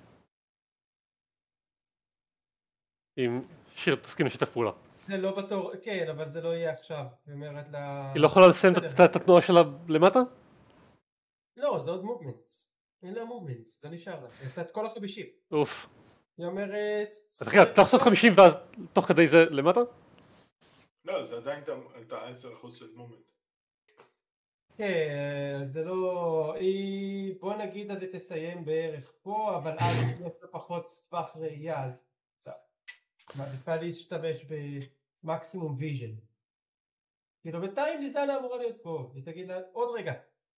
אם שיר תסכים לשתף פעולה. זה לא בתור, כן, אבל זה לא יהיה עכשיו. היא לא יכולה לסיים את התנועה שלה למטה? לא, זה עוד מובמנט. אין לה מובמנט, זה נשאר לה. זה את כל החמישים. אוף. היא אומרת... אז רגע, אתה לעשות 50 ואז תוך כדי זה למטה? לא, זה עדיין את ה-10% של מומנט. כן, זה לא... בוא נגיד אז היא תסיים בערך פה, אבל אז יש לה פחות טווח ראייה, אז קצת. מעדיפה להשתמש במקסימום ויז'ן. כאילו בינתיים ליזנה אמורה להיות פה, היא תגיד לה עוד רגע.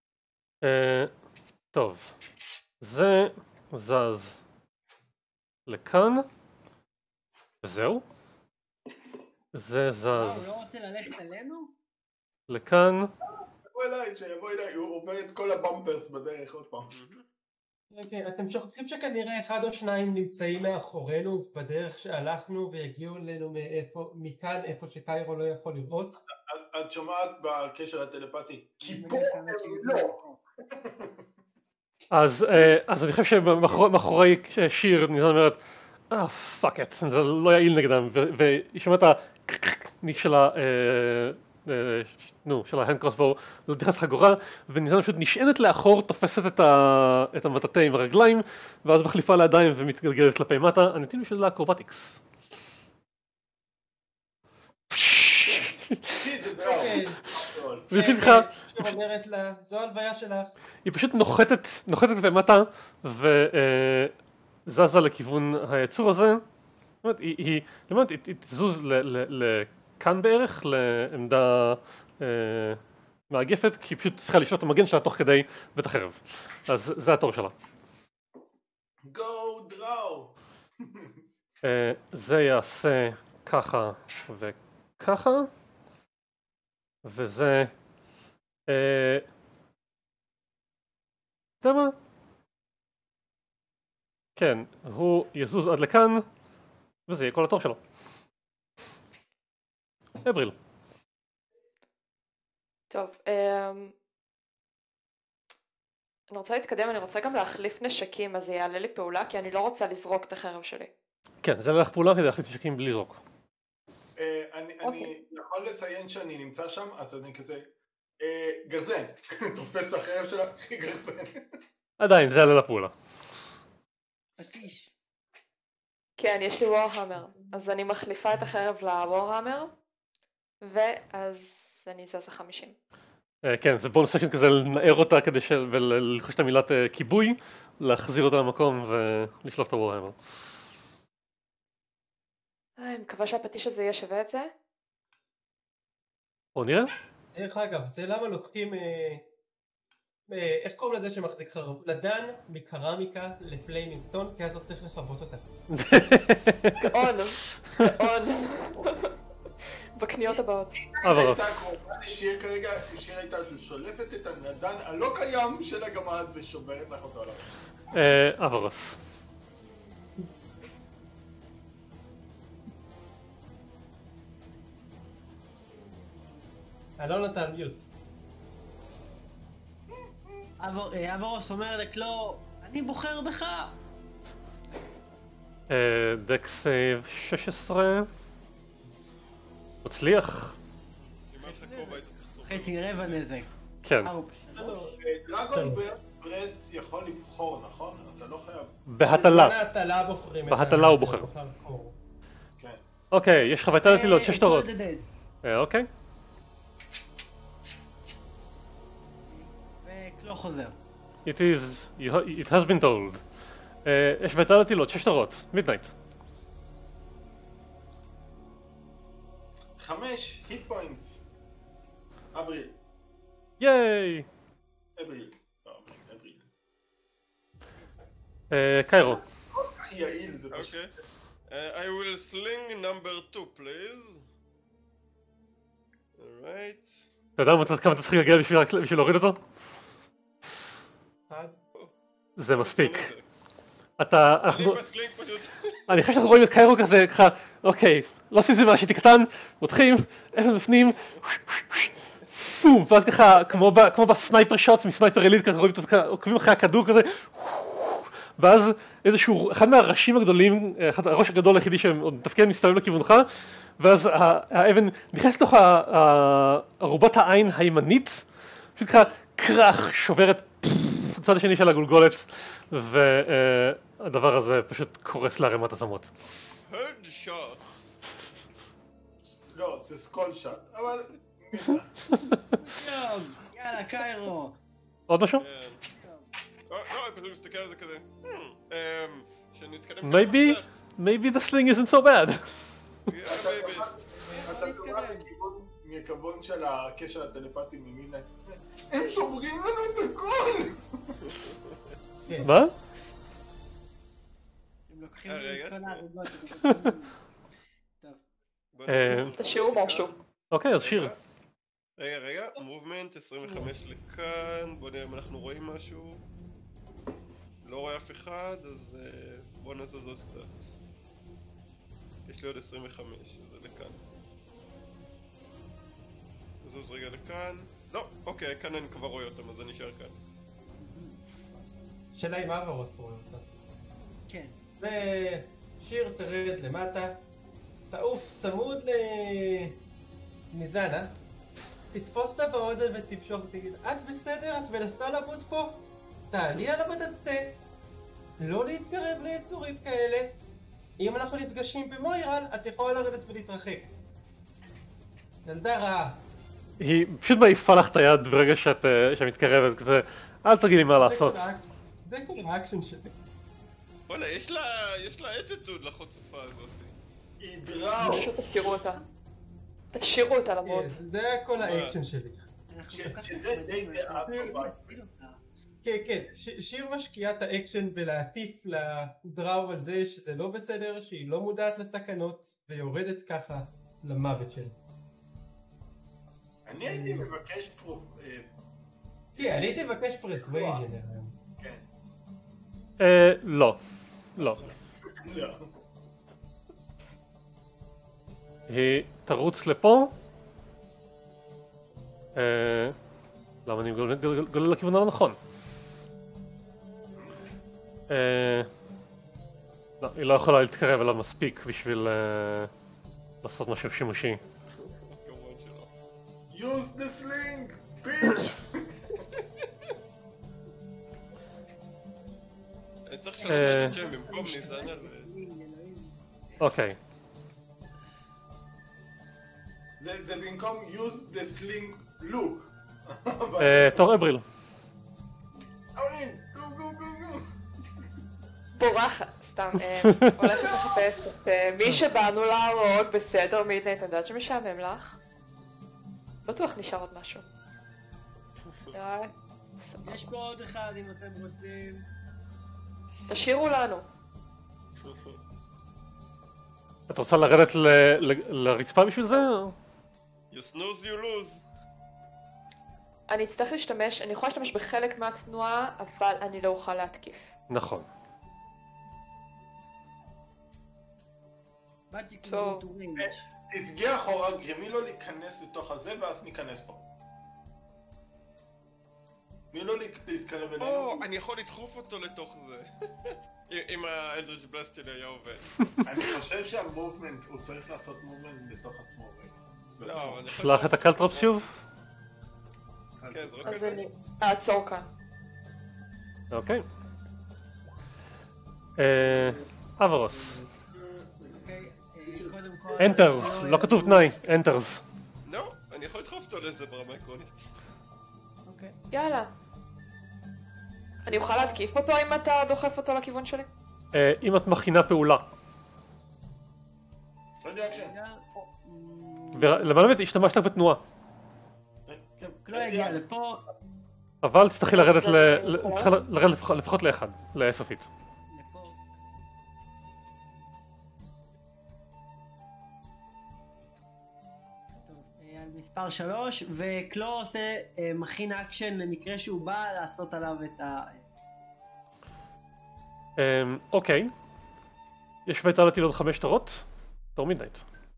טוב, זה זז לכאן, וזהו. זה זז. הוא לא רוצה ללכת עלינו? לכאן. שיבוא אליי, הוא עובר את כל הבמפרס בדרך עוד פעם. אתם שוכחים שכנראה אחד או שניים נמצאים מאחורינו בדרך שהלכנו ויגיעו אלינו מכאן איפה שקיירו לא יכול לראות? את שומעת בקשר הטלפתי, כי פה לא. אז אני חושב שמאחורי שיר ניזן אומרת פאק את, זה לא יעיל נגדם, והיא שומעת הניק של של ההנד קרוסבו לא נכנס חגורה, וניזנה פשוט נשענת לאחור, תופסת את המטאטא עם הרגליים, ואז מחליפה לידיים ומתגלגלת כלפי מטה. אני נתאים בשביל האקרובטיקס. שיר אומרת לה, זו הלוויה שלך. היא פשוט נוחתת למטה וזזה לכיוון היצור הזה. היא תזוז לכאן בערך, לעמדה מאגפת, כי היא פשוט צריכה לשלוט את המגן שלה תוך כדי בית החרב. אז זה התור שלה. Go draw! זה יעשה ככה וככה, וזה... אתה מה? כן, הוא יזוז עד לכאן, וזה יהיה כל התור שלו. אבריל. טוב, אני רוצה להתקדם, אני רוצה גם להחליף נשקים, אז זה יעלה לי פעולה, כי אני לא רוצה לזרוק את החרב שלי. כן, זה לך פעולה כדי להחליף נשקים בלי לזרוק. אני יכול לציין שאני נמצא שם, אז אני כזה... גרזן, תופס החרב שלה, גרזן. עדיין, זה יעלה לפעולה. פטיש. כן, יש לי וורהמר, אז אני מחליפה את החרב לוורהמר, ואז אני זזה 50. כן, זה בונוס אקשן כזה לנער אותה כדי וללחוש את המילת כיבוי, להחזיר אותה למקום ולשלוף את הוורהמר. אני מקווה שהפטיש הזה יהיה שווה את זה. בואו נראה. דרך אגב, זה למה לוקחים, איך קוראים לזה שמחזיק חרב? לדן מקרמיקה לפליימינגטון, כי אז אתה צריך לכבות אותה. גאון, גאון. בקניות הבאות. עברות. שיהיה כרגע, שיר הייתה ששולפת את הנדן הלא קיים של הגמד ושוברת לך אותו עליו. עברוס. אלון אתה מיוט. אברוס אומר לקלו, אני בוחר בך. דק סייב 16. מצליח. חצי רבע נזק. כן. דרגון ברס יכול לבחור, נכון? אתה לא חייב. בהטלה. בהטלה הוא בוחר. כן. אוקיי, יש לך ויטליטי לעוד 6 תורות. אוקיי. וקלו חוזר. It has been told. יש ויטליטי לעוד 6 תורות. מידנייט. 5 היט פוינטס. אבריל. ייי! אבריל. לא, אבריל. קיירו. הכי יעיל זה פשוט. I will sling number 2 please. Alright. אתה יודע כמה אתה צריך להגיע בשביל להוריד אותו? זה מספיק. אני חושב שאנחנו רואים את קיירו כזה, ככה, אוקיי, לא עושים זה מהשיטי קטן, מותחים, אבן בפנים, פום, ואז ככה, כמו בסנייפר שוטס מסנייפר עילית, ככה רואים את זה, עוקבים אחרי הכדור כזה, ואז איזשהו, אחד מהראשים הגדולים, הראש הגדול היחידי שעוד מתפקד מסתובב לכיוונך, ואז האבן נכנסת לתוך ערובת העין הימנית, פשוט ככה קרח שוברת בצד השני של הגולגולת, והדבר הזה פשוט קורס לערימת עצמות. הד שוט. לא, זה סקול שוט, אבל... יאללה, קיירו. עוד משהו? לא, אני פשוט מסתכל על זה כזה. שנתקדם... Maybe the sling isn't so bad. אתה קורא מכיוון של הקשר הטלפתי ממינה. הם שוברים לנו את הכל! מה? הם לוקחים את כל העריבות. תשאירו משהו. אוקיי, אז שיר. רגע, מובמנט 25 לכאן, בוא נראה אם אנחנו רואים משהו. לא רואה אף אחד, אז בוא נזוז עוד קצת. יש לי עוד 25, אז זה לכאן. נזוז רגע לכאן. לא, אוקיי, כאן אני כבר רואה אותם, אז אני אשאר כאן. שאלה אם אברוס רואה אותה. כן. ושיר תרד למטה, תעוף צמוד לניזנה, תתפוס לה באוזן ותמשוך, תגיד, את בסדר? את מנסה לבוץ פה? תעלי על המדנטה. לא להתקרב ליצורים כאלה. אם אנחנו נפגשים במוירל, את יכולה לרדת ולהתרחק. ילדה רעה. היא פשוט מעיפה לך את היד ברגע שאת מתקרבת, כזה, אל תגידי מה לעשות. זה כל האקשן שלי. וואלה, יש לה אטיטוד לחוצפה הזאת. ידראו! פשוט תשאירו אותה. תשאירו אותה למרות. זה היה כל האקשן שלי. שזה די דעה טובה. כן, שיר משקיעה את האקשן בלהטיף לדראו על זה שזה לא בסדר, שהיא לא מודעת לסכנות, ויורדת ככה למוות שלה. אני הייתי מבקש כן, אני הייתי מבקש פרסווייז'ן. כן. לא. לא. היא תרוץ לפה. למה אני גולל לכיוון הלא נכון? לא, היא לא יכולה להתקרב אליו מספיק בשביל לעשות משהו שימושי. כמובן שלא. Use the sling, bitch! אני צריך לשנות את השם במקום ניזנה אוקיי. זה במקום use the sling look. תור אבריל. אורין, גו גו גו גו. בורחת, סתם, הולכת לחפש את מי שבאנו להרוג בסדר מידנייט, אני יודעת שמשעמם לך? בטוח נשאר עוד משהו. יש פה עוד אחד אם אתם רוצים. תשאירו לנו. את רוצה לרדת לרצפה בשביל זה? You snooze you lose. אני אצטרך להשתמש, אני יכולה להשתמש בחלק מהתנועה, אבל אני לא אוכל להתקיף. נכון. באתי טוב. כאילו טורינג. תסגי אחורה, גרמי לו להיכנס לתוך הזה ואז ניכנס פה. תני לו להתקרב אלינו. או, אני יכול לדחוף אותו לתוך זה. אם האלדריץ' בלאסט שלי היה עובד. אני חושב שהמובמנט, הוא צריך לעשות מובמנט בתוך עצמו. לא, אני יכול... שלח את הקלטרופ שוב? כן, זרוק את אז זה. אני אעצור כאן. אוקיי. אברוס. אוקיי, קודם כל... Enters, לא כתוב תנאי, Enters. לא, אני יכול לדחוף אותו לזה ברמה עקרונית. אוקיי. יאללה. אני אוכל להתקיף אותו אם אתה דוחף אותו לכיוון שלי? אם את מכינה פעולה. רגע, אקשן. ולמען האמת השתמשת בתנועה. טוב, לא יגיע לפה. אבל תצטרכי לרדת לפחות לאחד, לסופית. לפה. טוב, על מספר 3, וקלו עושה מכין אקשן למקרה שהוא בא לעשות עליו את ה... אוקיי. יש ויטליטי לעוד 5 תורות. תור מידנייט.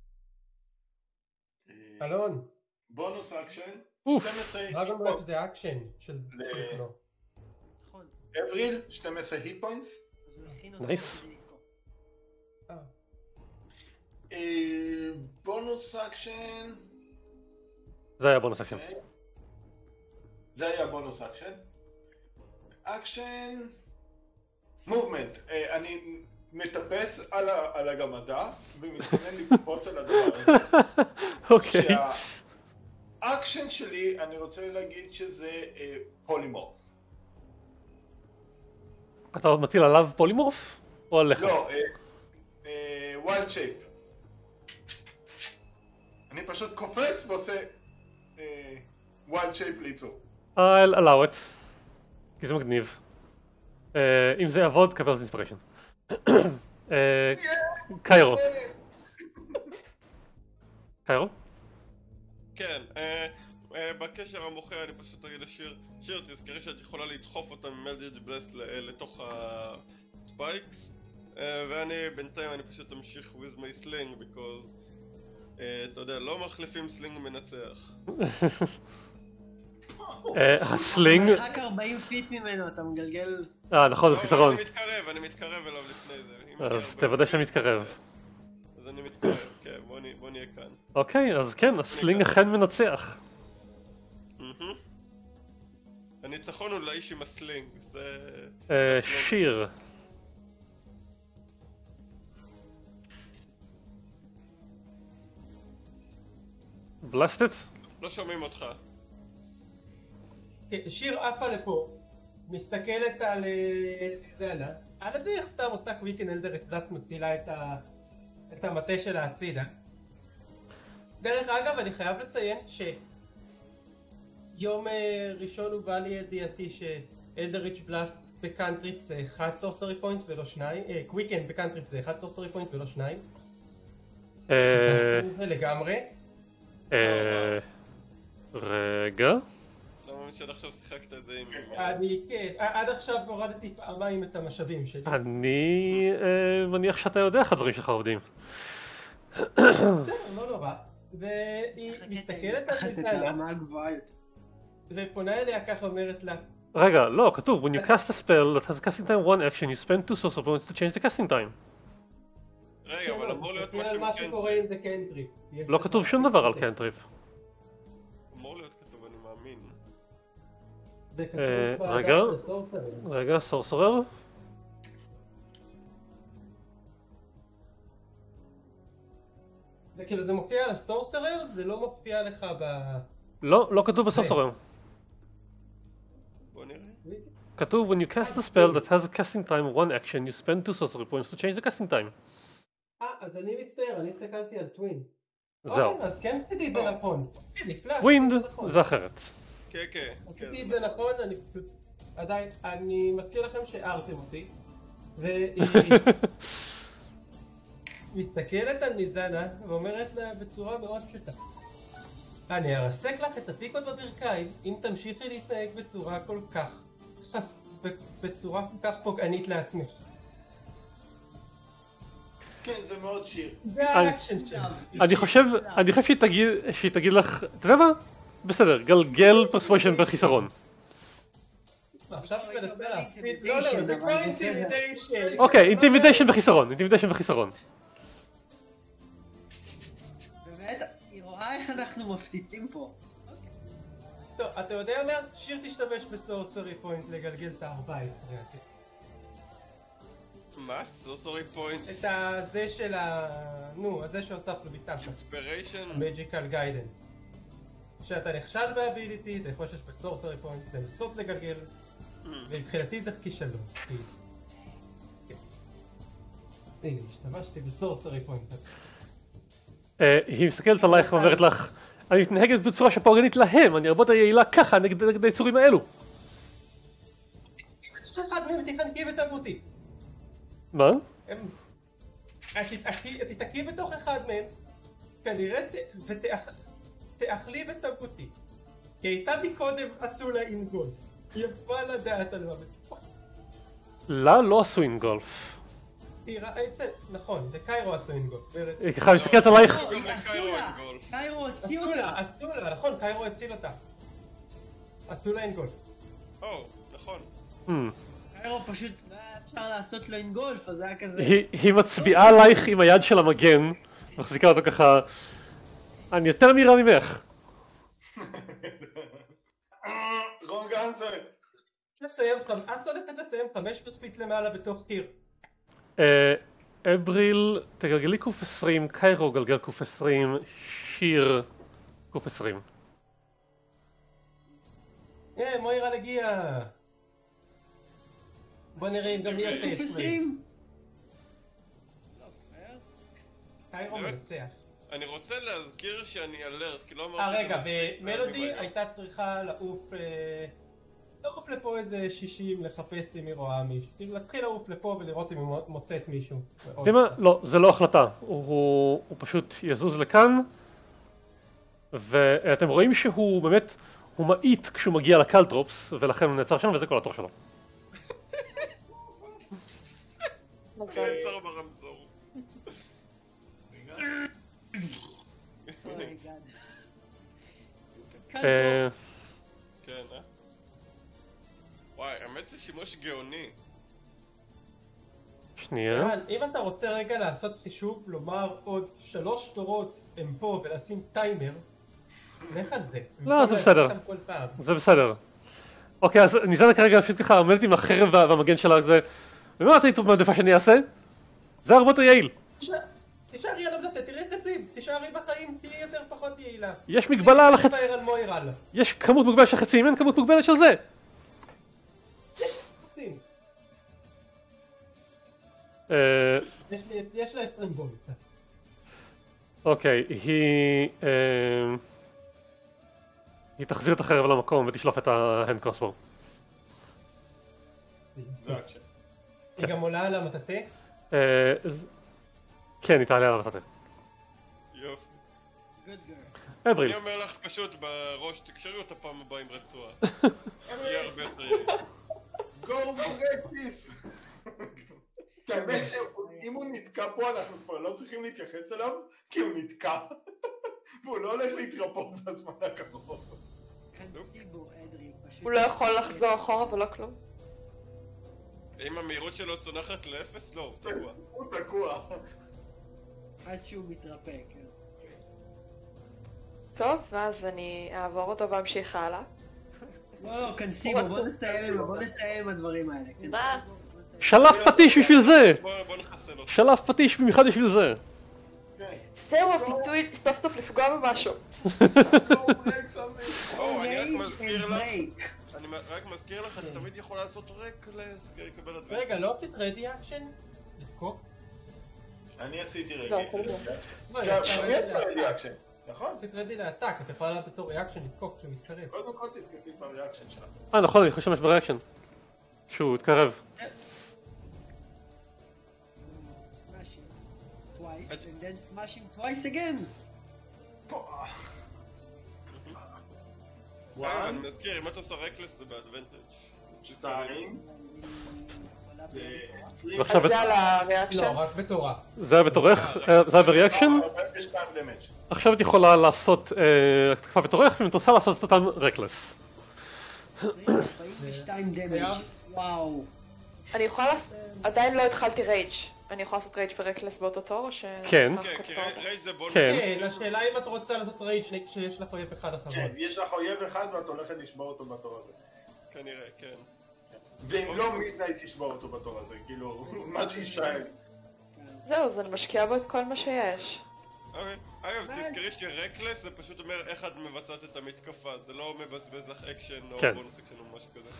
אלון, בונוס אקשן. אוף. 12 דרגון ברף זה אקשן של קלו. נכון. אבריל, 12 היט פוינטס. אז הוא הכין אותו. נייס. כדי לתקוף. בונוס אקשן. זה היה בונוס אקשן. זה היה בונוס אקשן. אקשן. מובמנט. אני מטפס על הגמדה ומתכונן לקפוץ על הדבר הזה. אוקיי. שהאקשן שלי, אני רוצה להגיד שזה פולימורף. אתה מטיל עליו פולימורף? או עליך? לא, ווילד שייפ. אני פשוט קופץ ועושה ווילד שייפ ליצור. I'll allow it. כי זה מגניב. אם זה יעבוד, קבל את אינספיריישן. קיירו. קיירו? כן, בקשר המוכר אני פשוט אגיד לשיר, שיר תזכרי שאת יכולה לדחוף אותה ממלדיג' בלס לתוך הספייקס, ואני בינתיים אני פשוט אמשיך with my sling because אתה יודע, לא מחליפים סלינג מנצח. הסלינג... רק 40 פיט ממנו אתה מגלגל... נכון, זה חיסרון. אני מתקרב אליו לפני זה. אז תוודא שמתקרב. אז אני מתקרב, כן, בוא נהיה כאן. אוקיי, אז כן, הסלינג אכן מנצח. הניצחון הוא לאיש עם הסלינג, זה... שיר. בלסטט? לא שומעים אותך. שיר עפה לפה, מסתכלת על זנה, על הדרך סתם עושה קוויקן אלדר אקלאס, מטילה את המטה שלה הצידה. דרך אגב, אני חייב לציין שיום ראשון הובא לי ידיעתי שאלדריץ' בלאסט בקאנטריפ זה 1 סורסרי פוינט ולא 2, קוויקן בקאנטריפ זה 1 סורסרי פוינט ולא 2. זה לגמרי. רגע. לא מאמין שעד עכשיו שיחקת את זה עם... כן, עד עכשיו הורדתי פעמיים את המשאבים שלי. אני מניח שאתה יודע איך הדברים שלך עובדים. בסדר, לא נורא. והיא מסתכלת על ניסנה ופונה אליה ככה אומרת לה רגע, לא, כתוב When you cast a spell that has a casting time 1 action you spend 2 sorcery points to change the casting time. רגע, אבל אמור להיות משהו מה שקורה עם זה קנטריפ. לא כתוב שום דבר על קנטריפ. אמור להיות כתוב, אני מאמין. זה כתוב רגע, סורסרר. זה כאילו זה מופיע על הסורסרר, זה לא מופיע לך לא כתוב בסורסרר. בוא נראה. כתוב when you cast a spell that has a casting time 1 action you spend 2 sorcery points to change the casting time. אז אני מצטער, אני הסתכלתי על טווין. זהו. אז כן עשיתי את זה נכון. טווינד זה אחרת. כן, כן. עשיתי את זה נכון, אני פשוט... עדיין, אני מזכיר לכם שהערתם אותי. והיא מסתכלת על ניזנה ואומרת לה בצורה מאוד פשוטה. אני ארסק לך את הפיקות בברכיים אם תמשיכי להתנהג בצורה כל כך פוגענית לעצמך. כן, זה מאוד שיר. זה האקשן שלי. אני חושב שהיא תגיד לך, אתה יודע מה? בסדר, גלגל פרספושן בחיסרון. עכשיו היא מנסה להפעיל... לא, זה כבר אינטימידיישן. אוקיי, אינטימידיישן בחיסרון. באמת, היא רואה איך אנחנו מפסידים פה. טוב, אתה יודע מה? שיר תשתמש בסורסרי פוינט לגלגל את ה-14 הזה. מה? סורסרי פוינט? את הזה של ה... נו, הזה שהוספנו ביטאשה. אינספיריישן? מג'יקל גיידן. כשאתה נכשל באביליטי, אתה יכול שיש בסורסרי פוינט, לנסות לגלגל, ומבחינתי זה כישלון. הנה, השתמשתי בסורסרי פוינט. היא מסתכלת עלייך ואומרת לך, אני מתנהגת בצורה שפוגענית להם, אני הרבה יותר יעילה ככה נגד היצורים האלו. אחד מהם תיחנקי בתרבותי. מה? את תתעקי בתוך אחד מהם, כנראה תאכלי בתרבותי. כי הייתה מקודם עשו לה אינגולף. היא יכולה לדעת על מה בתוכה. לה לא עשו אינגולף. נכון, זה קיירו עשו אינגולף. היא ככה מסתכלת עלייך. קיירו הציל אותה. עשו לה, נכון, קיירו הציל אותה. עשו לה אינגולף. נכון. קיירו פשוט לא היה אפשר לעשות לו אינגולף, אז זה היה כזה... היא מצביעה עלייך עם היד של המגן, מחזיקה אותו ככה, אני יותר מהירה ממך. רונג אנסר. את הולכת לסיים 500 פיט למעלה בתוך קיר. אבריל, תגלגלי קוף 20, קיירו גלגל קוף 20, שיר קוף 20. מוירה לגיע. בוא נראה אם גם לי יצא 20. קיירו מנצח. אני רוצה להזכיר שאני אלרט, כי לא אמרתי... רגע, ומלודי הייתה צריכה לעוף לפה איזה 60 לחפש אם היא רואה מישהו. כאילו להתחיל לעוף לפה ולראות אם היא מוצאת מישהו. לא, זה לא החלטה. הוא פשוט יזוז לכאן, ואתם רואים שהוא באמת, הוא מאית כשהוא מגיע לקלטרופס, ולכן הוא נעצר שם וזה כל התור שלו. נעצר ברמזור. כן, וואי, האמת זה שימוש גאוני. שנייה. אם אתה רוצה רגע לעשות חישוב, לומר עוד 3 תורות הם פה ולשים טיימר, נלך על זה. לא, זה בסדר. זה בסדר. אוקיי, אז ניזנה כרגע פשוט ככה עומדת עם החרב והמגן שלה כזה. ומה את היית מעדיפה שאני אעשה? זה הרבה יותר יעיל. תישארי על עבדתה, תראי חצים, תישארי בחיים, תהיי יותר פחות יעילה. יש מגבלה על החצ... מוירל. יש כמות מוגבלת של חצים, אין כמות מוגבלת של זה. חצים. אה... יש לה 20 בולט. אוקיי, היא תחזיר את החרב למקום ותשלוף את ההנד קרוסבו. זה אקשן. היא גם עולה על המטאטה? כן, היא תעלה על המטאטה. יופי. אבריל. אני אומר לך פשוט בראש, תקשרי אותה פעם הבאה עם רצועה. יהיה הרבה יותר יעיל. Go practice! האמת שאם הוא נתקע פה אנחנו כבר לא צריכים להתייחס אליו כי הוא נתקע והוא לא הולך להתרפות בזמן הקרוב. הוא לא יכול לחזור אחורה ולא כלום. אם המהירות שלו צונחת לאפס? לא, הוא תקוע. הוא תקוע. עד שהוא מתרפא, כן. טוב, ואז אני אעבור אותו ואמשיך הלאה. לא, כנסי בו, בוא נסיים עם הדברים האלה. מה? שלף פטיש בשביל זה! בוא נחסל אותו. שלף פטיש במיוחד בשביל זה! זהו הפיתוי סוף סוף לפגוע במשהו. אני רק מזכיר לך, אני מזכיר לך, אני תמיד יכול לעשות רקלס כדי לקבל את זה. רגע, לא עשית רדי אקשן? לתקוף? אני עשיתי לא, רגע. יכול להיות. עכשיו, יש לו רדי אקשן, נכון? עשית רדי לאטאק, את יכולה בתור ריאקשן לתקוף כשהוא מתקרב. קודם כל תתקפי בריאקשן שלך. נכון, אני יכול להשתמש בריאקשן. כשהוא יתקרב. Twice, and then smash him twice again! אני מזכיר, אם אתה עושה רקלס זה באדוונטג'. 2 ועכשיו אז זה על הריאקשן? לא, רק בתורה. זה היה בתורך? זה היה בריאקשן? 42 דמג'. עכשיו את יכולה לעשות התקפה בתורך, ואם את רוצה לעשות אותם רקלס. 42 דמג', וואו. אני יכולה עדיין לא התחלתי רייג'. אני יכולה לעשות רייג' ורקלס באותו תור או ש... כן. כן, כי רייג' זה בונוס. כן. כן, השאלה אם את רוצה לעשות רייג' כשיש לך אויב אחד אחרון. כן, יש לך אויב אחד ואת הולכת לשבור אותו בתור הזה. כנראה, כן. ואם לא מידנייט תשבור אותו בתור הזה, כאילו, מה שישאל. זהו, אז אני משקיעה בו את כל מה שיש. אוקיי. אגב, תזכרי שרקלס זה פשוט אומר איך את מבצעת את המתקפה, זה לא מבזבז לך אקשן או כן. בונוס אקשן או משהו כזה.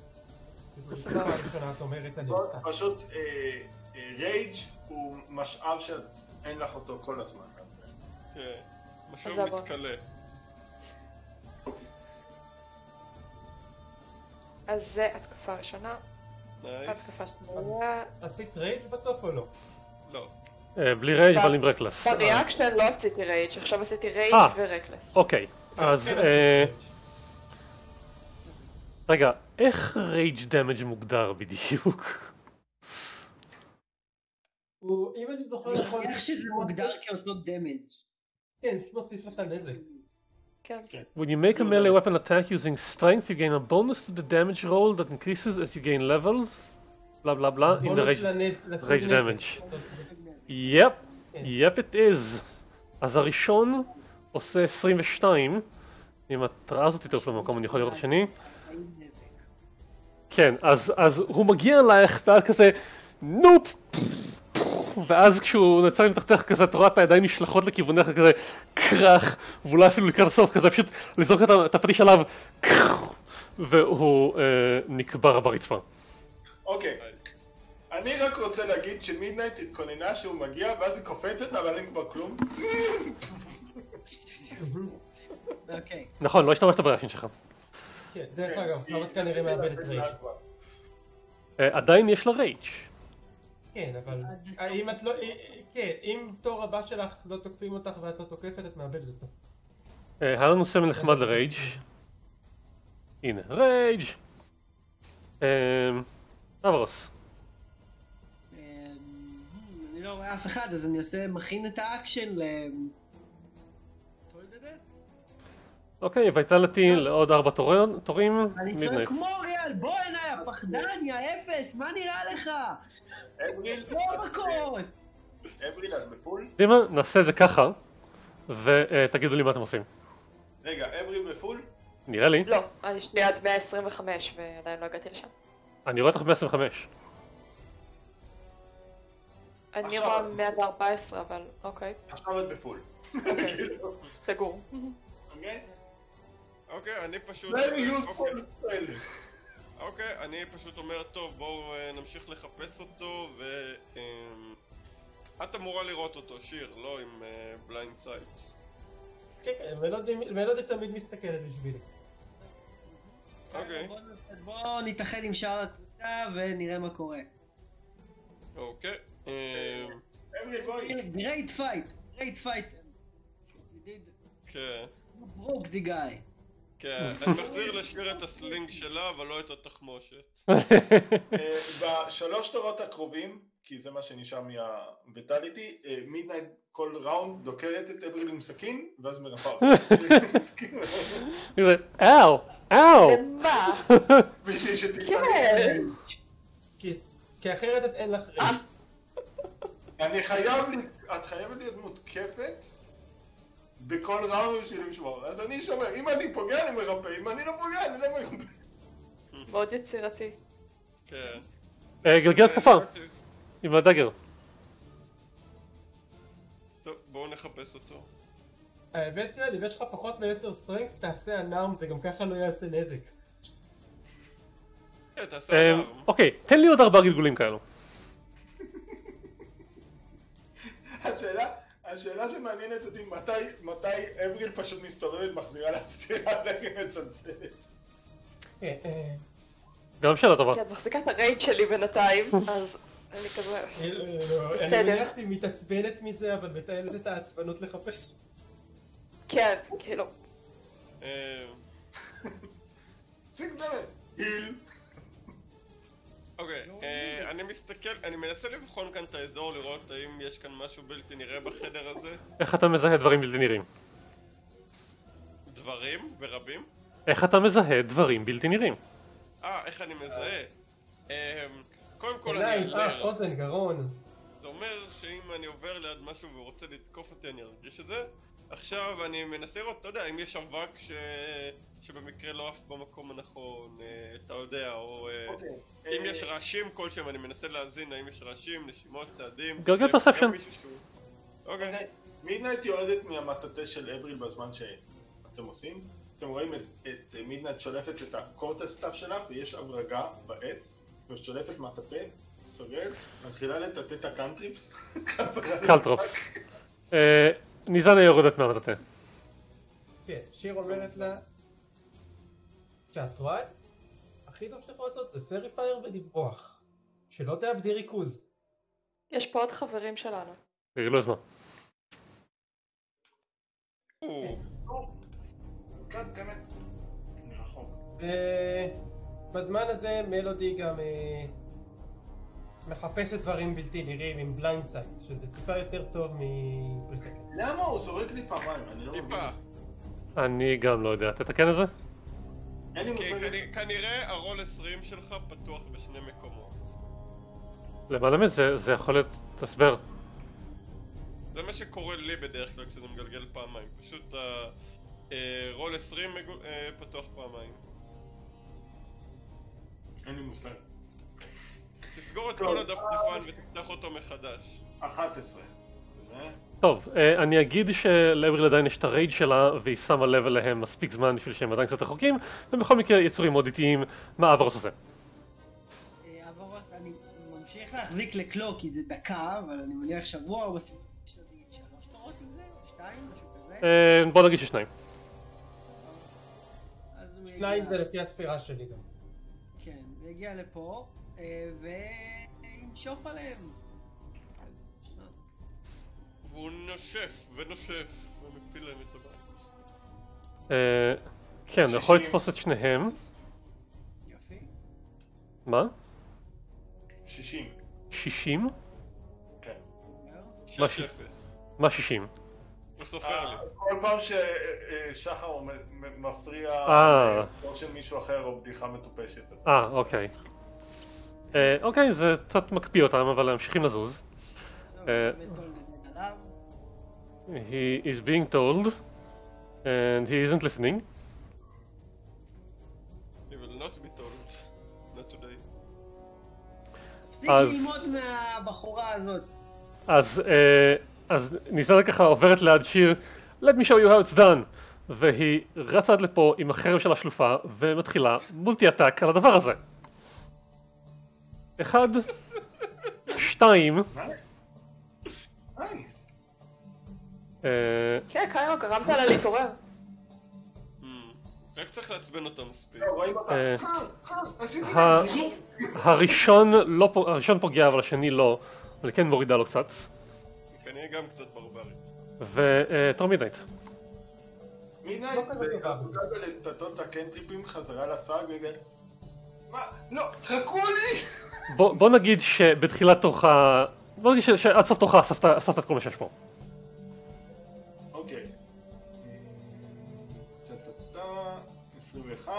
את אומרת אני עושה. פשוט רייג' הוא משאב שאין לך אותו כל הזמן. כן. אז משהו זה הבונוס. מתכלה. אז זה התקפה ראשונה. נייס. התקפה שנייה. עשית רייג' בסוף או לא? לא. בלי רייג' אבל עם רקלס. בריאקשן לא עשיתי רייג', עכשיו עשיתי רייג' ורקלס. אוקיי, אז כן, עשית רייג'. רגע, איך רייג' דמג' מוגדר בדיוק? אם אני זוכר נכון... איך שזה מוגדר כאותו דמג'. כן, מוסיף לך נזק. כן. When you make a melee weapon attack using strength, you gain a bonus to the damage roll that increases as you gain levels, blah blah blah, in the rage damage. Yep, yep it is. אז הראשון עושה 22, אם ההתראה הזאת תטרוף למקום אני יכול לראות השני. כן, אז הוא מגיע אלייך ואז כזה נופ! ואז כשהוא נעצר מתחתך כזה, אתה רואה את הידיים נשלחות לכיוונך כזה קרח, ואולי אפילו לקראת הסוף כזה, פשוט לזרוק את הפטיש עליו והוא נקבר ברצפה. אוקיי, אני רק רוצה להגיד שמידנייט התכוננה שהוא מגיע ואז היא קופצת אבל אין כבר כלום. אוקיי. נכון, לא השתמשת בריאקשן שלך. כן, דרך אגב, אבל כנראה מאבדת רייג'. עדיין יש לה רייג'. כן, אבל אם את לא... כן, אם תור הבא שלך לא תוקפים אותך ואת לא תוקפת, את מאבדת אותו. היה לנו סמל נחמד לרייג'. הנה, רייג'. אברוס. אני לא רואה אף אחד, אז אני מכין את האקשן אוקיי, ויטליטי לעוד 4 תורים. אני צועק מוריאל, בוא הנה, הפחדן, יא אפס, מה נראה לך? אבריל, לא מכות! אבריל, את בפול? דימה, נעשה את זה ככה, ותגידו לי מה אתם עושים. רגע, אבריל בפול? נראה לי. לא, אני שנייה עד 125 ועדיין לא הגעתי לשם. אני רואה אותך ב-125. אני עכשיו. רואה 114 אבל אוקיי. עכשיו את בפול. סגור. אוקיי? אוקיי, אני פשוט... Very useful spell. אוקיי, אני פשוט אומר, טוב, בואו נמשיך לחפש אותו, את אמורה לראות אותו, שיר, לא עם בליינד סייט. כן, מלודי תמיד מסתכלת בשבילי. אוקיי. בואו נתאחד עם שאר הקבוצה ונראה מה קורה. אוקיי. Great fight. You did כן. you broke the guy. כן, אני מחזיר לשיר את הסלינג שלה, אבל לא את התחמושת. בשלוש תורות הקרובים, כי זה מה שנשאר מהוויטליטי, מידנייט כל ראונד דוקרת את אבריל עם סכין, ואז מרפא אותה. אאו! למה? בשביל שתתפגע. כן. כי אחרת אין לך רייג'. את חייבת להיות מותקפת בכל ראונד בשביל לשמור. אז אני שומר, אם אני פוגע אני מרפא, אם אני לא פוגע אני לא מרפא. מאוד יצירתי. כן. גלגל התקפה עם הדגר. טוב, בואו נחפש אותו. האמת היא, אם יש לך פחות מ10 סטרנק, תעשה אנארם, זה גם ככה לא יעשה נזק. כן, תעשה אנארם. אוקיי, תן לי עוד 4 גלגולים כאלו. השאלה שמעניינת אותי, מתי אבריל פשוט מסתובבת, מחזירה לה סטירה לכי מצלצלת. גם שאלה טובה. כי את מחזיקה את הרייד שלי בינתיים, אז אני כזה... אני בסדר. מניח שהיא מתעצבנת מזה, אבל מטיילת את העצבנות לחפש. כן, כאילו. שיג דמת, היל. אוקיי, אני מסתכל, אני מנסה לבחון כאן את האזור, לראות האם יש כאן משהו בלתי נראה בחדר הזה. איך אתה מזהה דברים בלתי נראים? דברים ורבים. איך אתה מזהה דברים בלתי נראים? איך אני מזהה? קודם כל אני עיניים, אלר. אוזן, גרון. זה אומר שאם אני עובר ליד משהו והוא רוצה לתקוף אותי אני ארגיש את זה. עכשיו אני מנסה לראות, אתה יודע, אם יש אבק שבמקרה לא עף במקום הנכון, אתה יודע, או אם יש רעשים כלשהם, אני מנסה להזין האם יש רעשים, נשימות, צעדים. גלגל פרספשן. אוקיי. מידנייט יורדת מהמטאטה של אבריל בזמן שאתם עושים. אתם רואים את מידנייט שולפת את הקורטסטאפ שלה ויש הברגה בעץ ושולפת מטאטה, סוגרת, מתחילה לטאטא את הקאנטריפס. קלטרופס. ניזנה יורדת מהמטאטה. כן, שיר אומרת לה שאת רואה? הכי טוב שאתה יכול לעשות זה פרי פייר ולברוח. שלא תאבדי ריכוז. יש פה עוד חברים שלנו. תראי לו זמן. בזמן הזה מלודי גם מחפשת דברים בלתי נראים עם בליינד סייט, שזה טיפה יותר טוב מפרסקט. למה הוא זורק לי פעמיים? אני לא מבין. טיפה. אני גם לא יודע, תתקן את זה? אין לי מושג. כנראה הרול 20 שלך פתוח בשני מקומות. למעלה מזה, זה יכול להיות תסבר. זה מה שקורה לי בדרך כלל כשזה מגלגל פעמיים. פשוט רול 20 פתוח פעמיים. אין לי מושג. תסגור את כל הדף דפן ותפתח אותו מחדש. 11. טוב, אני אגיד שלאבריל עדיין יש את הרייד שלה והיא שמה לב אליהם מספיק זמן בשביל שהם עדיין קצת רחוקים, ובכל מקרה יצורים מאוד איטיים. מה אברוס עושה? אברוס, אני ממשיך להחזיק לקלו כי זה דקה, אבל אני מניח שבוע או בסביבות יש לי 3 תורות עם זה? 2? משהו כזה? בוא נגיד ש2. אז הוא 2 יגיע- זה לפי הספירה שלי גם. כן, הוא יגיע לפה וינשוף עליהם. והוא נושף ונושף ומפיל להם את הבית. כן, הוא יכול לתפוס את שניהם. יופי. מה? 60. 60? כן. שש מה ש- אפס. מה 60? הוא סופר לי. כל פעם ששחר מפריע או של מישהו אחר או בדיחה מטופשת. אוקיי. אוקיי, זה קצת מקפיא אותם, אבל הם ממשיכים לזוז. טוב, באמת תולדת עליו. He is being told and he isn't listening. תפסיק אז- ללמוד מהבחורה הזאת. אז ניסנה ככה עוברת ליד שיר, let me show you how it's done, והיא רצה עד לפה עם החרב שלה שלופה ומתחילה מולטי אטאק על הדבר הזה. 1, 2, נייס. כן, קיימו, גרמת לה להתעורר. רק צריך לעצבן אותה מספיק. רואים אותה. עשיתי ה- להם. הראשון פוגע אבל השני לא, אבל כן מורידה לו קצת. כנראה גם קצת ברברי. ותור מידנייט. מידנייט, לא כזה טובה. ועבודה בלטטות את הקנטריפים חזרה לסאג רגע. מה? לא, חכו לי! בוא נגיד שבתחילת תורך, בוא נגיד שעד סוף תורך אספת את כל מה שיש פה. אוקיי. טה-טה-טה, 21.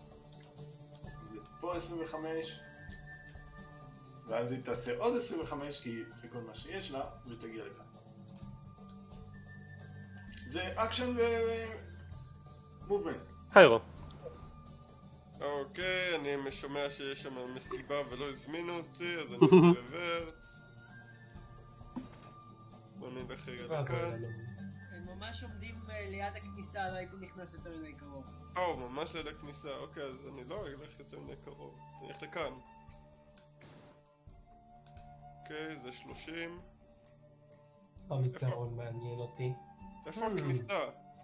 ופה 25. ואז היא תעשה עוד 25 כי זה כל מה שיש לה, ותגיע לכאן. זה אקשן ומובמנט. היירו. אוקיי, אני שומע שיש שם מסיבה ולא הזמינו אותי, אז אני עושה רוורס. בוא נלך רגע לכאן. הם ממש עומדים ליד הכניסה, לא הייתי נכנס יותר מדי קרוב. ממש ליד הכניסה, אוקיי, אז אני לא אלך יותר מדי קרוב. אני אלך לכאן. אוקיי, זה 30. המסדרון מעניין אותי. איפה הכניסה?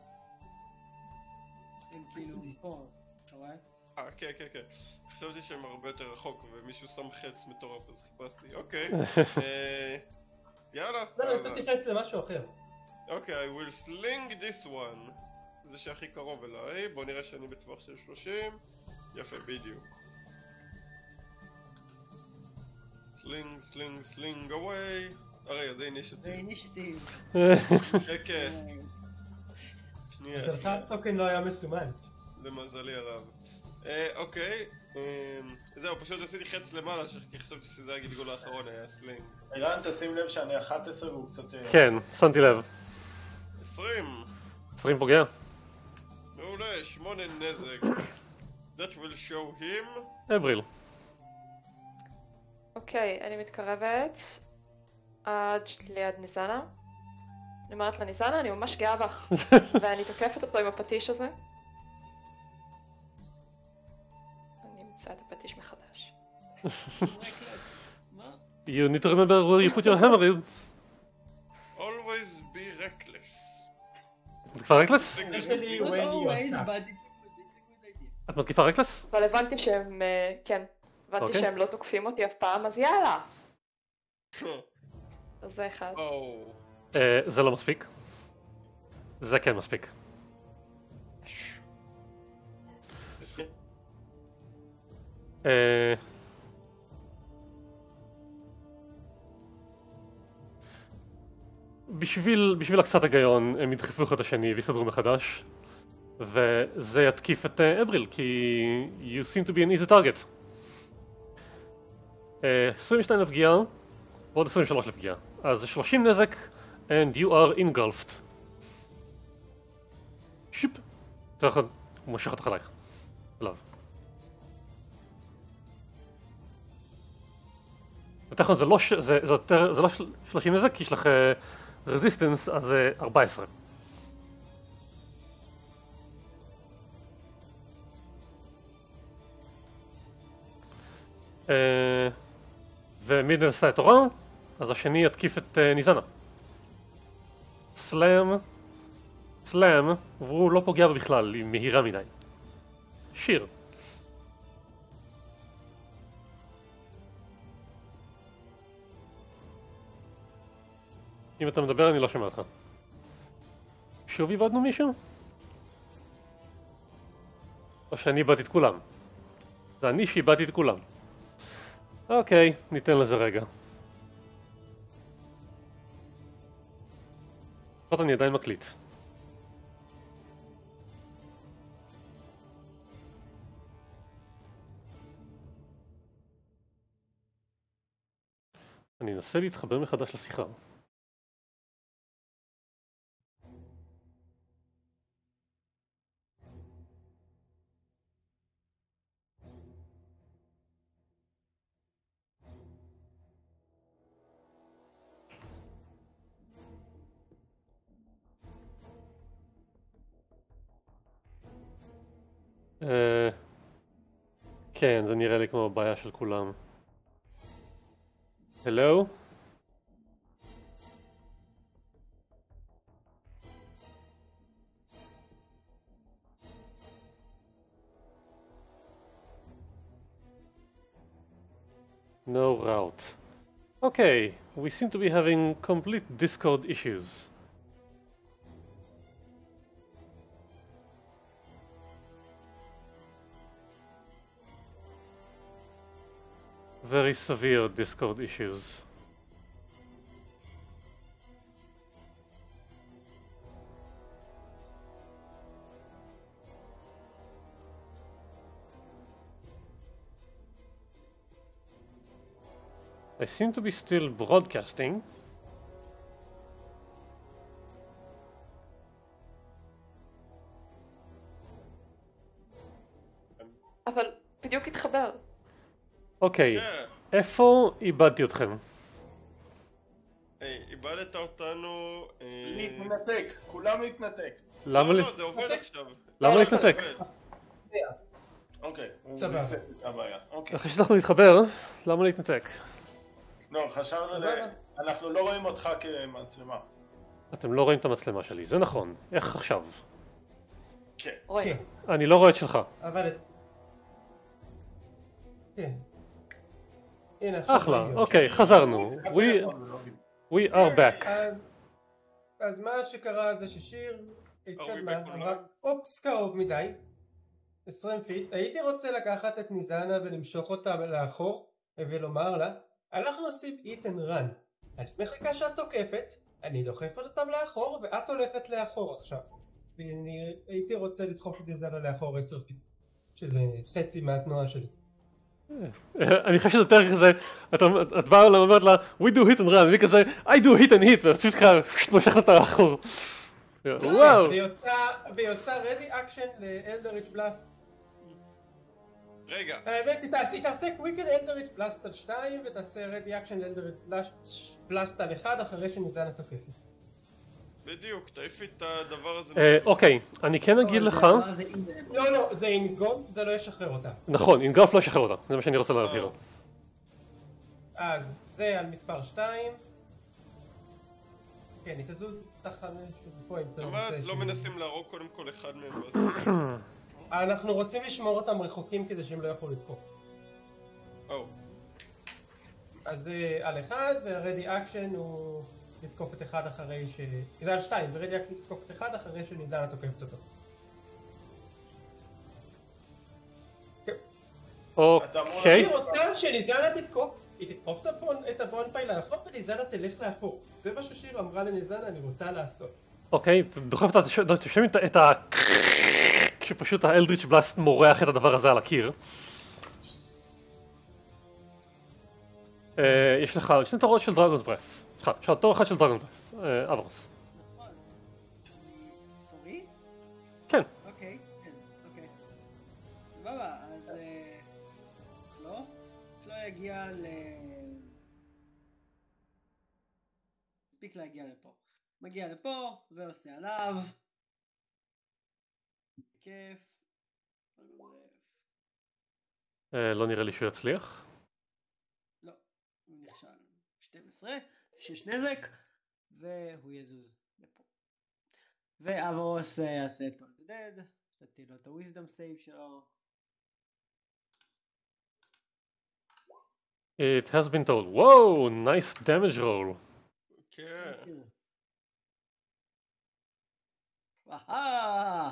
הם כאילו פה, אתה רואה? כן, כן, כן. חשבתי שהם הרבה יותר רחוק ומישהו שם חץ מטורף אז חיפשתי. אוקיי. יאללה. לא, עשיתי חץ למשהו אחר. אוקיי, I will sling this one. זה שהכי קרוב אליי. בוא נראה שאני בטווח של 30. יפה, בדיוק. סלינג, סלינג, סלינג away. רגע, זה זה אינישיטיב. אינישיטיב. כן. שנייה, אז לך שנייה. הטוקן לא היה מסומן. למזלי הרב. אוקיי. זהו, פשוט עשיתי חץ למעלה, כי חשבתי שזה הגלגול האחרון, היה סלינג. ערן, תשים לב שאני 11 והוא קצת... כן, שמתי לב. 20. 20 פוגע. מעולה, 8 נזק. That will show him. אבריל. אוקיי, אני מתקרבת עד ליד ניזנה. אני אומרת לה, ניזנה, אני ממש גאה בך. ואני תוקפת אותו עם הפטיש הזה. אני אמצא את הפטיש מחדש. מה? You need to remember where you put your hammer is. Always be reckless. מתקיפה רקלס? Especially Not when you always, attack. but it's a good idea. את מתקיפה רקלס? אבל הבנתי שהם, כן, הבנתי אוקיי. שהם לא תוקפים אותי אף פעם, אז יאללה. אז זה אחד. זה לא מספיק. זה כן מספיק. בשביל הקצת היגיון הם ידחפו אחד את השני ויסתדרו מחדש, וזה יתקיף את אבריל כי you seem to be an easy target. 22 לפגיעה ועוד 23 לפגיעה, אז 30 נזק and you are engulfed. שיפ, הוא מושך אותך עלייך, אליו. בטח זה לא 30 נזק כי יש לך רזיסטנס, אז זה 14. ומי נעשה את תורה? אז השני יתקיף את ניזנה. סלאם, והוא לא פוגע בכלל, היא מהירה מדי. שיר. אם אתה מדבר אני לא שומע אותך. שוב איבדנו מישהו? או שאני איבדתי את כולם? זה אני שאיבדתי את כולם. אוקיי, ניתן לזה רגע. לפחות אני עדיין מקליט. אני אנסה להתחבר מחדש לשיחה. כן, זה נראה לי כמו הבעיה של כולם. הלו? No route. Okay, we seem to be having complete Discord issues. Very severe Discord issues. I seem to be still broadcasting. אבל בדיוק התחבר. אוקיי, כן. איפה איבדתי אתכם? איבדת אותנו... להתנתק, כולם להתנתק. למה לא, זה עובד עכשיו. למה להתנתק? אוקיי, הוא סבבה. ניסה את הבעיה. אוקיי. אחרי שהצלחנו להתחבר, למה להתנתק? לא, חשבנו, סבבה. אנחנו לא רואים אותך כמצלמה. אתם לא רואים את המצלמה שלי, זה נכון. איך עכשיו? כן. רואה. כן, אני לא רואה את שלך. אבל... כן. הנה עכשיו... אחלה, רואים. אוקיי, חזרנו. הטלפון, לא We are back. אז מה שקרה זה ששיר התקדמה, הרבה אמרה אופס קרוב מדי, 20 פיט, הייתי רוצה לקחת את ניזנה ולמשוך אותה לאחור ולומר לה, אנחנו עושים eat and run, אני מחכה שאת תוקפת, אני דוחפת אותם לאחור ואת הולכת לאחור עכשיו, ואני הייתי רוצה לדחוף את ניזנה לאחור 10 פיט, שזה חצי מהתנועה שלי. אני חושב שזה יותר כזה, את באה ואומרת לה, we do hit and run, והיא כזה, I do hit and hit, ואת פשוט ככה מושכת אותה לאחור. וואו. והיא עושה ready action ל-Eldritch Blast. רגע, האמת היא תעשה quicken Eldritch Blast על 2 ותעשה ready action ל-Eldritch Blast על 1 אחרי שניזנה תוקפת. בדיוק, תעיפי את הדבר הזה. אוקיי, אני כן אגיד לך, לא, זה אינגולף, זה לא ישחרר אותה. נכון, אינגרף לא ישחרר אותה, זה מה שאני רוצה להבהיר. אז זה על מספר 2. כן, היא תזוז תחת פה אם אתה למה רוצה. לא מנסים להרוג קודם כל אחד מהם? אנחנו רוצים לשמור אותם רחוקים כדי שהם לא יוכלו לתקוף. אז זה על 1 ו-ready action הוא לתקוף את 1 אחרי ש... זה על 2 ו-ready action לתקוף את 1 אחרי שניזנה תוקפת אותו. אוקיי, היא רוצה שניזנה תתקוף, היא תתקוף את הבונפיי לאחור וניזנה תלך לאחור. זה מה ששיר אמרה לניזנה אני רוצה לעשות. אוקיי, דוחפת אותה, תשמעים את ה... כשפשוט האלדריץ' בלאסט מורח את הדבר הזה על הקיר. יש לך שני תורות של דרגונס ברס. סליחה, יש לך תור אחד של דרגונס ברס, אברוס. תורי? כן. אוקיי, כן, אוקיי. סבבה, אז לא? לא יגיע ל... מספיק להגיע לפה. מגיע לפה ועושה עליו. כיף. לא נראה לי שהוא יצליח. לא, הוא נכשל. 12, 6 נזק, והוא יזוז לפה. ואברוס יעשה את all the dead, נתתי לו את הוויזדום סייב שלו. It has been told. Whoa, nice damage roll. כן. אהה!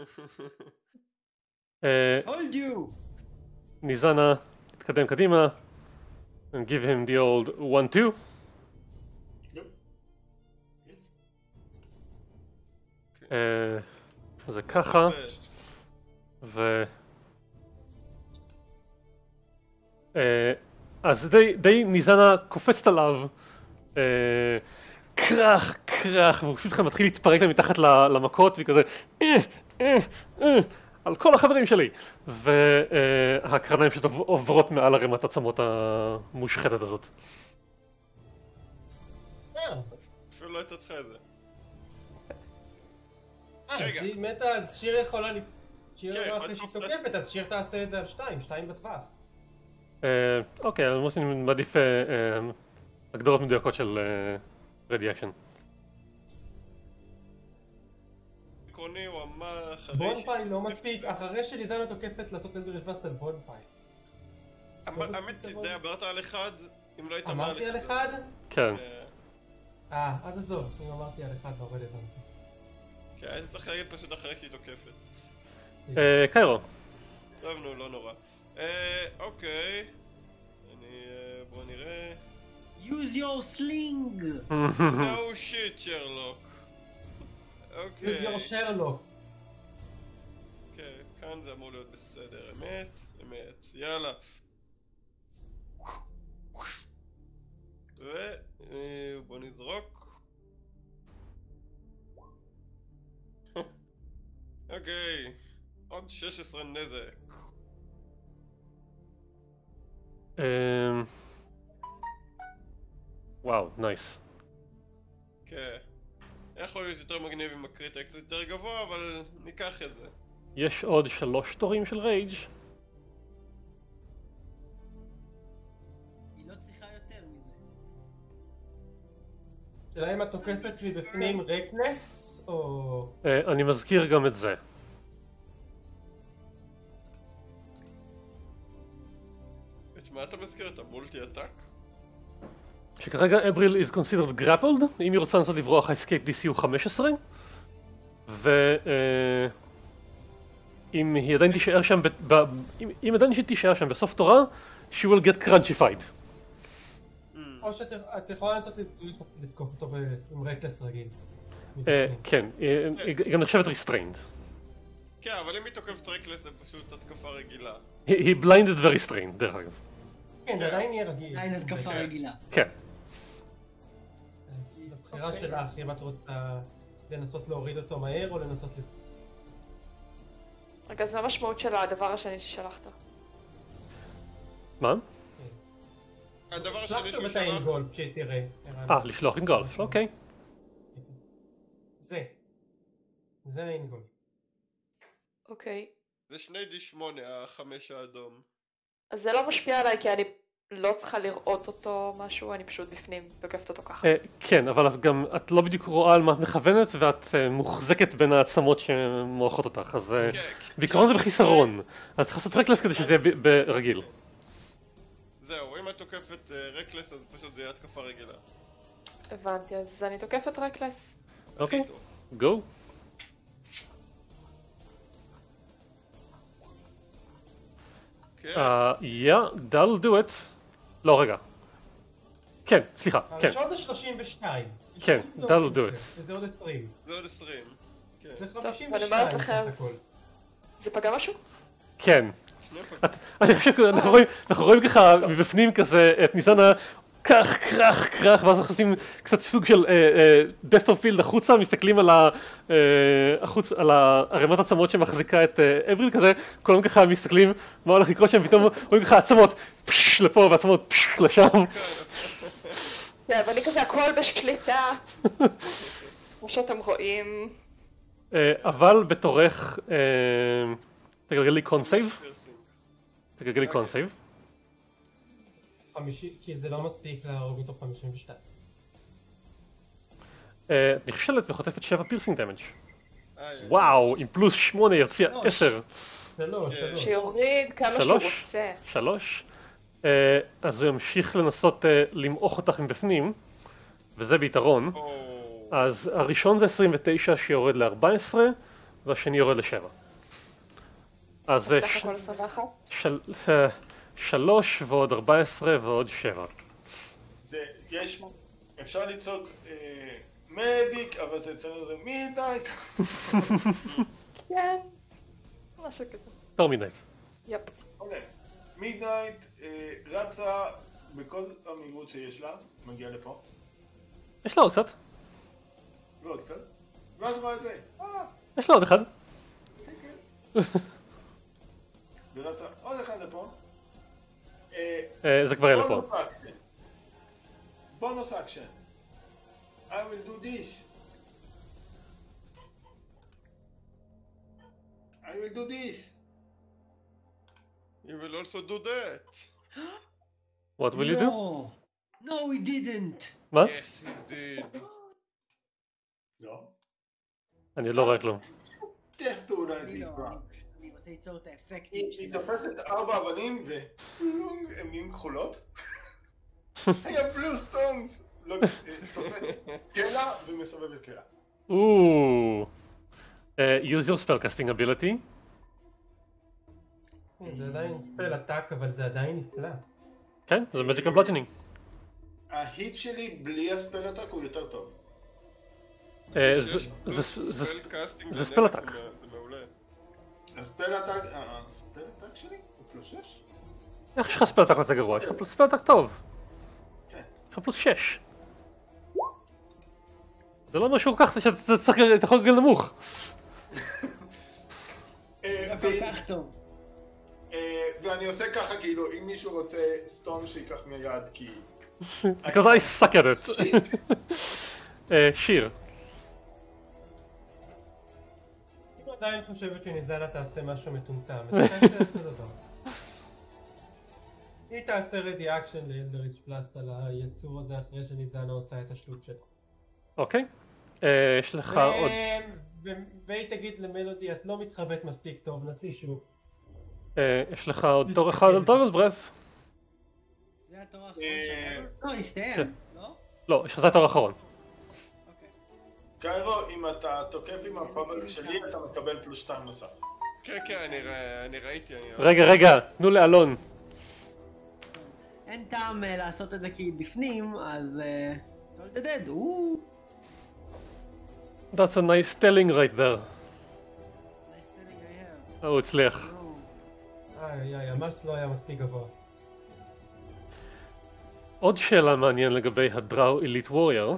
told you! ניזנה, תתקדם קדימה. And give him the old 1-2. זה ככה. אז די ניזנה קופצת עליו. קרח, והוא פשוט מתחיל להתפרק לה מתחת למכות וכזה על כל החברים שלי, והקרניים פשוט עוברות מעל הרמת עצמות המושחתת הזאת. אפילו לא הייתה צריכה את זה. אז רגע. היא מתה אז שיר יכולה שיר כן, רק כשהיא תוקפת, אז שיר תעשה את זה על 2 בטווח. אוקיי, אז אני מעדיף הגדרות מדויקות של רדי אקשן. עקרוני הוא אמר אחרי בונפאי לא מספיק, אחרי שליזנה תוקפת לעשות אנדר רפסט על בונפאי. האמת די אמרת על אחד, אם לא היית אומר אמרתי על אחד? כן. אז עזוב, אם אמרתי על אחד לא רלוונטי. כן, הייתי צריך להגיד פשוט אחרי שהיא תוקפת. קיירו. טוב, נו, לא נורא. אוקיי. בוא נראה. use your sling! No shit, שרלוק. אוקיי. use your Sherlock. כן, כאן זה אמור להיות בסדר. אמת. יאללה. ובוא נזרוק. אוקיי. עוד 16 נזק. וואו, נייס. כן. יכול להיות יותר מגניב עם הקריטקס יותר גבוה, אבל ניקח את זה. יש עוד 3 תורים של רייג'. היא לא צריכה יותר מזה. שאלה אם את תוקפת מבפנים רקנס, או... אני מזכיר גם את זה. את מה אתה מזכיר? את המולטי אטאק? שכרגע אבריל is considered grappled, אם היא רוצה לנסות לברוח ה-escape DC הוא 15 אם היא עדיין תישאר שם, אם עדיין תישאר שם בסוף תורה, she will get crunchified. או שאת יכולה לנסות לתקוף אותו עם רקלס רגיל. כן, היא גם נחשבת restrained. כן, אבל אם היא תוקפת רקלס זה פשוט התקפה רגילה. היא blinded ו-restrained, דרך אגב. כן, זה עדיין יהיה רגיל. עדיין התקפה רגילה. כן. אז הבחירה שלך, אם את רוצה לנסות להוריד אותו מהר או לנסות... רגע, זו המשמעות של הדבר השני ששלחת. מה? הדבר השני שלח שהוא לו את שלח... האינגולף שתראה. לשלוח אינגולף, אוקיי. זה האינגולף. אוקיי. זה 2D8, החמש האדום. אז זה לא משפיע עליי כי אני לא צריכה לראות אותו משהו, אני פשוט בפנים תוקפת אותו ככה. כן, אבל את לא בדיוק רואה על מה את מכוונת ואת מוחזקת בין העצמות שמורחות אותך, אז בעיקרון זה בחיסרון. אז צריך לעשות רקלס כדי שזה יהיה ברגיל. זהו, אם את תוקפת רקלס אז פשוט זה יהיה התקפה רגילה. הבנתי, אז אני תוקפת רקלס. אוקיי, גו. Yeah, that'll do it. לא, רגע. כן, סליחה, כן. הראשון זה 32. כן, that'll do it. וזה עוד 20. זה עוד 20. זה ואני 52 אומרת לכם, סך הכל. זה פגע משהו? כן. אני חושב שאנחנו רואים ככה מבפנים כזה את ניסנה כרך, ואז אנחנו עושים קצת סוג של death of field החוצה, מסתכלים על הרמת עצמות שמחזיקה את אבריל כזה, כולם ככה מסתכלים מה הולך לקרות שם, פתאום רואים ככה עצמות פש לפה ועצמות פש לשם. כן, ואני כזה הכל בשליטה, כמו שאתם רואים. אבל בתורך תגלגלי קונסייב. תגלגלי קונסייב. 50, כי זה לא מספיק להרוג מתוך 52. נכשלת וחוטפת 7 פירסינג דמג'. וואו, עם פלוס 8 ירציע 10. 3. שיוריד כמה שהוא רוצה. 3. אז הוא ימשיך לנסות למעוך אותך מבפנים, וזה ביתרון. אז הראשון זה 29 שיורד ל-14, והשני יורד ל-7. אז זה... סך הכל 21? 3 ועוד 14 ועוד 7. אפשר לצעוק מדיק, אבל זה אצלנו זה מידנייט. כן, משהו כזה. תור מידנייט. יפ. אוקיי, מידנייט רצה בכל המהירות שיש לה, מגיעה לפה. יש לה עוד קצת. ועוד קצת. ואז רואה את זה. יש לה עוד אחד. ורצה עוד אחד לפה. זה כבר יהיה לפה. בונוס אקשן. I will do this. Are you will do this. You will also do that. What will you do? No, we didn't. מה? Yes, you did. לא. אני עוד לא רואה כלום. שתף פעולה אני איתי לא, כבר. אני רוצה ליצור את האפקטים היא תופסת 4 אבנים והן נהיים כחולות. היה בלו סטונס. תופסת קלע ומסובבת קלע. Ooh. Use your spellcasting ability. זה עדיין ספל עתק, אבל זה עדיין נפלא. כן, זה magical bludgeoning. ההיט שלי בלי הספל עתק הוא יותר טוב. זה ספל עתק. זה מעולה. הספל עתק שלי הוא פלוס 6? איך יש לך ספל עתק כזה גרוע? יש לך ספל עתק טוב. כן. יש לך פלוס 6. זה לא אומר שהוא כך שאתה צריך את יכול לגל נמוך. לא כל כך טוב. ואני עושה ככה כאילו אם מישהו רוצה סטום שיקח מיד כי... Because I suck at it. שיר. אני עדיין חושבת שניזנה תעשה משהו מטומטם, אז תעשה אותו דבר. היא תעשה רדי אקשן לאלדריץ' פלאסט על היצור הזה אחרי שניזנה עושה את השטות שלה. אוקיי. יש לך עוד... והיא תגיד למלודי, את לא מתחבאת מספיק טוב, נסי שוב. יש לך עוד תור אחד על דרגוס ברס? זה התור האחרון שלנו? לא, הסתיים, לא? לא, יש לך זה התור האחרון. אוקיי. קיירו, אם אתה תוקף עם הפאבל שלי אתה מקבל פלוס 2 נוסף. כן, אני ראיתי. רגע, תנו לאלון. אין טעם לעשות את זה כי בפנים, אז... תולדדד, That's a nice telling right there. Nice telling I have. הוא הצליח. המס לא היה מספיק גבוה. עוד שאלה מעניין לגבי הדראו איליט ווריור.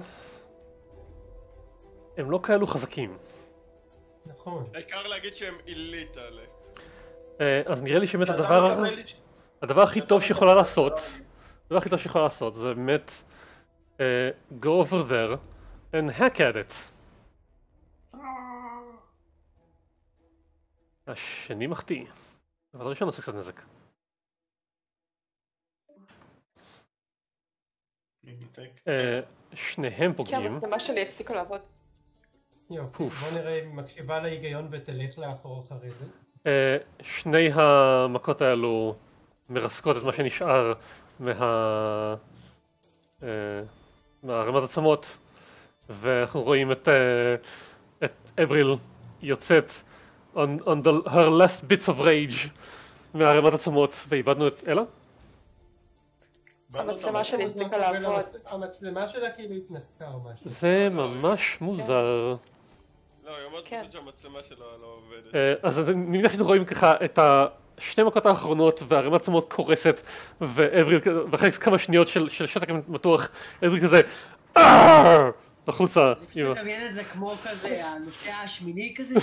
הם לא כאלו חזקים. נכון. העיקר להגיד שהם עילית עלק. אז נראה לי שבאמת הדבר הכי טוב שיכולה לעשות, זה באמת go over there and hack at it. השני מחטיא, אבל הראשון עושה קצת נזק. שניהם כן, פוגעים. המצלמה שלי הפסיקה לעבוד. יופי, פוף. בוא נראה אם היא מקשיבה להיגיון ותלך לאחור אחרי זה. שני המכות האלו מרסקות את מה שנשאר מהרמת עצמות, ואנחנו רואים את אבריל יוצאת on her last bits of rage מהרמת עצמות, ואיבדנו את אלה? המצלמה שלי הפסיקה לעבוד. המצלמה שלה כאילו התנתקה או משהו. זה ממש מוזר. לא, היא אומרת כן. פשוט שהמצלמה שלה לא עובדת. אז אני מניח שאנחנו רואים ככה את השתי מכות האחרונות והרמת עצמות קורסת, ואבריל ואחרי כמה שניות של שתק מתוח, אבריל כזה החוצה. אני חושב לדמיין את זה כמו כזה, הנושא השמיני כזה.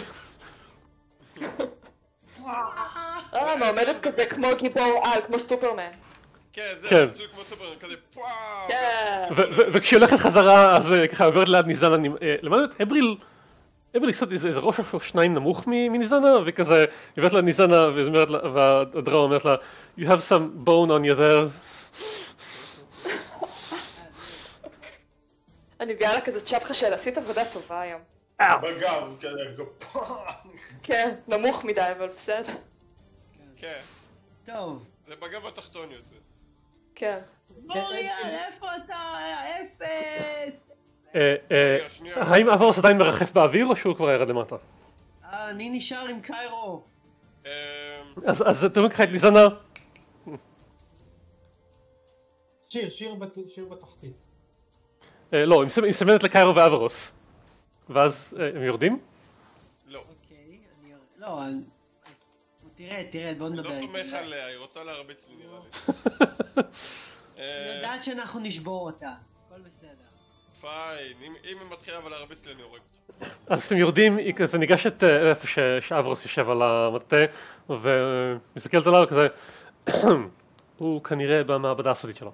עומדת כזה כמו גיבור על, כמו סופרמן. כן, זה כן. פשוט כמו סופרמן, כזה פואו! כן. וכשהיא הולכת חזרה אז ככה עוברת ליד ניזנה, למעלה את אבריל קצת איזה ראש או שניים נמוך מניזנה, וכזה היא עוברת ליד ניזנה והדראו אומרת לה You have some bone on you there. אני מביאה לה כזה צ'פחה של עשית עבודה טובה היום. בגב, כזה, כן, נמוך מדי, אבל בסדר. כן, טוב. זה בגב התחתון יותר. כן. מוריאל, איפה אתה? אפס! שנייה. האם אברוס עדיין מרחף באוויר או שהוא כבר ירד למטה? אני נשאר עם קיירו. אז אתם רואים ככה את ניזנה. שיר בתחתית. לא, היא מסמנת לקיירו ואברוס. ואז הם יורדים? לא. אוקיי, אני... לא, תראה, בוא אני נדבר. לא סומך עליה, היא רוצה להרביץ לי נראה לי. אני יודעת שאנחנו נשבור אותה. הכל בסדר. פיין, אם היא מתחילה אבל להרביץ לי אני הורג אותה. אז אתם יורדים, היא כזה ניגשת איפה שאברוס יושב על המטה ומסתכלת עליו כזה הוא כנראה במעבדה הסודית שלו.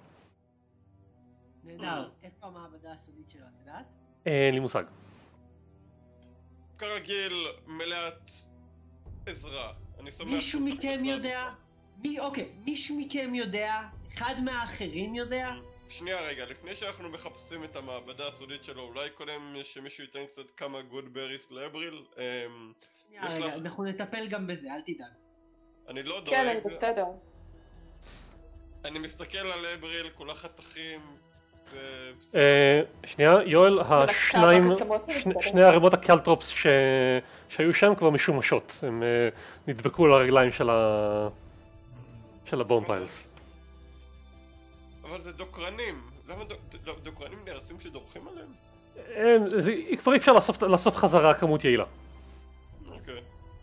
נהדר, איפה המעבדה הסודית שלו, את יודעת? אין לי מושג. כרגיל מלאת עזרה. אני שמח... מישהו מכם יודע? מישהו מכם יודע? אחד מהאחרים יודע? שנייה רגע, לפני שאנחנו מחפשים את המעבדה הסודית שלו, אולי קודם שמישהו ייתן קצת כמה גוד בריס לאבריל? רגע, אנחנו נטפל גם בזה, אל תדאג. אני לא דואג. כן, אני בסדר. אני מסתכל על אבריל, כולה חתכים, שנייה, יואל, שני ערימות הקלטרופס שהיו שם כבר משומשות, הם נדבקו לרגליים של הבום פיילס. אבל זה דוקרנים, למה דוקרנים נהרסים כשדורכים עליהם? כבר אי אפשר לאסוף חזרה כמות יעילה. אוקיי.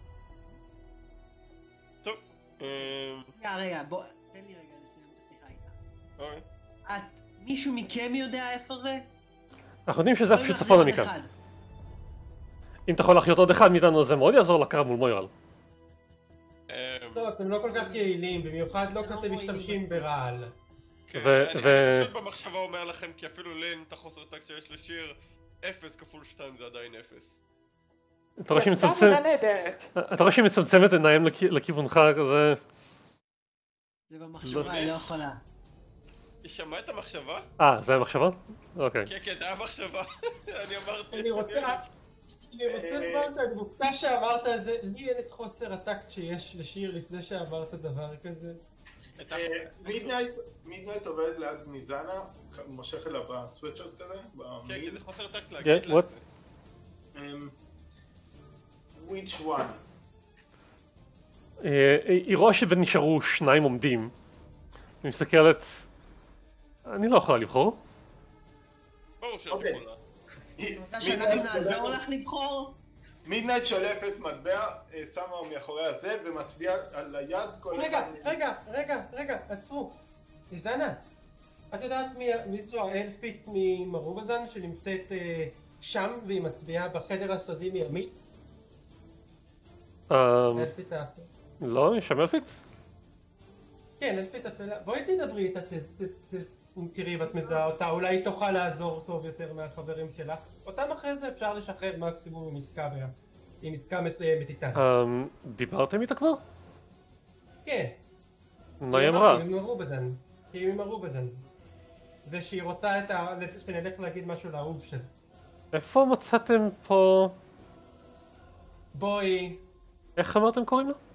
טוב. רגע, בוא, תן לי רגע לסיים את השיחה איתה. אוקיי. מישהו מכם יודע איפה זה? אנחנו יודעים שזה איפה שצפונה מכאן. אם אתה יכול להחיות עוד אחד מאיתנו זה מאוד יעזור לקרב מול מוירל. טוב, אתם לא כל כך יעילים, במיוחד לא כשאתם משתמשים ברעל. אני פשוט במחשבה אומר לכם, כי אפילו לין את החוסר טקט שיש לשיר, 0 כפול 2 זה עדיין 0. אתה רואה שהיא מצמצמת עיניים לכיוונך כזה... זה במחשבה, היא לא יכולה. היא שמעה את המחשבה? זה היה מחשבה? אוקיי. כן, זה היה מחשבה. אני אמרתי... אני רוצה לומר את הדבוקה שאמרת זה, לי אין את חוסר הטקט שיש לשיר לפני שאמרת דבר כזה. מידנייט עובד ליד ניזנה, מושך אליו בסוויטשוט כזה, כן, כי זה חוסר טקט להגיד לה את זה. which one? היא רואה שנשארו 2 עומדים. היא מסתכלת... אני לא יכולה לבחור. ברור שאת יכולה. היא רוצה שאנחנו נעזור לך לבחור? מידנייט שולפת מטבע, שמה מאחורי הזה ומצביע על היד כל אחד. רגע, עצרו. איזנה, את יודעת מי זו האלפית ממרובזן שנמצאת שם והיא מצביעה בחדר הסודי מימית? אלפית האחרת. לא, יש שם אלפית? כן, אלפית אפלה. בואי תדברי איתה, תראי ואת מזהה אותה, אולי היא תוכל לעזור טוב יותר מהחברים שלך. אותם אחרי זה אפשר לשחרר מקסימום עם עסקה מסוימת איתה. דיברתם איתה כבר? כן. מה היא אמרה? היא ממרובזן. ושהיא רוצה שנלך להגיד משהו לאהוב שלה. איפה מצאתם פה... בואי... איך אמרתם קוראים לה?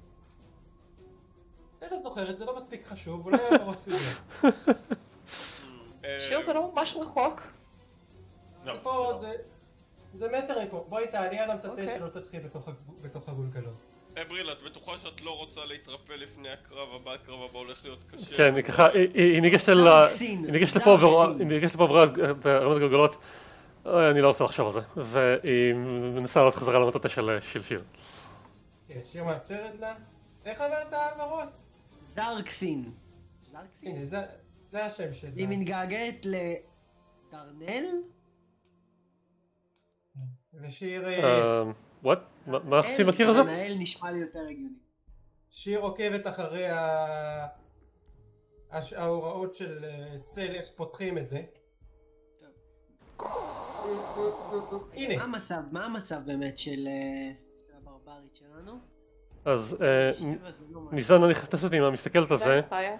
אני לא זוכרת, זה לא מספיק חשוב, אולי היה בראש סוגיה. שיר זה לא ממש רחוק. זה פה, זה מטר מפה. בואי תעלי על המטאטה שלא תתחיל בתוך הגולגלות. אבריל, את בטוחה שאת לא רוצה להתרפא לפני הקרב הבא? הקרב הבא הולך להיות קשה. כן, ככה, היא ניגשת לפה ורואה ברמת הגולגלות. אני לא רוצה לחשוב על זה. והיא מנסה לעלות חזרה למטאטה של שיר. כן, שיר מאפשרת לה. איך אמרת ברוס? זרקסין. הנה, זה השם שלה. היא מתגעגעת לדרנל? ושיר... וואט? מה חצי מכיר הזה? דרנל נשמע לי יותר הגיוני. שיר עוקבת אחרי ההוראות של צל, איך פותחים את זה. הנה. מה המצב באמת של הברברית שלנו? אז ניזנה נכנסת עם המסתכלת הזה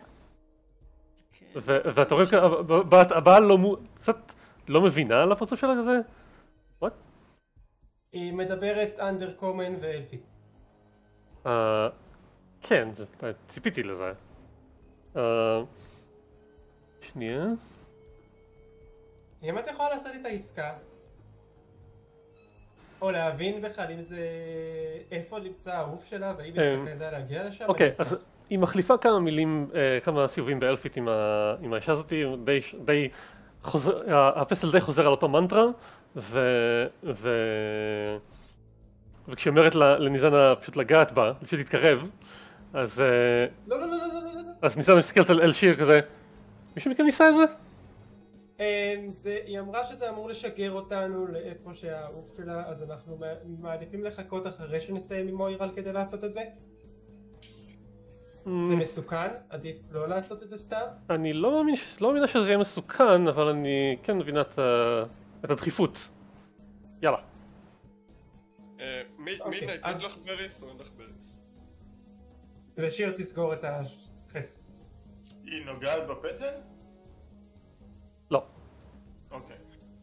ואתה רואה הבעל קצת לא מבינה על הפרצוף שלה כזה? וואט? היא מדברת אנדרקומן ואלפי. כן, ציפיתי לזה. שנייה. אם את יכולה לעשות את העסקה או להבין בכלל אם זה איפה נמצא האהוב שלה והיא מסתכלת להגיע לשם. אוקיי, אז היא מחליפה כמה מילים, כמה סיבובים באלפית עם האישה הזאת, די הפסל די חוזר על אותו מנטרה וכשהיא אומרת לניזנה פשוט לגעת בה, פשוט להתקרב, אז אז ניזנה מסתכלת על שיר כזה, מישהו מכם ניסה את זה? היא אמרה שזה אמור לשגר אותנו לאיפה שהאהוב שלה, אז אנחנו מעדיפים לחכות אחרי שנסיים עם מוירל כדי לעשות את זה. זה מסוכן? עדיף לא לעשות את זה סתם? אני לא מאמינה שזה יהיה מסוכן, אבל אני כן מבינה את הדחיפות. יאללה. מידנייט, אז- יש לך בריס או אין לך בריס? ושיר תסגור את החטא. היא נוגעת בפסל? לא. אוקיי.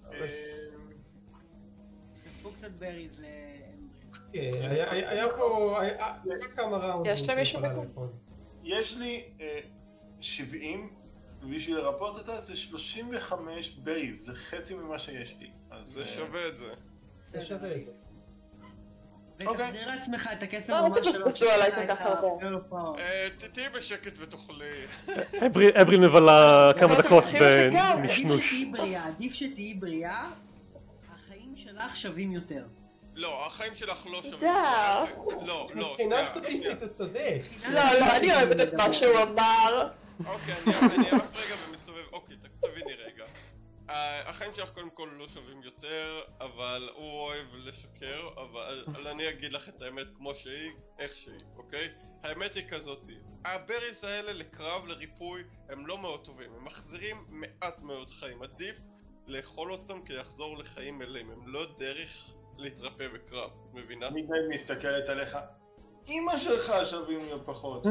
סוג קצת בריז ל... כן, היה פה, היה כמה ראונדים. יש למישהו שיכולה מקום? לאכול. יש לי 70, ובשביל לרפות אותה זה 35 בייז, זה חצי ממה שיש לי. אז זה שווה את זה. זה שווה את זה. ותחזיר לעצמך את הכסף לא, ממש אל תבזבזו עליי שיש לך כל כך הרבה. תהיי בשקט ותאכלי. אבריל מבלה כמה לא, דקות תתחיל לחכות. בנשנוש. עדיף שתהיי בריאה, החיים שלך שווים יותר. לא, החיים שלך לא שווים. תדע. לא, לא. מבחינה שנייה, סטטיסטית הוא צודק. לא, אני אוהבת את מה שהוא אמר. אוקיי, אני אעף רגע ומסתובב. אוקיי, תביני רגע. החיים שלך קודם כל לא שווים יותר, אבל הוא אוהב לשקר, אבל אני אגיד לך את האמת כמו שהיא, איך שהיא, אוקיי? האמת היא כזאתי, הבריס האלה לקרב, לריפוי, הם לא מאוד טובים, הם מחזירים מעט מאוד חיים, עדיף לאכול אותם כדי לחזור לחיים מלאים, הם לא דרך להתרפא בקרב, את מבינה? מידנייט מסתכלת עליך, אמא שלך שווים לי פחות.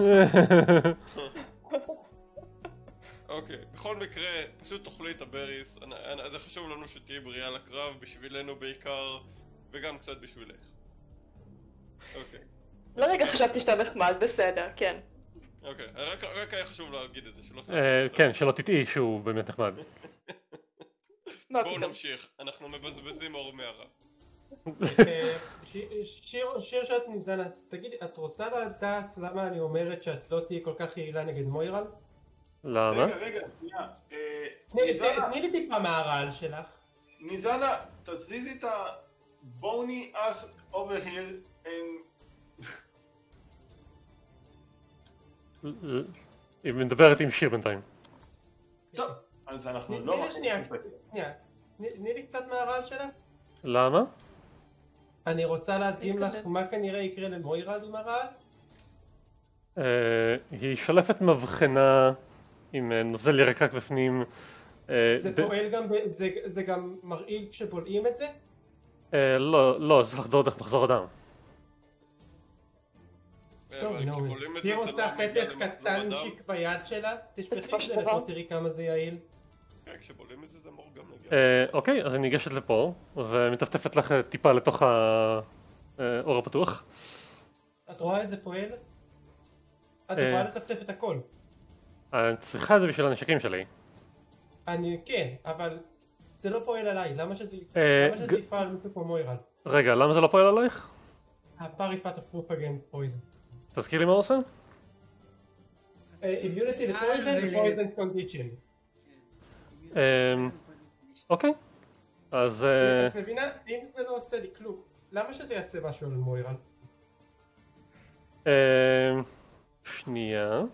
אוקיי, בכל מקרה, פשוט תאכלי את הבריס, זה חשוב לנו שתהיי בריאה לקרב, בשבילנו בעיקר, וגם קצת בשבילך. אוקיי. לא רגע חשבתי שאתה נחמד, בסדר, כן. אוקיי, רק היה חשוב להגיד את זה, שלא כן, שלא תטעי שהוא באמת נחמד. מה בואו פתאום. נמשיך, אנחנו מבזבזים אור מהרע. שיר שאת מזנה, תגידי, את רוצה לדעת למה אני אומרת שאת לא תהיי כל כך יעילה נגד מוירל? למה? רגע, שנייה. ניזנה, תני לי טיפה מהרעל שלך. ניזנה, תזיזי את ה-bony ass over here and... היא מדברת עם שיר בינתיים. טוב, אז אנחנו תני לא... לי שנייה, תני לי קצת מהרעל שלך. למה? אני רוצה להדגים לך להתקדם. מה כנראה יקרה למוירל עם הרעל. היא שולפת מבחנה עם נוזל ירקרק בפנים. זה פועל גם, זה גם מרעיל כשבולעים את זה? לא, זה לחדור דרך מחזור הדם. טוב, אבל נו, כשבולעים את היא זה, זה עושה לא מגיע פתק למחזור קטנצ'יק ביד שלה, תשפטי בסופו את של זה דבר. לפה, תראי כמה זה יעיל. כן, כשבולעים את זה, זה אמור גם להגיע. אוקיי, אז אני ניגשת לפה ומטפטפת לך טיפה לתוך האור הפתוח. את רואה את זה פועל? את יכולה לטפטף את הכל. אני צריכה את זה בשביל הנשקים שלי. כן, אבל זה לא פועל עליי, למה שזה יפעל מישהו כמו מוירל? רגע, למה זה לא פועל עלייך? הפאריפת הפרופ אגנט פויזן. תזכיר לי מה הוא עושה? אימיוניטי לפויזן ופויזן קונדישן. אוקיי. אז... את מבינה? אם זה לא עושה לי כלום, למה שזה יעשה משהו על מוירל? שנייה.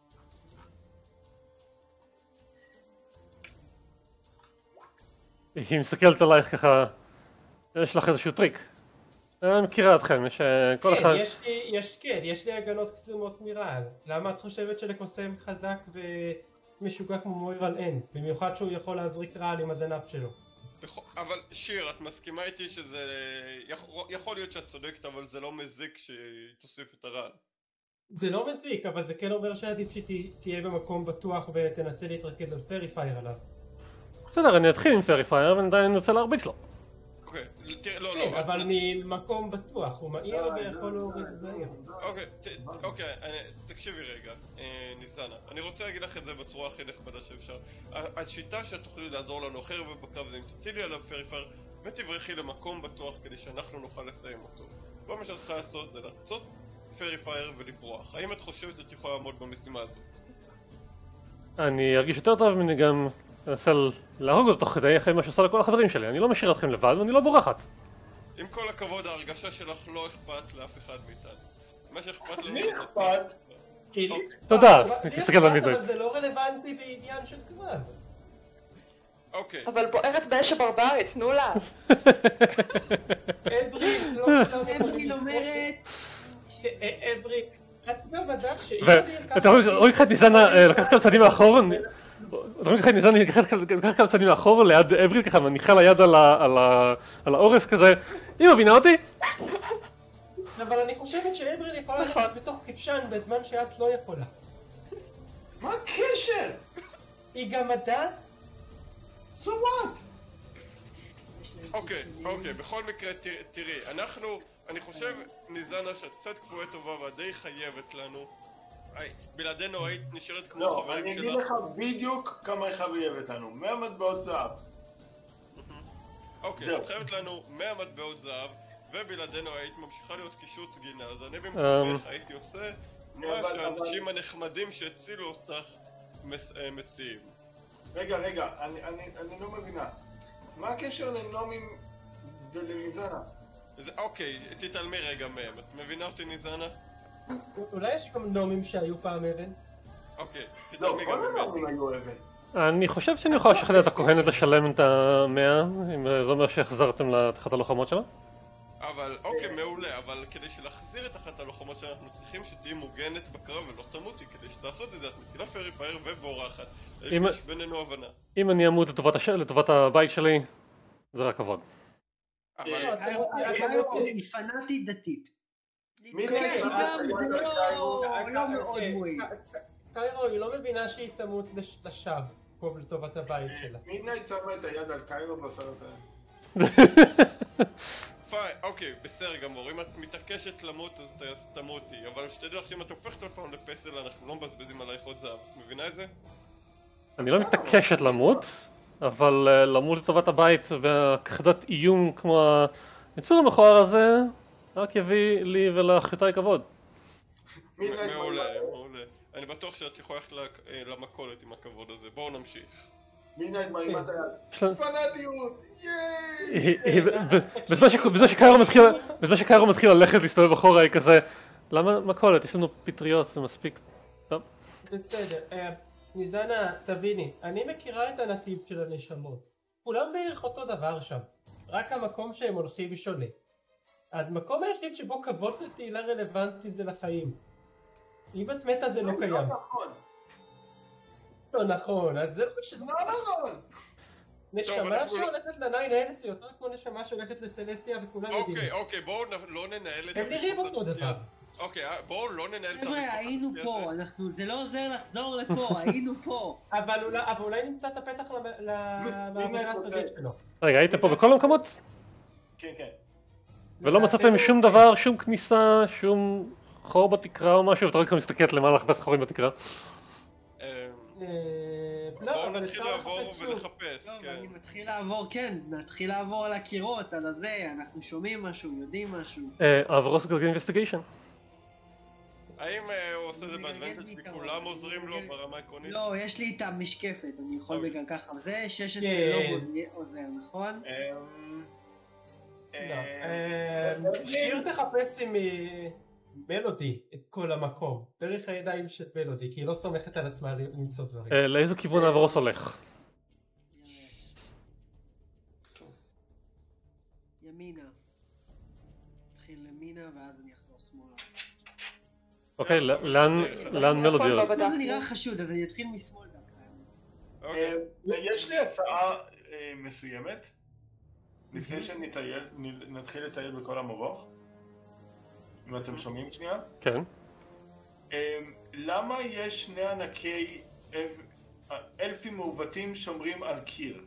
היא מסתכלת עלייך ככה, יש לך איזשהו טריק. אני מכירה אתכם, יש כל אחד... יש לי הגנות קסומות מרעל. למה את חושבת שלקוסם חזק ומשוגע כמו מוירל אין? במיוחד שהוא יכול להזריק רעל עם הזנב שלו. אבל שיר, את מסכימה איתי שזה... יכול להיות שאת צודקת, אבל זה לא מזיק שתוסיף את הרעל. זה לא מזיק, אבל זה כן אומר שעדיף שתהיה במקום בטוח ותנסה להתרכז על פריפייר עליו. בסדר, אני אתחיל עם פריפייר ועדיין רוצה להרביץ לו. אוקיי, תראה, לא, כן, אבל ממקום בטוח, הוא מהיר ויכול להוריד מהיר. אוקיי, תקשיבי רגע, ניסנה, אני רוצה להגיד לך את זה בצורה הכי נכבדה שאפשר. השיטה שאת תוכלי לעזור לנו אחר ובקרב זה אם תטילי עליו פריפייר ותברחי למקום בטוח כדי שאנחנו נוכל לסיים אותו. כל מה שאת צריכה לעשות זה לעשות פריפייר ולברוח. האם את חושבת שאת יכולה לעמוד במשימה הזאת? אני ארגיש יותר טוב ואני גם אנסה להרוג אותו תוך כדי אחרי מה שעושה לכל החברים שלי. אני לא משאיר אתכם לבד ואני לא בורחת. עם כל הכבוד, ההרגשה שלך לא אכפת לאף אחד מאיתנו. מה שאכפת לנו... מי אכפת? תודה, תסתכל על מידנייט. אבל זה לא רלוונטי בעניין של קרב. אוקיי. אבל בוערת באש הברברית, תנו לה. אבריק, לא אבריל אומרת... אבריק, את גם בדק שאם... ואתה רואה לך את ניזנה לקחת כמה צעדים מאחור? אתה רואה לך את ניזנה לקחת כמה צעדים מאחור ליד אבריל ככה מניחה ליד על העורף כזה, היא מבינה אותי? אבל אני חושבת שאברין יכולה נכון. ללכת בתוך כבשן בזמן שאת לא יכולה. מה הקשר? היא גם מדע? So what? אוקיי, בכל מקרה, תראי, אני חושב, ניזנה, שאת קצת קבועה טובה ודי חייבת לנו. בלעדינו היית נשארת כמו לא, חברים אני שלך. אגיד לך בדיוק כמה היא חייבת לנו. 100 מטבעות זהב. אוקיי, זהו. את חייבת לנו 100 מטבעות זהב, ובלעדינו היית ממשיכה להיות קישוט גינה, אז אני במקומך הייתי עושה מה שהאנשים הנחמדים שהצילו אותך מציעים. רגע, אני לא מבינה. מה הקשר לנומים ולניזנה? אוקיי, תתעלמי רגע מהם, את מבינה אותי ניזנה? אולי יש גם נומים שהיו פעם אבן? אוקיי, לא, תתעלמי גם כל ממנו. הנומים היו אבן. אני חושב שאני יכול לשכנע את הכהנת לשלם את ה-100, אם זה אומר שהחזרתם לתחת הלוחמות שלה. אבל, אוקיי, מעולה, אבל כדי להחזיר את אחת הלוחמות שאנחנו צריכים שתהיי מוגנת בקרב ולא תמותי, כדי שתעשות את זה את מטילה פרי פייר ובורחת. יש בינינו הבנה. אם אני אמות לטובת הבית שלי, זה רק כבוד. אבל... היא פנאטית דתית. מי כן, נעצר גם את זה היד על קיירו? לא מאוד מועיל. קיירו, היא לא מבינה שהיא תמות לשווא פה לטובת הבית שלה. מידנייט שמה את היד על קיירו בסרט הזה. פיין, אוקיי, בסדר גמור, אם את מתעקשת למות אז תמותי, אבל שתדעו לך שאם את הופכת עוד פעם לפסל אנחנו לא מבזבזים עלייך עוד זהב, את מבינה את זה? אני לא מתעקשת למות, אבל למות לטובת הבית והכחדת איום כמו היצור המכוער הזה, רק יביא לי ולאחיותיי כבוד. מידנייט מעולה. אני בטוח שאת יכולה ללכת למכולת עם הכבוד הזה, בואו נמשיך. מרימה את היד. פנאטיות! ייי! בזמן שקיירו מתחיל ללכת להסתובב אחורה, היא כזה, למה מכולת? יש לנו פטריות, זה מספיק. טוב. בסדר, ניזנה, תביני, אני מכירה את הנתיב של הנשמות. כולם בערך אותו דבר שם, רק המקום שהם הולכים שונה. המקום היחיד שבו כבוד ותהילה רלוונטי זה לחיים. אם את מתה זה לא קיים. לא נכון. לא נכון, אז זה פשוט... לא נכון. נשמה שהולכת לניין הלס היא יותר כמו נשמה שהולכת לסלסטיה וכולם יודעים את זה. אוקיי, בואו לא ננהל את... הם נראים אותו דבר. אוקיי, בואו לא ננהל את... חבר'ה, היינו פה, זה לא עוזר לחזור לפה, היינו פה. אבל אולי נמצא את הפתח למעבודה הסודית שלו. רגע, הייתם פה בכל המקומות? כן. ולא מצאתם שום דבר, שום כניסה, שום חור בתקרה או משהו, ואתה רק מסתכלת למעלה לחפש חורים בתקרה. בואו נתחיל לעבור ולחפש, טוב, כן. אני מתחיל לעבור על הקירות, על הזה, אנחנו שומעים משהו, יודעים משהו. אברוס גלגל אינבסטיגיישן. האם הוא עושה את זה באדוונטג' וכולם עוזרים לו ברמה העקרונית? לא, יש לי את המשקפת, אני יכול בגלל ככה, זה 16 לא עוזר, נכון? שיר תחפש עם מלודי את כל המקום, דרך הידיים של מלודי, כי היא לא סומכת על עצמה למצוא דברים. לאיזה כיוון אברוס הולך? ימינה. נתחיל ימינה ואז אני אחזור שמאלה. אוקיי, לאן מלודי הולך? זה נראה חשוד, אז אני אתחיל משמאל דווקא. יש לי הצעה מסוימת, לפני שנתחיל לטייל בכל המבוך, אם אתם שומעים שנייה. כן. למה יש שני ענקי אלפים מעוותים שומרים על קיר?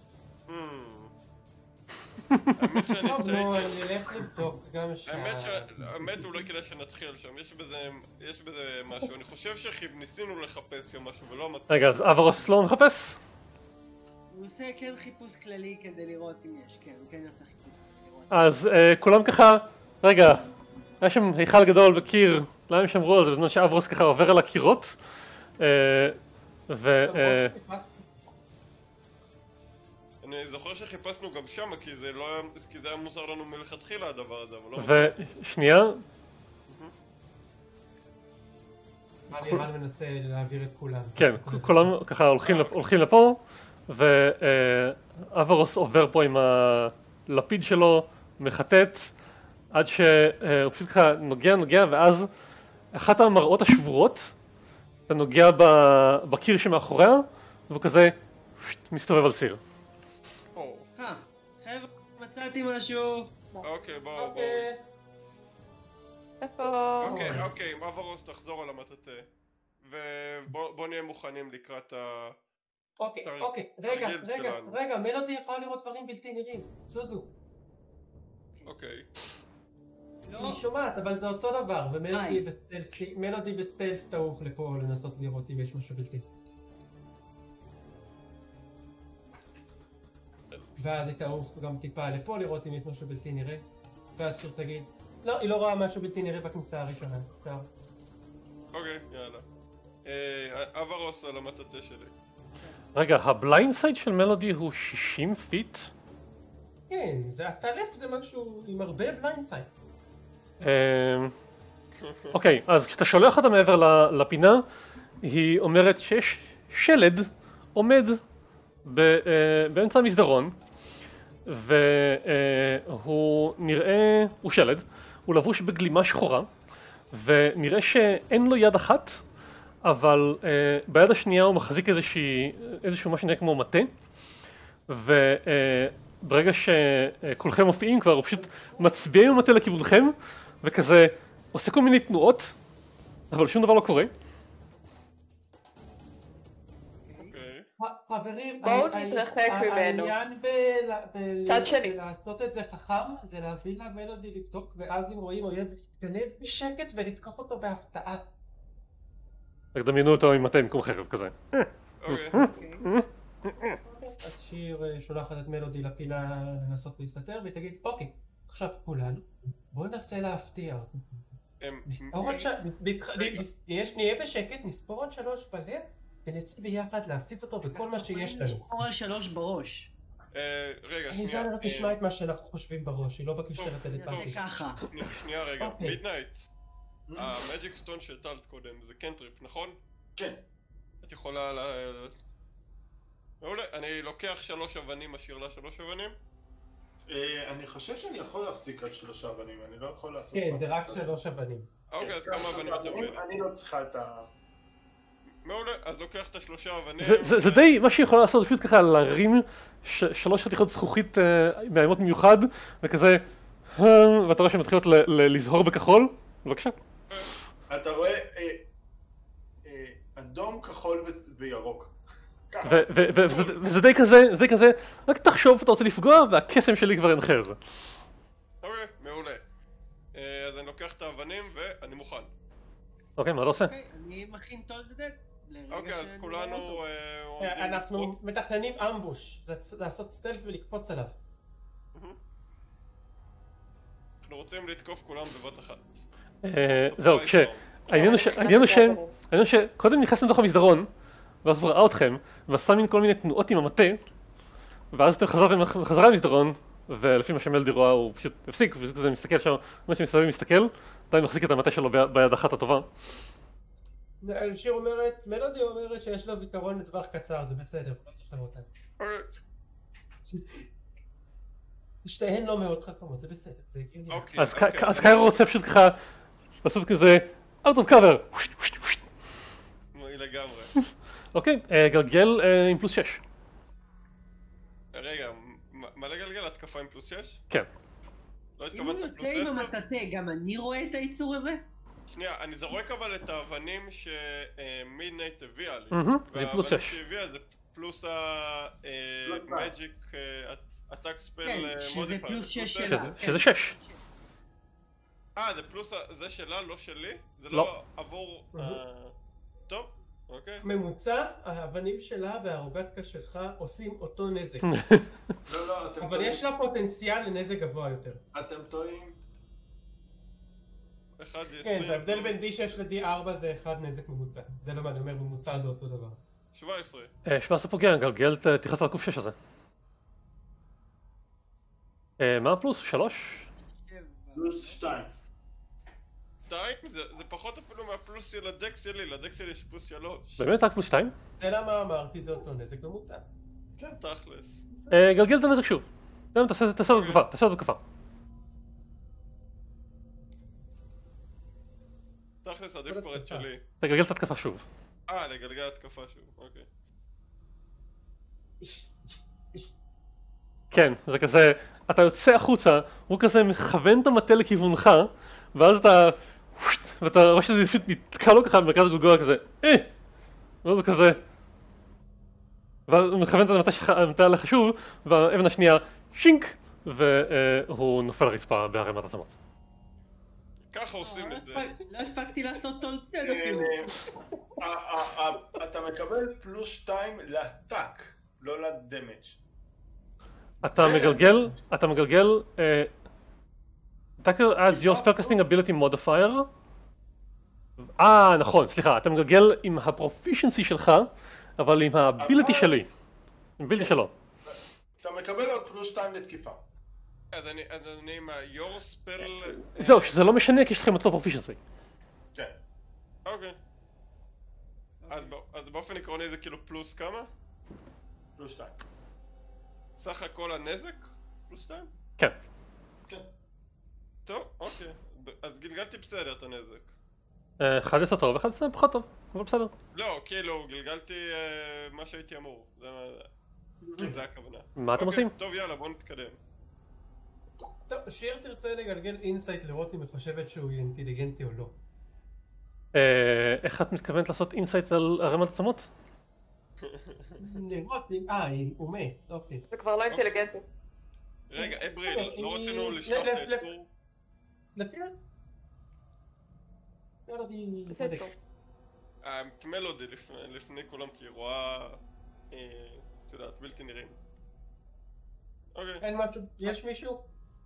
האמת שאני אני אלך לבדוק גם שם. האמת אולי כדאי שנתחיל שם, יש בזה משהו, אני חושב שניסינו לחפש שם משהו ולא מצאנו. רגע, אז אברוס לא מחפש? הוא עושה כן חיפוש כללי כדי לראות אם יש, כן, הוא כן יעשה חיפוש כדי לראות. אז כולם ככה, רגע, היה שם היכל גדול בקיר, למה הם שמרו על זה בזמן שאברוס ככה עובר על הקירות? אני זוכר שחיפשנו גם שם כי זה היה מוזר לנו מלכתחילה הדבר הזה, אבל לא... ושנייה? אני מנסה להעביר את כולם. כן, כולם ככה הולכים לפה, ואברוס עובר פה עם הלפיד שלו, מחטט, עד שהוא פשוט ככה נוגע, ואז אחת המראות השבורות, אתה נוגע בקיר שמאחוריה, והוא כזה מסתובב על ציר. חבר'ה, מצאתי משהו. אוקיי, בואו. איפה... אוקיי, אברוס תחזור על המטאטה. ובוא נהיה מוכנים לקראת ה... אוקיי, רגע, מלודי יכולה לראות דברים בלתי נראים. זוזו. אוקיי. היא שומעת, אבל זה אותו דבר, ומלודי בסטלף תעוף לפה לנסות לראות אם יש משהו בלתי. ואז היא תעוף גם טיפה לפה לראות אם יש משהו בלתי נראה. ואז שיר תגיד, לא, היא לא רואה משהו בלתי נראה בכניסה הראשונה. אוקיי, יאללה. אברוס על המטאטה שלי. רגע, הבליינד סייד של מלודי הוא 60 פיט? כן, הטלף זה משהו עם הרבה בליינד סייד. אוקיי, אז כשאתה שולח אותה מעבר לפינה, היא אומרת שיש שלד עומד באמצע המסדרון, והוא נראה, הוא שלד, הוא לבוש בגלימה שחורה, ונראה שאין לו יד אחת, אבל ביד השנייה הוא מחזיק איזשהו מה שנראה כמו מטה, וברגע שכולכם מופיעים כבר, הוא פשוט מצביע עם המטה לכיוונכם, וכזה עושה כל מיני תנועות, אבל שום דבר לא קורה. חברים, בואו נתרחק ממנו. העניין צד שני. לעשות את זה חכם זה להביא למלודי לבדוק, ואז אם רואים אויב להתגנב בשקט ולתקוף אותו בהפתעה. רק דמיינו אותו עם מטה במקום חרב כזה. אז שיר שולחת את מלודי לפינה לנסות להסתתר והיא תגיד, אוקיי, עכשיו כולנו, בואו ננסה להפתיע אותו. נספור עוד נהיה בשקט, נספור עוד 3 בלב ונצא ביחד להפציץ אותו בכל מה שיש לנו. נספור על 3 בראש. רגע, ניזנה לא תשמע את מה שאנחנו חושבים בראש, היא לא בקשר לטלפתית. ככה. שנייה רגע, מידנייט. המג'יק סטון שהטלת קודם זה קנטריפ, נכון? כן. את יכולה מעולה, אני לוקח 3 אבנים, משאיר לה 3 אבנים? אני חושב שאני יכול להחזיק עד 3 אבנים, אני לא יכול לעשות... כן, זה רק 3 אבנים. אוקיי, אז כמה אבנים אתה מבין? אני לא צריכה את ה... מעולה, אז לוקח את 3 אבנים... זה די, מה שהיא יכולה לעשות, פשוט ככה להרים 3 חתיכות זכוכית מאיימות במיוחד, וכזה... ואתה רואה שהן מתחילות לזהור בכחול, בבקשה. אתה רואה אדום, כחול וירוק. וזה די כזה, רק תחשוב אתה רוצה לפגוע והקסם שלי כבר ינחה את זה. אוקיי, מעולה. אז אני לוקח את האבנים ואני מוכן. אוקיי, מה אתה עושה? אני מכין תולדד. אוקיי, אז כולנו... אנחנו מתכננים אמבוש, לעשות סטלף ולקפוץ עליו. אנחנו רוצים לתקוף כולם בבת אחת. זהו, העניין הוא שקודם נכנסתם לתוך המסדרון, ואז הוא ראה אתכם, ועשה מין כל מיני תנועות עם המטה, ואז אתם חזרתם חזרה למסדרון, ולפי מה שמלדי רואה הוא פשוט הפסיק, ופשוט כזה מסתכל שם, מה שמסתובב מסתכל, עדיין מחזיק את המטה שלו ביד אחת הטובה. שיר אומרת, מלודי אומרת שיש לו זיכרון לטווח קצר, זה בסדר, לא זוכר אותם. שתיהן לא מאוד חכמות, זה בסדר, זה הגיוני. אז קיירו רוצה פשוט ככה לעשות כזה out of cover. לגמרי. אוקיי, גלגל עם +6. רגע, מה לגלגל? התקפה עם +6? כן. לא אם הוא התכוונת יוצא עם המטאטה, גם אני רואה את הייצור הזה? שנייה, אני זורק אבל את האבנים שמידנייט הביאה לי. זה +6. והאבנים שהביאה זה פלוס המג'יק אטאק ספל מודיפייר. שזה +6 שלה. שזה 6. זה פלוס, זה שלה, לא שלי? זה לא. לא עבור... טוב, אוקיי. ממוצע, האבנים שלה והרוגטקה שלך עושים אותו נזק. לא, אתם אבל יש לה פוטנציאל לנזק גבוה יותר. אתם טועים. כן, זה הבדל בין D6 ל-D4 זה 1 נזק ממוצע. זה לא מה אני אומר, ממוצע זה אותו דבר. 17. 17 פוגע, גלגל תכנס על q6 הזה. מה הפלוס? 3? +2. 2? זה פחות אפילו מהפלוס של הדקס שלי, לדקס שלי יש +3. באמת רק +2? זה למה אמרתי, זה אותו נזק ממוצע. כן, תכלס. גלגל את הנזק שוב. תעשה עוד התקפה. תכלס עדיף כבר את שלי. תגלגל את התקפה שוב. לגלגל התקפה שוב, אוקיי. כן, זה כזה, אתה יוצא החוצה, הוא כזה מכוון את המטה לכיוונך, ואז אתה... ואתה רואה שזה פשוט נתקע לו ככה במרכז הגולגולת כזה, ואז כזה... ואז הוא מכוון את המטה עליך שוב, והאבן השנייה שינק, והוא נופל לרצפה בערימת עצמות. ככה עושים את זה. לא הספקתי לעשות טולטד אפילו. אתה מקבל +2 לטאק, לא לדמג'. אתה מגלגל... Attacker adds your spellcasting ability modifier. נכון, סליחה, אתה מגלגל עם הפרופישנסי שלך, אבל עם האביליטי שלי. עם הביליטי שלו. אתה מקבל עוד +2 לתקיפה. אז אני עם ה-your spell... זהו, שזה לא משנה כי יש לכם אותו פרופישנסי. כן. אוקיי. אז באופן עקרוני זה כאילו פלוס כמה? +2. סך הכל הנזק? +2? כן. כן. טוב, אוקיי. אז גלגלתי בסדר את הנזק. 11 טוב, 11 פחות טוב, אבל בסדר. לא, כאילו, גלגלתי מה שהייתי אמור. זה הכוונה. מה אתם עושים? טוב, יאללה, בוא נתקדם. טוב, שיר תרצה לגלגל אינסייט לראות אם היא חושבת שהוא אינטליגנטי או לא. איך את מתכוונת לעשות אינסייט על ערימת עצמות? לראות אם... הוא מת, אוקיי. זה כבר לא אינטליגנטי. רגע, אבריל, לא רצינו לשלוח את האלתור? לפי? בסדר. מלודי לפני כולם כי היא רואה... את יודעת, בלתי נראים. אוקיי. אין משהו, יש מישהו?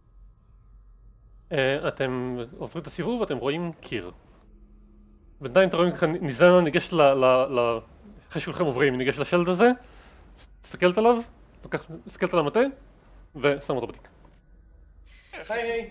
אתם עוברים את הסיבוב ואתם רואים קיר. בינתיים אתם רואים ככה ניזנה ניגשת אחרי שכולכם עוברים, ניגשת לשלד הזה, מסתכלת עליו, מסתכלת על המטה ושם אותו בתיק. היי,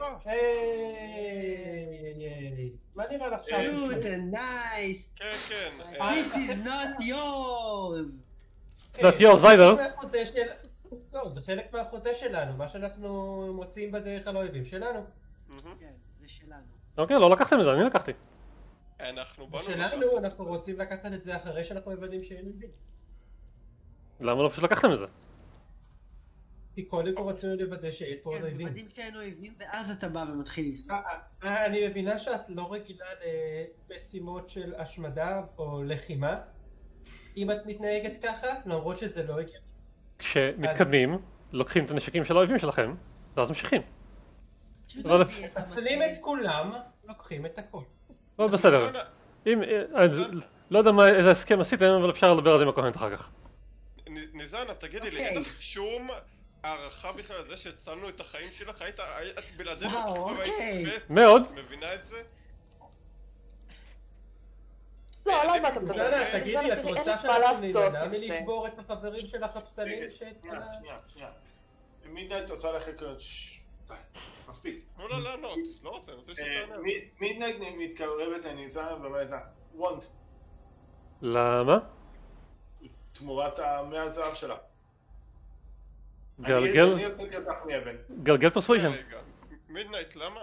מה נראה לך שם? Good and nice. כן, כן. This is not yours. It's not yours either. לא, זה חלק מהחוזה שלנו, מה שאנחנו מוצאים בדרך על האויבים שלנו. כן, זה שלנו. אוקיי, לא לקחתם את זה, אני לקחתי. אנחנו באנו... שלנו, אנחנו רוצים לקחת את זה אחרי שאנחנו מוודאים שאין אויבים. למה לא פשוט לקחתם את זה? כי קודם כל רצינו לוודא שאין פה עוד כן, אויבים. מוודאים שאין אויבים ואז אתה בא ומתחיל לסגור. אני מבינה שאת לא רגילה למשימות של השמדה או לחימה. אם את מתנהגת ככה, למרות שזה לא הגיע. כשמתקדמים, לוקחים את הנשקים של האויבים שלכם, ואז ממשיכים. מצלים את כולם, לוקחים את הכל. אבל בסדר. לא יודע איזה הסכם עשיתם, אבל אפשר לדבר על זה עם הכהנת אחר כך. ניזנה, תגידי לי, אין לך שום הערכה בכלל על זה שהצלנו את החיים שלך? היית בלעדיך וואו, והיית אוקיי. מת? מאוד. מבינה את זה? לא, לא על מה אתה מדבר. תגידי, את רוצה שאנחנו נמנע מלשבור את החברים שלך הפסלים שנייה. מידנייט עושה לך קרן, די, מספיק. תנו לה לענות, לא רוצה, אני רוצה שתענה. מידנייט מתקרבת לניזנה ואומרת לה, וונט. למה? תמורת ה100 זהב שלה. גלגל? אני יותר גדח מאבן. גלגל פרסוויז'ן. מידנייט, למה?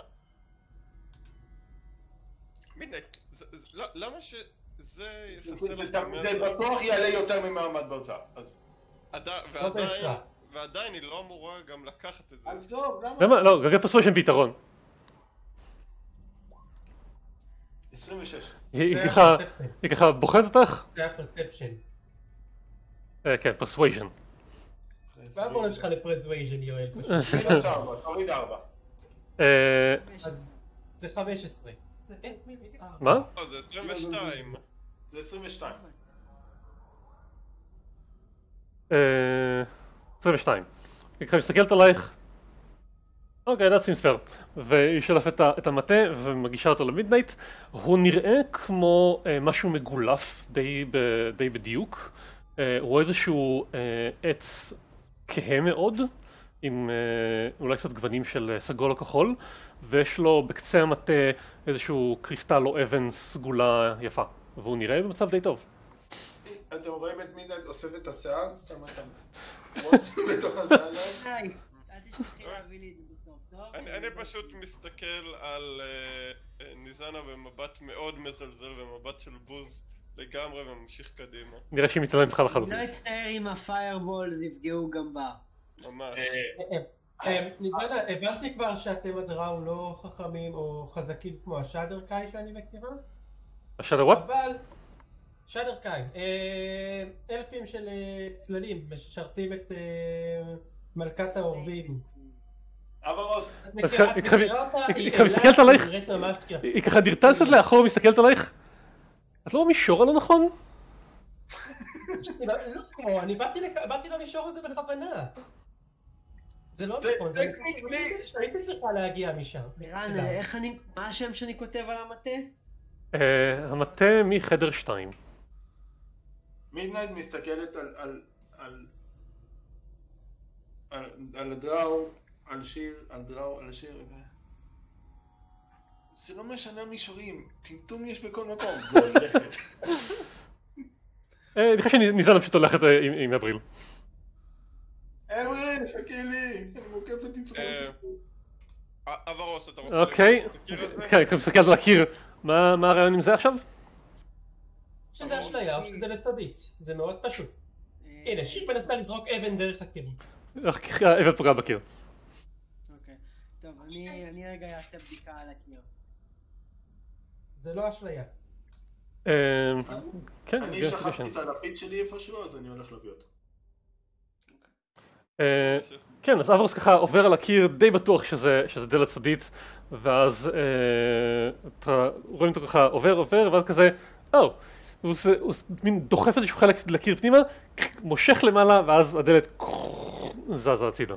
מידנייט, למה שזה יחסר לך? זה בטוח יעלה יותר ממעמד בהוצאה. ועדיין היא לא אמורה גם לקחת את זה. אז טוב, למה? לא, גלגל פרסוויז'ן ביתרון. 26. היא ככה בוחנת אותך? זה היה פרספשן. כן, פרסוויז'ן. מה הבונוס שלך לפרסוויז'ן, יואל? מינוס 4, תוריד 4. זה 15. מה? לא, זה 22. זה 22. 22. היא ככה מסתכלת עלייך. אוקיי, that seems fair. והיא שולפת את המטה ומגישה אותו למידנייט. הוא נראה כמו משהו מגולף די בדיוק. הוא איזשהו עץ כהה מאוד, עם אולי קצת גוונים של סגול או כחול, ויש לו בקצה המטה איזשהו קריסטל או אבן סגולה יפה, והוא נראה במצב די טוב. אתם רואים את מידנייט אוסף את השיער? זאת אומרת, בתוך השיער? די, אל תשכחי להביא לי את זה בסוף, טוב? אני פשוט מסתכל על ניזנה במבט מאוד מזלזל ומבט של בוז לגמרי וממשיך קדימה. נראה שהיא מתעלמת לך אני לחלוטין. לא אצטער אם הפיירבולס יפגעו גם בה. ממש. ניבנה, הבנתי כבר שאתם הדראו לא חכמים או חזקים כמו השאדר קאי שאני מכירה? השאדר וואט? אבל... שדר קאי, אלפים של צללים משרתים את מלכת העורבים. אברוס. היא ככה מסתכלת עלייך, היא ככה נרתה קצת לאחור ומסתכלת עלייך. את לא במישור הלא נכון? לא, אני באתי למישור הזה בכוונה. זה לא נכון, הייתי צריכה להגיע משם. מירן, מה השם שאני כותב על המטה? המטה מחדר 2. מידנייט מסתכלת על הדראו, על שיר, על דראו, על השיר. זה לא משנה מישורים, טמטום יש בכל מקום. והולכת. אני חושב שניזנה פשוט הולכת עם אבריל. אבריל, חכי לי, אני מוקפת יצורים. אברוס, אתה רוצה... אוקיי, כן, אני מסתכל על הקיר. מה הרעיון עם זה עכשיו? שזה אשליה או שזה לצדיץ, זה מאוד פשוט. הנה, שיר מנסה לזרוק אבן דרך הקיר. האבן פוגע בקיר. אוקיי, טוב, אני רגע אעשה בדיקה על הקיר. זה לא אשליה. כן, אני שכחתי את הלפיד שלי איפשהו, אז אני הולך להביא אותו. כן, אז אברוס ככה עובר על הקיר, די בטוח שזה דלת סודית, ואז רואים אותו ככה עובר, ואז כזה, הוא מין דוחף איזשהו חלק לקיר פנימה, מושך למעלה, ואז הדלת זזה הצידה.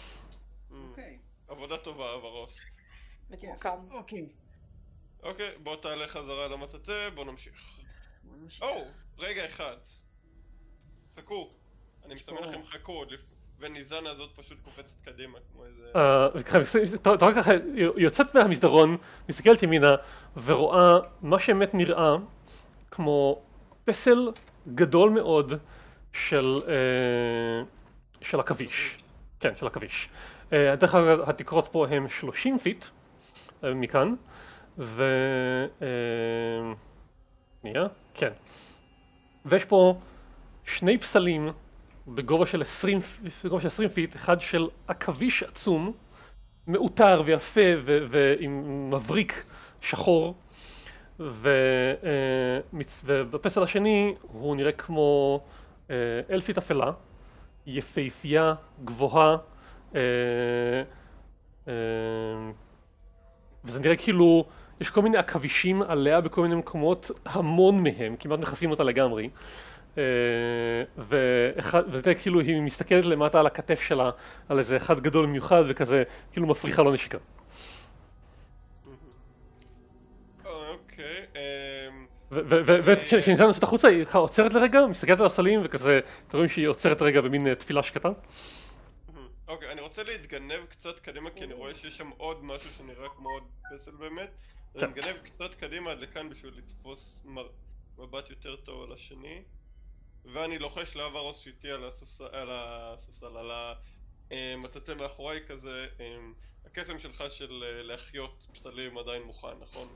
עבודה טובה, אברוס. מתמקם. אוקיי, בוא תעלה חזרה למטאטה, בוא נמשיך. רגע אחד. חכו. אני מסמן לכם חכו עוד וניזנה הזאת פשוט קופצת קדימה כמו איזה... אתה רואה ככה, היא יוצאת מהמסדרון, מסתכלת ימינה, ורואה מה שבאמת נראה כמו פסל גדול מאוד של עכביש. כן, של עכביש. דרך אגב, התקרות פה הם 30 פיט מכאן, כן. ויש פה שני פסלים בגובה של 20 פיט, אחד של עכביש עצום, מאותר ויפה ועם מבריק שחור, ובפסל השני הוא נראה כמו אלפית אפלה, יפהפייה, גבוהה, וזה נראה כאילו יש כל מיני עכבישים עליה בכל מיני מקומות, המון מהם, כמעט מכסים אותה לגמרי. וזה כאילו היא מסתכלת למטה על הכתף שלה, על איזה אחד גדול מיוחד וכזה, כאילו מפריחה לו נשיקה. אוקיי. וכשניסן יוצאת החוצה היא עוצרת לרגע, מסתכלת על הסלים וכזה, אתם רואים שהיא עוצרת לרגע במין תפילה שקטה. אוקיי, אני רוצה להתגנב קצת קדימה כי אני רואה שיש שם עוד משהו שנראה כמו עוד פסל באמת. אני מתגנב קצת קדימה עד לכאן בשביל לתפוס מבט יותר טוב על השני. ואני לוחש לאברוס שאיתי על הספסל, על המטאטה מאחוריי כזה. הקסם שלך של להחיות פסלים עדיין מוכן, נכון?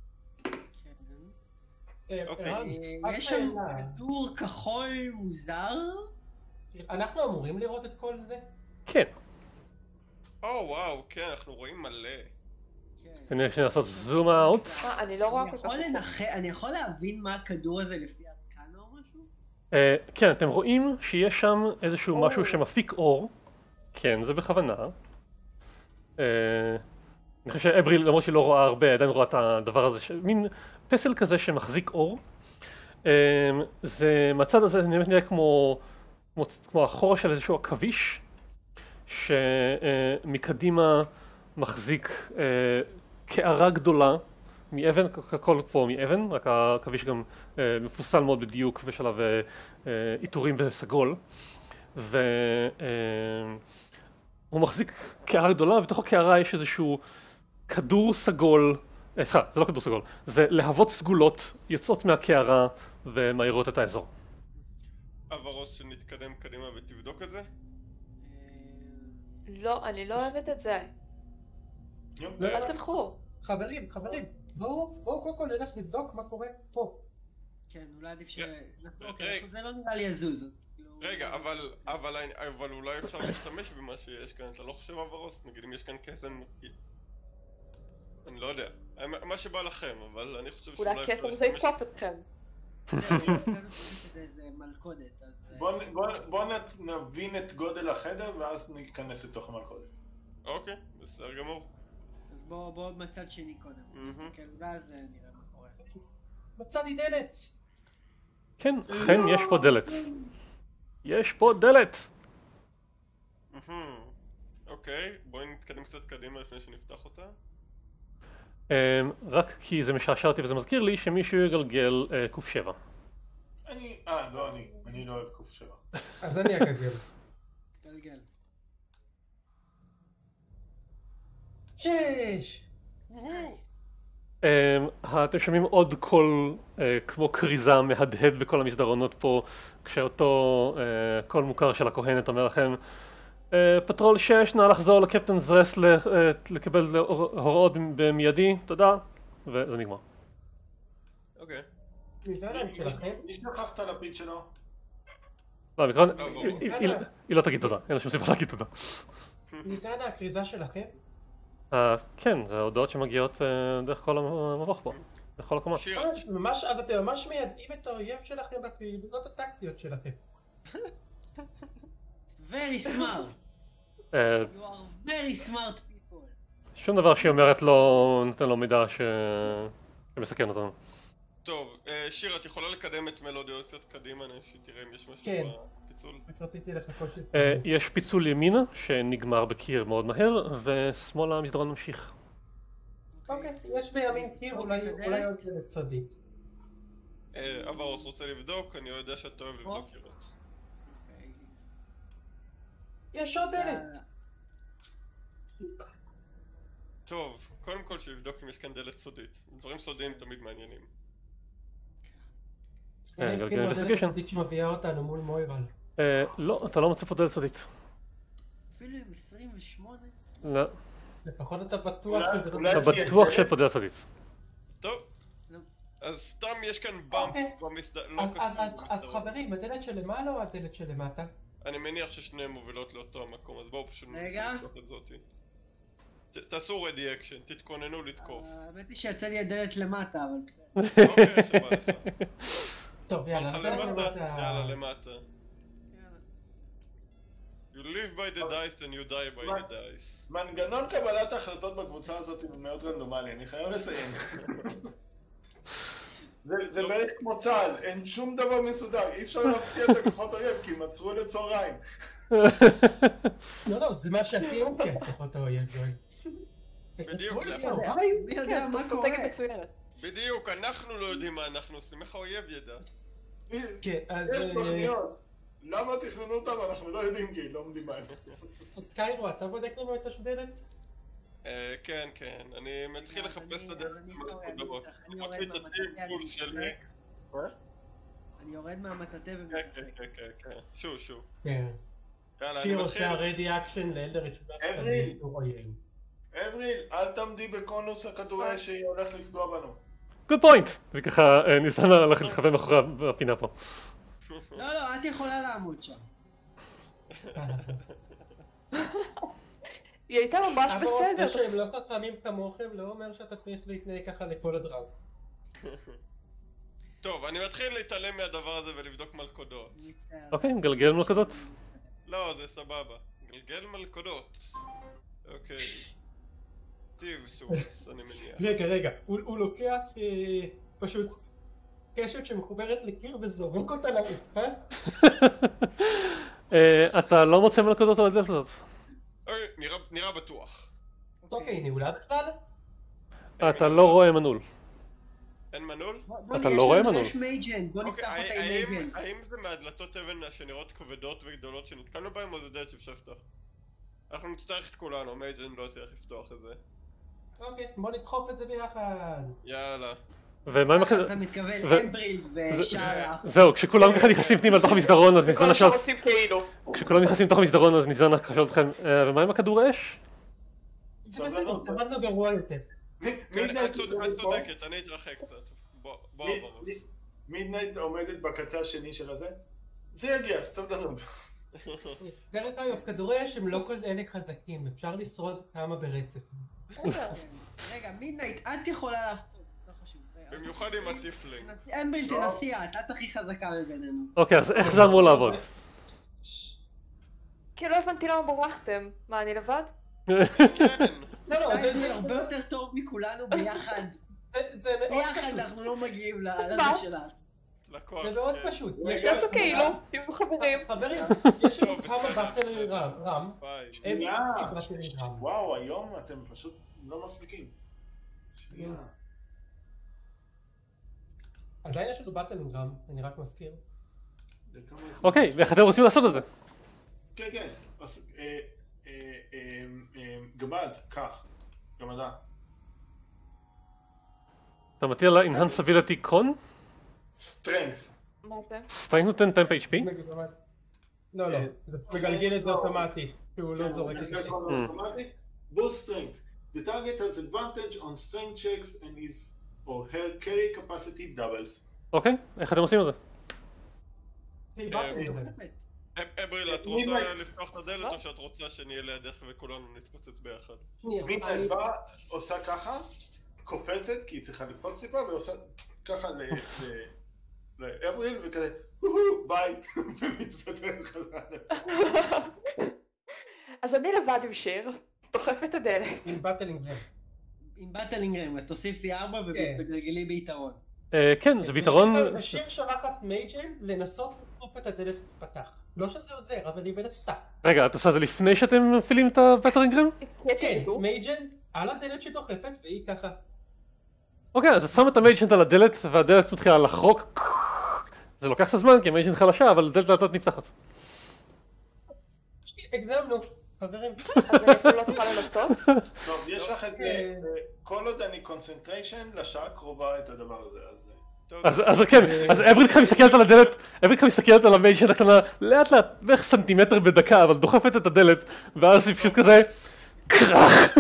יש שם כדור כחול מוזר? אנחנו אמורים לראות את כל זה? כן. וואו, כן, אנחנו רואים מלא. אני הולך לעשות זום אאוט. אני לא רואה כל כך. אני יכול להבין מה הכדור הזה לפי ארקנה או משהו? כן, אתם רואים שיש שם איזשהו משהו שמפיק אור. כן, זה בכוונה. אני חושב שאבריל, למרות שהיא לא רואה הרבה, עדיין רואה את הדבר הזה, מין פסל כזה שמחזיק אור. זה מהצד הזה, זה נראה כמו החור של איזשהו עכביש, שמקדימה מחזיק קערה גדולה מאבן, הכל פה מאבן, רק העכביש גם מפוסל מאוד בדיוק ויש עליו עיטורים בסגול, והוא מחזיק קערה גדולה, ובתוך הקערה יש איזשהו כדור סגול, זה לא כדור סגול, זה להבות סגולות יוצאות מהקערה ומאירות את האזור. אברוס, שנתקדם קדימה ותבדוק את זה? לא, אני לא אוהבת את זה. אל תלכו. חברים, בואו קודם כל נלך לבדוק מה קורה פה. כן, אולי עדיף ש... אוקיי, זה לא נראה לי יזוז. רגע, אבל אולי אפשר להשתמש במה שיש כאן, אתה לא חושב אברוס? נגיד אם יש כאן קסם... אני לא יודע, מה שבא לכם, אבל אני חושב שאולי... אולי הקסם הזה יתקוף אתכם. זה מלכודת, אז... בוא נבין את גודל החדר ואז ניכנס לתוך המלכודת. אוקיי, בסדר גמור. אז בוא בצד שני קודם. נסתכל ואז נראה מה קורה. מצאתי דלת! כן, אכן יש פה דלת. יש פה דלת! אוקיי, בואי נתקדם קצת קדימה לפני שנפתח אותה. רק כי זה משעשע אותי וזה מזכיר לי שמישהו יגלגל קוף 7. לא אני לא אוהב קוף 7. אז אני אגלגל. גלגל. 6! אתם שומעים עוד קול כמו קריזה מהדהד בכל המסדרונות פה, כשאותו קול מוכר של הכהנת אומר לכם פטרול 6, נא לחזור לקפטנס רסט לקבל הוראות במיידי, תודה, וזה נגמר. אוקיי. ניזנה שלכם? מי שכח את הלפיד שלו? לא, בעיקרון, היא לא תגיד תודה, אין לה שום סיבה להגיד תודה. ניזנה הכריזה שלכם? כן, זה הודעות שמגיעות דרך כל המבוך פה, דרך כל הקומות. אז אתם ממש מיידעים את האויב שלכם בפעילות הטקטיות שלכם. Very smart. You are very smart people. שום דבר שהיא אומרת לא נותן לו מידע שמסכן אותנו. טוב, שיר, את יכולה לקדם את מלודיות קצת קדימה, שתראה אם יש משהו כן. בפיצול? רק רציתי לחכות יש פיצול ימינה שנגמר בקיר מאוד מהר, ושמאלה המסדרון ממשיך. אוקיי, יש בימין קיר, אולי עוד דלת סודית. אברוס רוצה לבדוק, אני יודע שאתה אוהב לבדוק קירות. יש עוד דלת! טוב, קודם כל שיבדוק אם יש כאן דלת סודית. דברים סודיים תמיד מעניינים. גלגל אינבסטיגיישן. דלת שמביאה אותנו מול מוירל. לא, אתה לא מוצא פה דלת סודית. אפילו עם 28? לא. לפחות אתה בטוח שזה אתה בטוח שאין פה דלת סודית. טוב. אז סתם יש כאן באמפ במסדרון. אז חברים, הדלת שלמעלה או הדלת שלמטה? אני מניח ששניהם מובילות לאותו המקום, אז בואו פשוט רגע. נפתח את זאתי. תעשו רדי אקשן, תתכוננו לתקוף. האמת היא שיצא לי הדלת למטה, אבל בסדר. אוקיי, שבא לך. טוב, יאללה, יאללה, למטה. You live by the dice and you die by the dice. מנגנון קבלת ההחלטות בקבוצה הזאת הוא מאוד רנדומלי, אני חייב לציין. זה בערך כמו צה"ל, אין שום דבר מסודר, אי אפשר להפתיע את הכוחות האויב כי הם עצרו לצהריים. לא, זה מה שהכי מופיע את כוחות האויב, יואל. בדיוק, מי יודע מה קורה? בדיוק, אנחנו לא יודעים מה אנחנו עושים, איך האויב ידע? כן, אז... יש תוכניות, למה תכננו אותם אנחנו לא יודעים כי לא עומדים בהם. אז קיירו, אתה בודק לנו את השדלת? כן, אני מתחיל לחפש את הדלת במקודות. אני מוציא את הטיפול שלי. אני יורד מהמטאטה ומשחק. כן, שו. כן. יאללה, אני שיר מתחיל. עושה רדי אקשן לאלדריץ' אבריל, אל תעמדי בקונוס הכדורי שהיא הולך לפגוע בנו. גוד פוינט! וככה ניסנה ללכת לכוון מאחורי הפינה פה. לא, את יכולה לעמוד שם. היא הייתה ממש בסדר. זה שהם לא חכמים כמוכם לא אומר שאתה צריך להתנהג ככה לכל הדרג. טוב, אני מתחיל להתעלם מהדבר הזה ולבדוק מלכודות. אוקיי, גלגל מלכודות. לא, זה סבבה. גלגל מלכודות. אוקיי. טיבסוס, אני מניח. רגע, הוא לוקח פשוט קשת שמחוברת לקיר וזורק אותה לרצפה? אתה לא מוצא מלכודות על הדלת הזאת. נראה בטוח. אוקיי, נעולה בכלל? אתה לא רואה מנעול. אין מנעול? אתה לא רואה מנעול. יש מייג'ן, בוא נפתח אותה עם מייג'ן. האם זה מהדלתות אבן שנראות כבדות וגדולות שנתקלנו בהם או זה דלת שאפשר לפתוח? אנחנו נצטרך את כולנו, מייג'ן לא צריך לפתוח את זה. אוקיי, בוא נדחוף את זה ביחד. יאללה. ומה עם אתה מתכוון אמבריל ושאלה. זהו, כשכולם ככה נכנסים פנימה לתוך המסדרון אז ניזונה שואלת... עושים כאילו. כשכולם נכנסים לתוך המסדרון אז ניזונה שואלת אתכם ומה עם הכדור אש? זה בסדר, סבדנו גרוע יותר. את צודקת, אני אתרחק קצת. בוא. מידנייט עומדת בקצה השני של הזה? זה יגיע, סבלנות. דרך אגב, כדורי אש הם לא כל אלה חזקים, אפשר לשרוד כמה ברצף. רגע, מידנייט, את יכולה לעשות. לא חשוב. במיוחד עם הטיפלינג. אמבריל, תנסי, את הכי חזקה מבינינו. אוקיי, אז איך זה אמור לעבוד? כי לא הבנתי למה בורחתם. מה, אני לבד? כן. לא, זה הרבה יותר טוב מכולנו ביחד. זה מאוד ביחד פשוט. אנחנו לא מגיעים לזה שלה. לקוח. זה מאוד כן. פשוט. תעשו כאילו, תהיו חברים. חברים, יש לנו כמה באטלים רם. ביי. הם שנייה. באטלים רם. וואו, היום אתם פשוט לא מפסיקים. שנייה. עדיין יש לנו באטלים רם, אני רק מזכיר. לכמה זמן? אוקיי, ואיך אתם רוצים לעשות את זה? כן, כן. אז גמד, קח. גמדה. אתה מטיל לה Enhance Ability Con? סטרנגס. מה זה? סטרנג נותן טמפ HP? לא, זה מגלגל את זה אוטומטי, כי הוא לא זורק את זה. Boost strength. The target has advantage on strength checks and his or her carry capacity doubles. אוקיי, איך אתם עושים את זה? אבריל, את רוצה לפתוח את הדלת או שאת רוצה שנהיה לידך וכולנו נתפוצץ ביחד? מידנייט באה, עושה ככה, קופצת, כי היא צריכה לקפוץ טיפה, ועושה ככה לאבריל, וכזה, ביי, ומסתתרת חזרה. אז אני לבד עם שיר, דוחף את הדלת. עם באטלינג רם. עם באטלינגרם, אז תוסיפי 4 ותגלגלי ביתרון. כן, זה ביתרון... השיר שולחת מייג'ן לנסות לדחוף את הדלת פתח. לא שזה עוזר, אבל היא מנסה. רגע, את עושה את זה לפני שאתם מפעילים את הבטרינגרם? כן, מייג'ן על הדלת שדוחפת והיא ככה. אוקיי, אז את שמה את המייג'נט על הדלת והדלת מתחילה לחרוק. זה לוקח קצת זמן כי המייג'נט חלשה, אבל הדלת לאט לאט נפתחת. הגזמנו, חברים. אז אני אפילו לא צריכה לנסות. טוב, יש לך את כל עוד אני קונצנטריישן לשעה קרובה את הדבר הזה. אז כן, אז אבריקה מסתכלת על הדלת, אבריקה מסתכלת על המייג'נט הקטנה לאט לאט, בערך סנטימטר בדקה, אבל דוחפת את הדלת, ואז היא פשוט כזה קרח.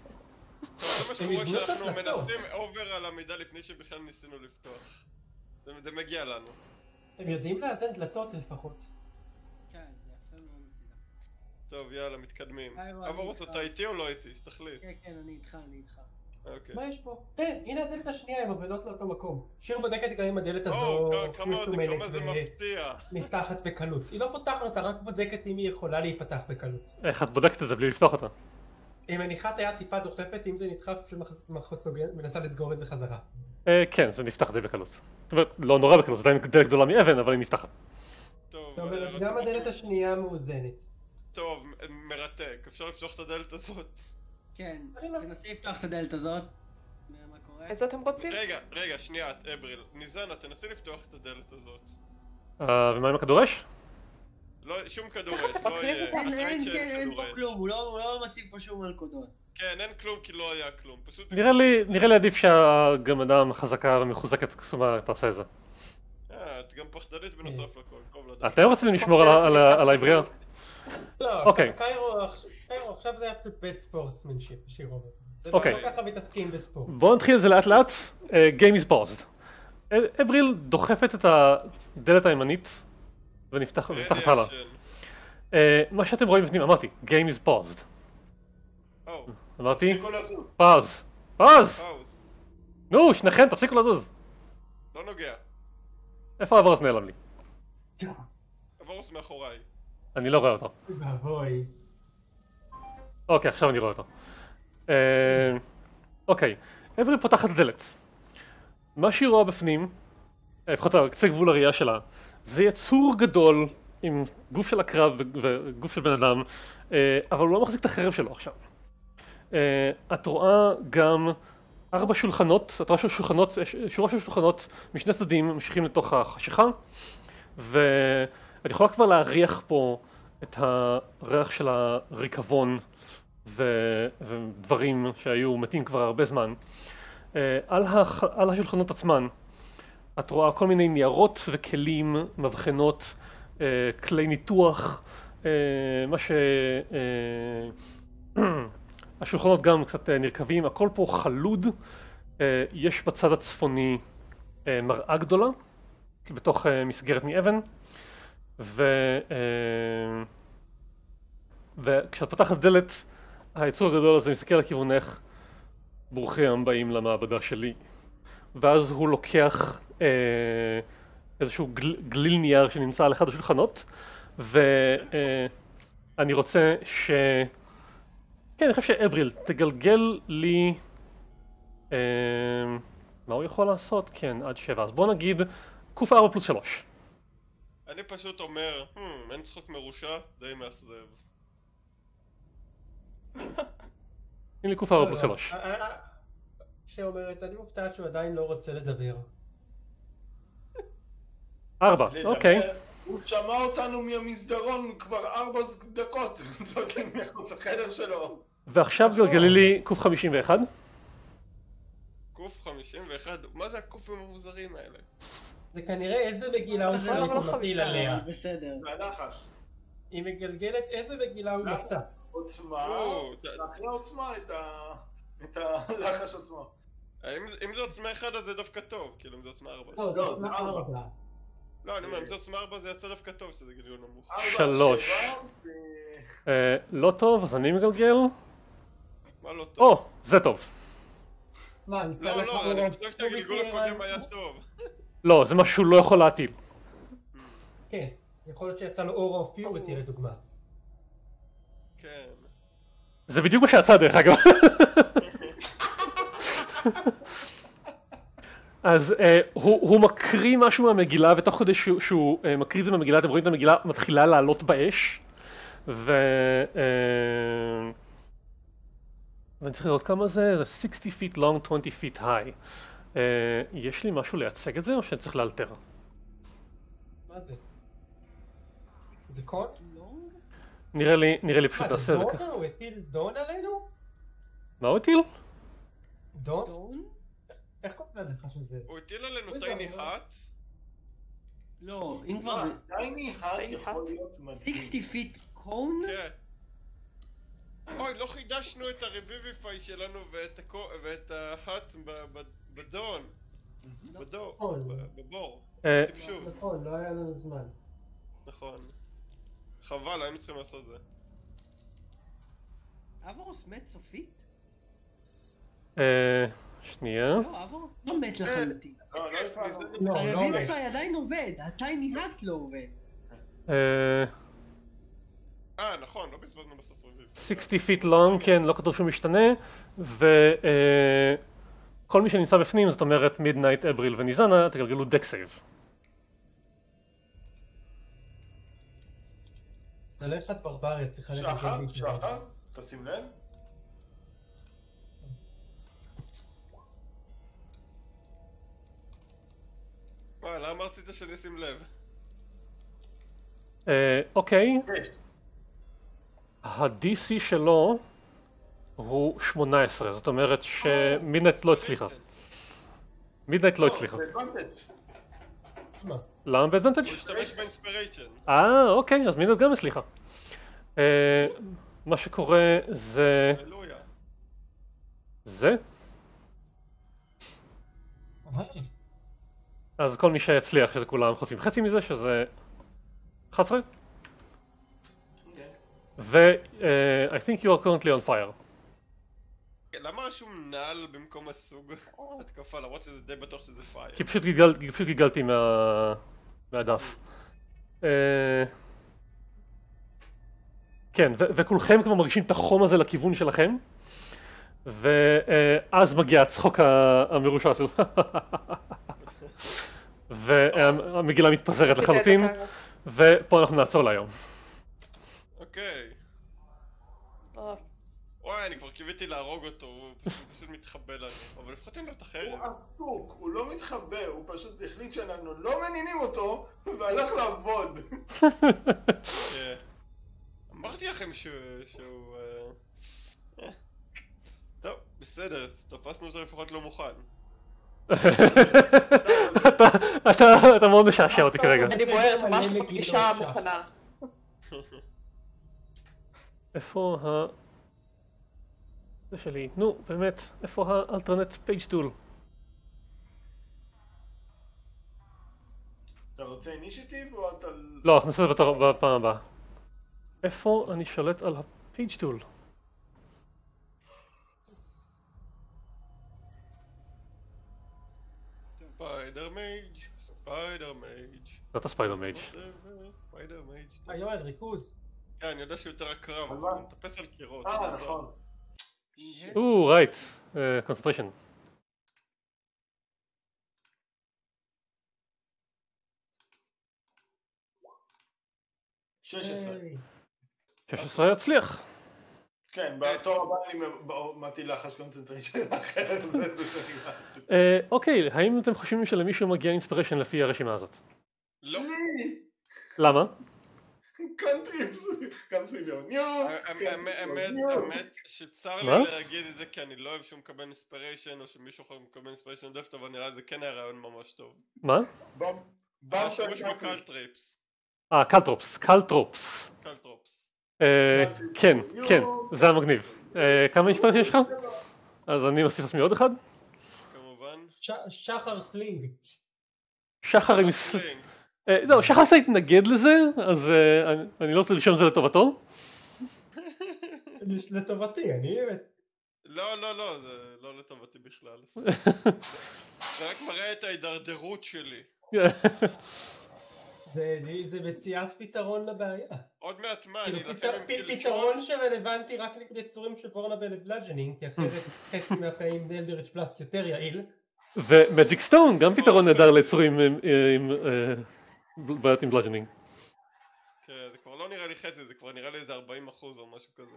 זה מה שקורה שאנחנו מנסים אובר על המידע לפני שבכלל ניסינו לפתוח. זה מגיע לנו. הם יודעים לאזן דלתות לפחות. כן, זה יפה מאוד מצידה. טוב, יאללה, מתקדמים. אני אברוס, איתך. אתה איתי או לא איתי? שתחליט. כן, כן, אני איתך. אוקיי. מה יש פה? כן, הנה הדלת השנייה, הן עובדות לאותו מקום. שיר בודקת גם אם הדלת הזו או, כמה משומנת זה מפתיע. ונפתחת בקלות. היא לא פותחת אותה, רק בודקת אם היא יכולה להיפתח בקלות. איך את בודקת את זה בלי לפתוח אותה? היא מניחה את היד טיפה דוחפת, אם זה נדחף פשוט מנסה לסגור את זה חזרה. כן, זה נפתח די בקלות. זאת אומרת, לא נורא בקלות, זה עדיין דלת גדולה מאבן, אבל היא נפתחת. טוב, זאת אומרת, גם הדלת השנייה מאוזנת. טוב, מרתק. אפשר לפתוח את הדלת הזאת? כן, תנסי לפתוח את הדלת הזאת. נראה מה קורה. איזה אתם רוצים? רגע, שנייה, אבריל. ניזנה, תנסי לפתוח את הדלת הזאת. ומה עם הכדור אש? לא, שום כדור איך אש, אתה לא מקליב יהיה. את זה? את ראית אין שאין פה כדור אש. כלום, הוא לא מציב פה שום מלכודות. כן, אין כלום כי לא היה כלום. פשוט... נראה לי עדיף שהגמדה חזקה ומחוזקת קסומה תעשה את זה. את גם פחדנית בנוסף לכל, טוב לדעת. אתם רוצים לשמור על העברייה? לא, אוקיי. קיירו עכשיו זה היה בית ספורטסמנשיפ, שיר אומר. זה אוקיי. לא ככה מתעסקים בספורט. בואו נתחיל את זה לאט לאט. Game is paused. אבריל דוחפת את הדלת הימנית ונפתחת הלאה. מה שאתם רואים בפנים, אמרתי, Game is paused. אמרתי, פאוז. פאוז! נו, שניכם, תפסיקו לזוז. לא נוגע. איפה אברוס נעלם לי? אברוס מאחוריי. אני לא רואה אותו. אבוי. אוקיי, עכשיו אני רואה אותו. אוקיי, אבריל פותחת את הדלת. מה שהיא רואה בפנים, לפחות על קצה גבול הראייה שלה, זה יצור גדול עם גוף של עקרב וגוף של בן אדם, אבל הוא לא מחזיק את החרב שלו עכשיו. את רואה גם 4 שולחנות, את רואה שורה של שולחנות משני צדדים ממשיכים לתוך החשיכה, ואת יכולה כבר להריח פה את הריח של הריקבון ודברים שהיו מתים כבר הרבה זמן. על השולחנות עצמן את רואה כל מיני ניירות וכלים, מבחנות, כלי ניתוח, מה השולחנות גם קצת נרכבים, הכל פה חלוד. יש בצד הצפוני מראה גדולה בתוך מסגרת מאבן, וכשאת פותחת דלת, היצור הגדול הזה מסתכל לכיוונך, ברוכים הבאים למעבדה שלי. ואז הוא לוקח איזשהו גליל נייר שנמצא על אחד השולחנות, ואני רוצה כן, אני חושב שאבריל, תגלגל לי... מה הוא יכול לעשות? כן, עד 7. אז בוא נגיד q4 פלוס 3. אני פשוט אומר, אין צחוק מרושע, די מאכזב. אין לי q4 פלוס 3. שאומרת, אני מופתעת שהוא עדיין לא רוצה לדבר. 4, אוקיי. הוא שמע אותנו מהמסדרון כבר 4 דקות, צועקים מחוץ לחדר שלו. ועכשיו גלגלי לי q51. q51? מה זה הקופים המוזרים האלה? זה כנראה איזה מגילה הוא צריך ומפיל עליה. בסדר. והנחש. היא מגלגלת איזה מגילה הוא מצא. עוצמה, אחרי עוצמה את הלחש עצמו. אם זה עוצמה 1 אז זה דווקא טוב, כאילו אם זה עוצמה 4. לא, זה עוצמה 4. לא, אני אומר, אם זה עוצמה 4 זה יצא דווקא טוב שזה גלגול נמוך. 3. לא טוב, אז אני מגלגל. מה לא טוב? או, זה טוב. מה, נצא לך לא, אני חושב שהגלגול הקודם היה טוב. לא, זה משהו שהוא לא יכול להטיל. כן, יכול להיות שיצא לו אור אוף פיוריטי לדוגמה. כן. זה בדיוק מה שיצא דרך אגב. אז הוא מקריא משהו מהמגילה, ותוך כדי שהוא מקריא את זה מהמגילה, אתם רואים את המגילה מתחילה לעלות באש. ואני צריך לראות כמה זה, זה 60 feet long, 20 feet high. יש לי משהו לייצג את זה או שאני צריך לאלתר? מה זה? זה קון? נראה לי פשוט נעשה את זה ככה. הוא הטיל דון עלינו? מה הוא הטיל? דון? איך קוראים לך שזה? הוא הטיל עלינו טייני האט? לא, אם כבר זה... טייני האט יכול להיות מדהים. 60 פיט קון? כן. אוי, לא חידשנו את הרביביפיי שלנו ואת ההאט בדון. בבור. טיפשו. נכון, לא היה לנו זמן. נכון. חבל, היינו צריכים לעשות זה. אברוס מת סופית? שנייה. לא, אברוס לא מת לחלוטין. הרביביפיי עדיין עובד, הטייני האט לא עובד. נכון, לא בזבזנו בסוף רביב. 60 feet long, כן, לא כתוב שהוא משתנה, וכל מי שנמצא בפנים, זאת אומרת מידנייט, אבריל וניזנה, תגלגלו דק סייב. צלחת ברבריה צריכה שחר, תשים לב. למה רצית שאני אשים לב? אוקיי. ה-DC שלו הוא 18, זאת אומרת שמידנייט לא הצליחה. מידנייט לא הצליחה. למה באדוונטג'? הוא השתמש באינספיריישן. אוקיי, אז מידנייט גם הצליחה. מה שקורה זה... זה? אז כל מי שיצליח, שזה כולם חוץ מחצי מזה, שזה 11. I think you are currently on fire. למה רשום נעל במקום הסוג התקפה, למרות שזה די בטוח שזה פייר? כי פשוט גיגלתי מהדף. כן, וכולכם כבר מרגישים את החום הזה לכיוון שלכם, ואז מגיע הצחוק המרושע הזה. והמגילה מתפזרת לחלוטין, ופה אנחנו נעצור להיום. אוקיי. וואי, אני כבר קיוויתי להרוג אותו, הוא פשוט מתחבא לנו, אבל לפחות אין לו את החרב. הוא עסוק, הוא לא מתחבא, הוא פשוט החליט שאנחנו לא מעניינים אותו, והלך לעבוד. כן. אמרתי לכם שהוא... טוב, בסדר, תפסנו אותו לפחות לא מוכן. אתה מאוד משעשע אותי כרגע. אני בוערת ממש בפגישה המוכנה. איפה זה שלי, נו באמת, איפה האלטרנט פייג' טול? אתה רוצה אינישיטיב או אתה... לא, אנחנו נעשה את זה בפעם הבאה. איפה אני שולט על הפייג' טול? ספיידר מייג', ספיידר מייג'. זאת הספיידר מייג'. ספיידר מייג'. יואל, ריכוז. כן, אני יודע שהוא יותר הקרב, על אבל מה? הוא מטפס על קירות. נכון. רייט, קונסנטריישן. היי. 16 יצליח. כן, בתור הבא אני מטיל לחש קונצנטריישן אחר. אוקיי, האם אתם חושבים שלמישהו מגיע אינספיריישן לפי הרשימה הזאת? לא. לי! למה? קונטריפס! גם סביון. האמת שצר מה? לי להגיד את זה כי אני לא אוהב שהוא מקבל אינספיריישן או שמישהו אחר מקבל אינספיריישן דף טוב, אבל נראה לי זה כן היה רעיון ממש טוב. מה? השימוש בקלטריפס. קלטרופס. קלטרופס. כן, כן, זה היה מגניב. כמה אינספיריישן יש לך? אז אני מוסיף עצמי עוד אחד. כמובן. שחר סלינג. שחר עם... זהו, שחר עשה התנגד לזה, אז אני לא רוצה לרשום את זה לטובתו. לטובתי, אני... לא, זה לא לטובתי בכלל. זה רק מראה את ההידרדרות שלי. זה מציאת פתרון לבעיה. עוד מעט מה, אני אלחם עם קילצ'ון? פתרון שרלוונטי רק ליצורים של וורנבל לבלאג'נינג, כי אחרת חצי מהפעמים דלדריץ' פלאס יותר יעיל. ומג'יק סטון, גם פתרון נהדר ליצורים עם בעיות עם בלאג'נינג. כן, זה כבר לא נראה לי חצי, זה כבר נראה לי איזה 40% או משהו כזה.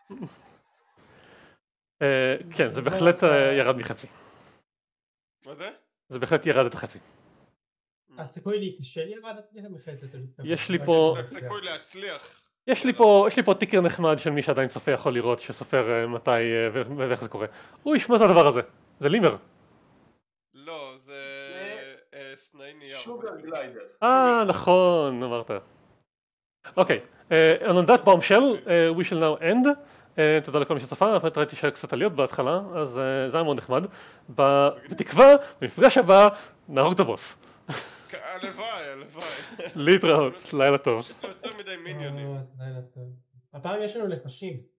כן, זה בהחלט ירד מחצי. מה זה? זה בהחלט ירד את החצי. הסיכוי להיכשל ירד מחצי. יש לי פה... הסיכוי להצליח. יש לי פה טיקר נחמד של מי שעדיין צופה יכול לראות, שסופר מתי ואיך זה קורה. אוי, מה זה הדבר הזה? זה לימר. לא, זה סנאי נייר. שוגר גליידר. נכון, אמרת. אוקיי, on that bombshell, we shall now end. תודה לכל מי שצפה, ראיתי שהיה קצת עליות בהתחלה, אז זה היה מאוד נחמד. בתקווה, במפגש הבא, נהרוג את הבוס. הלוואי. להתראות, לילה טוב. יש לך יותר מדי מיניונים. לילה טוב. הפעם יש לנו לחשים.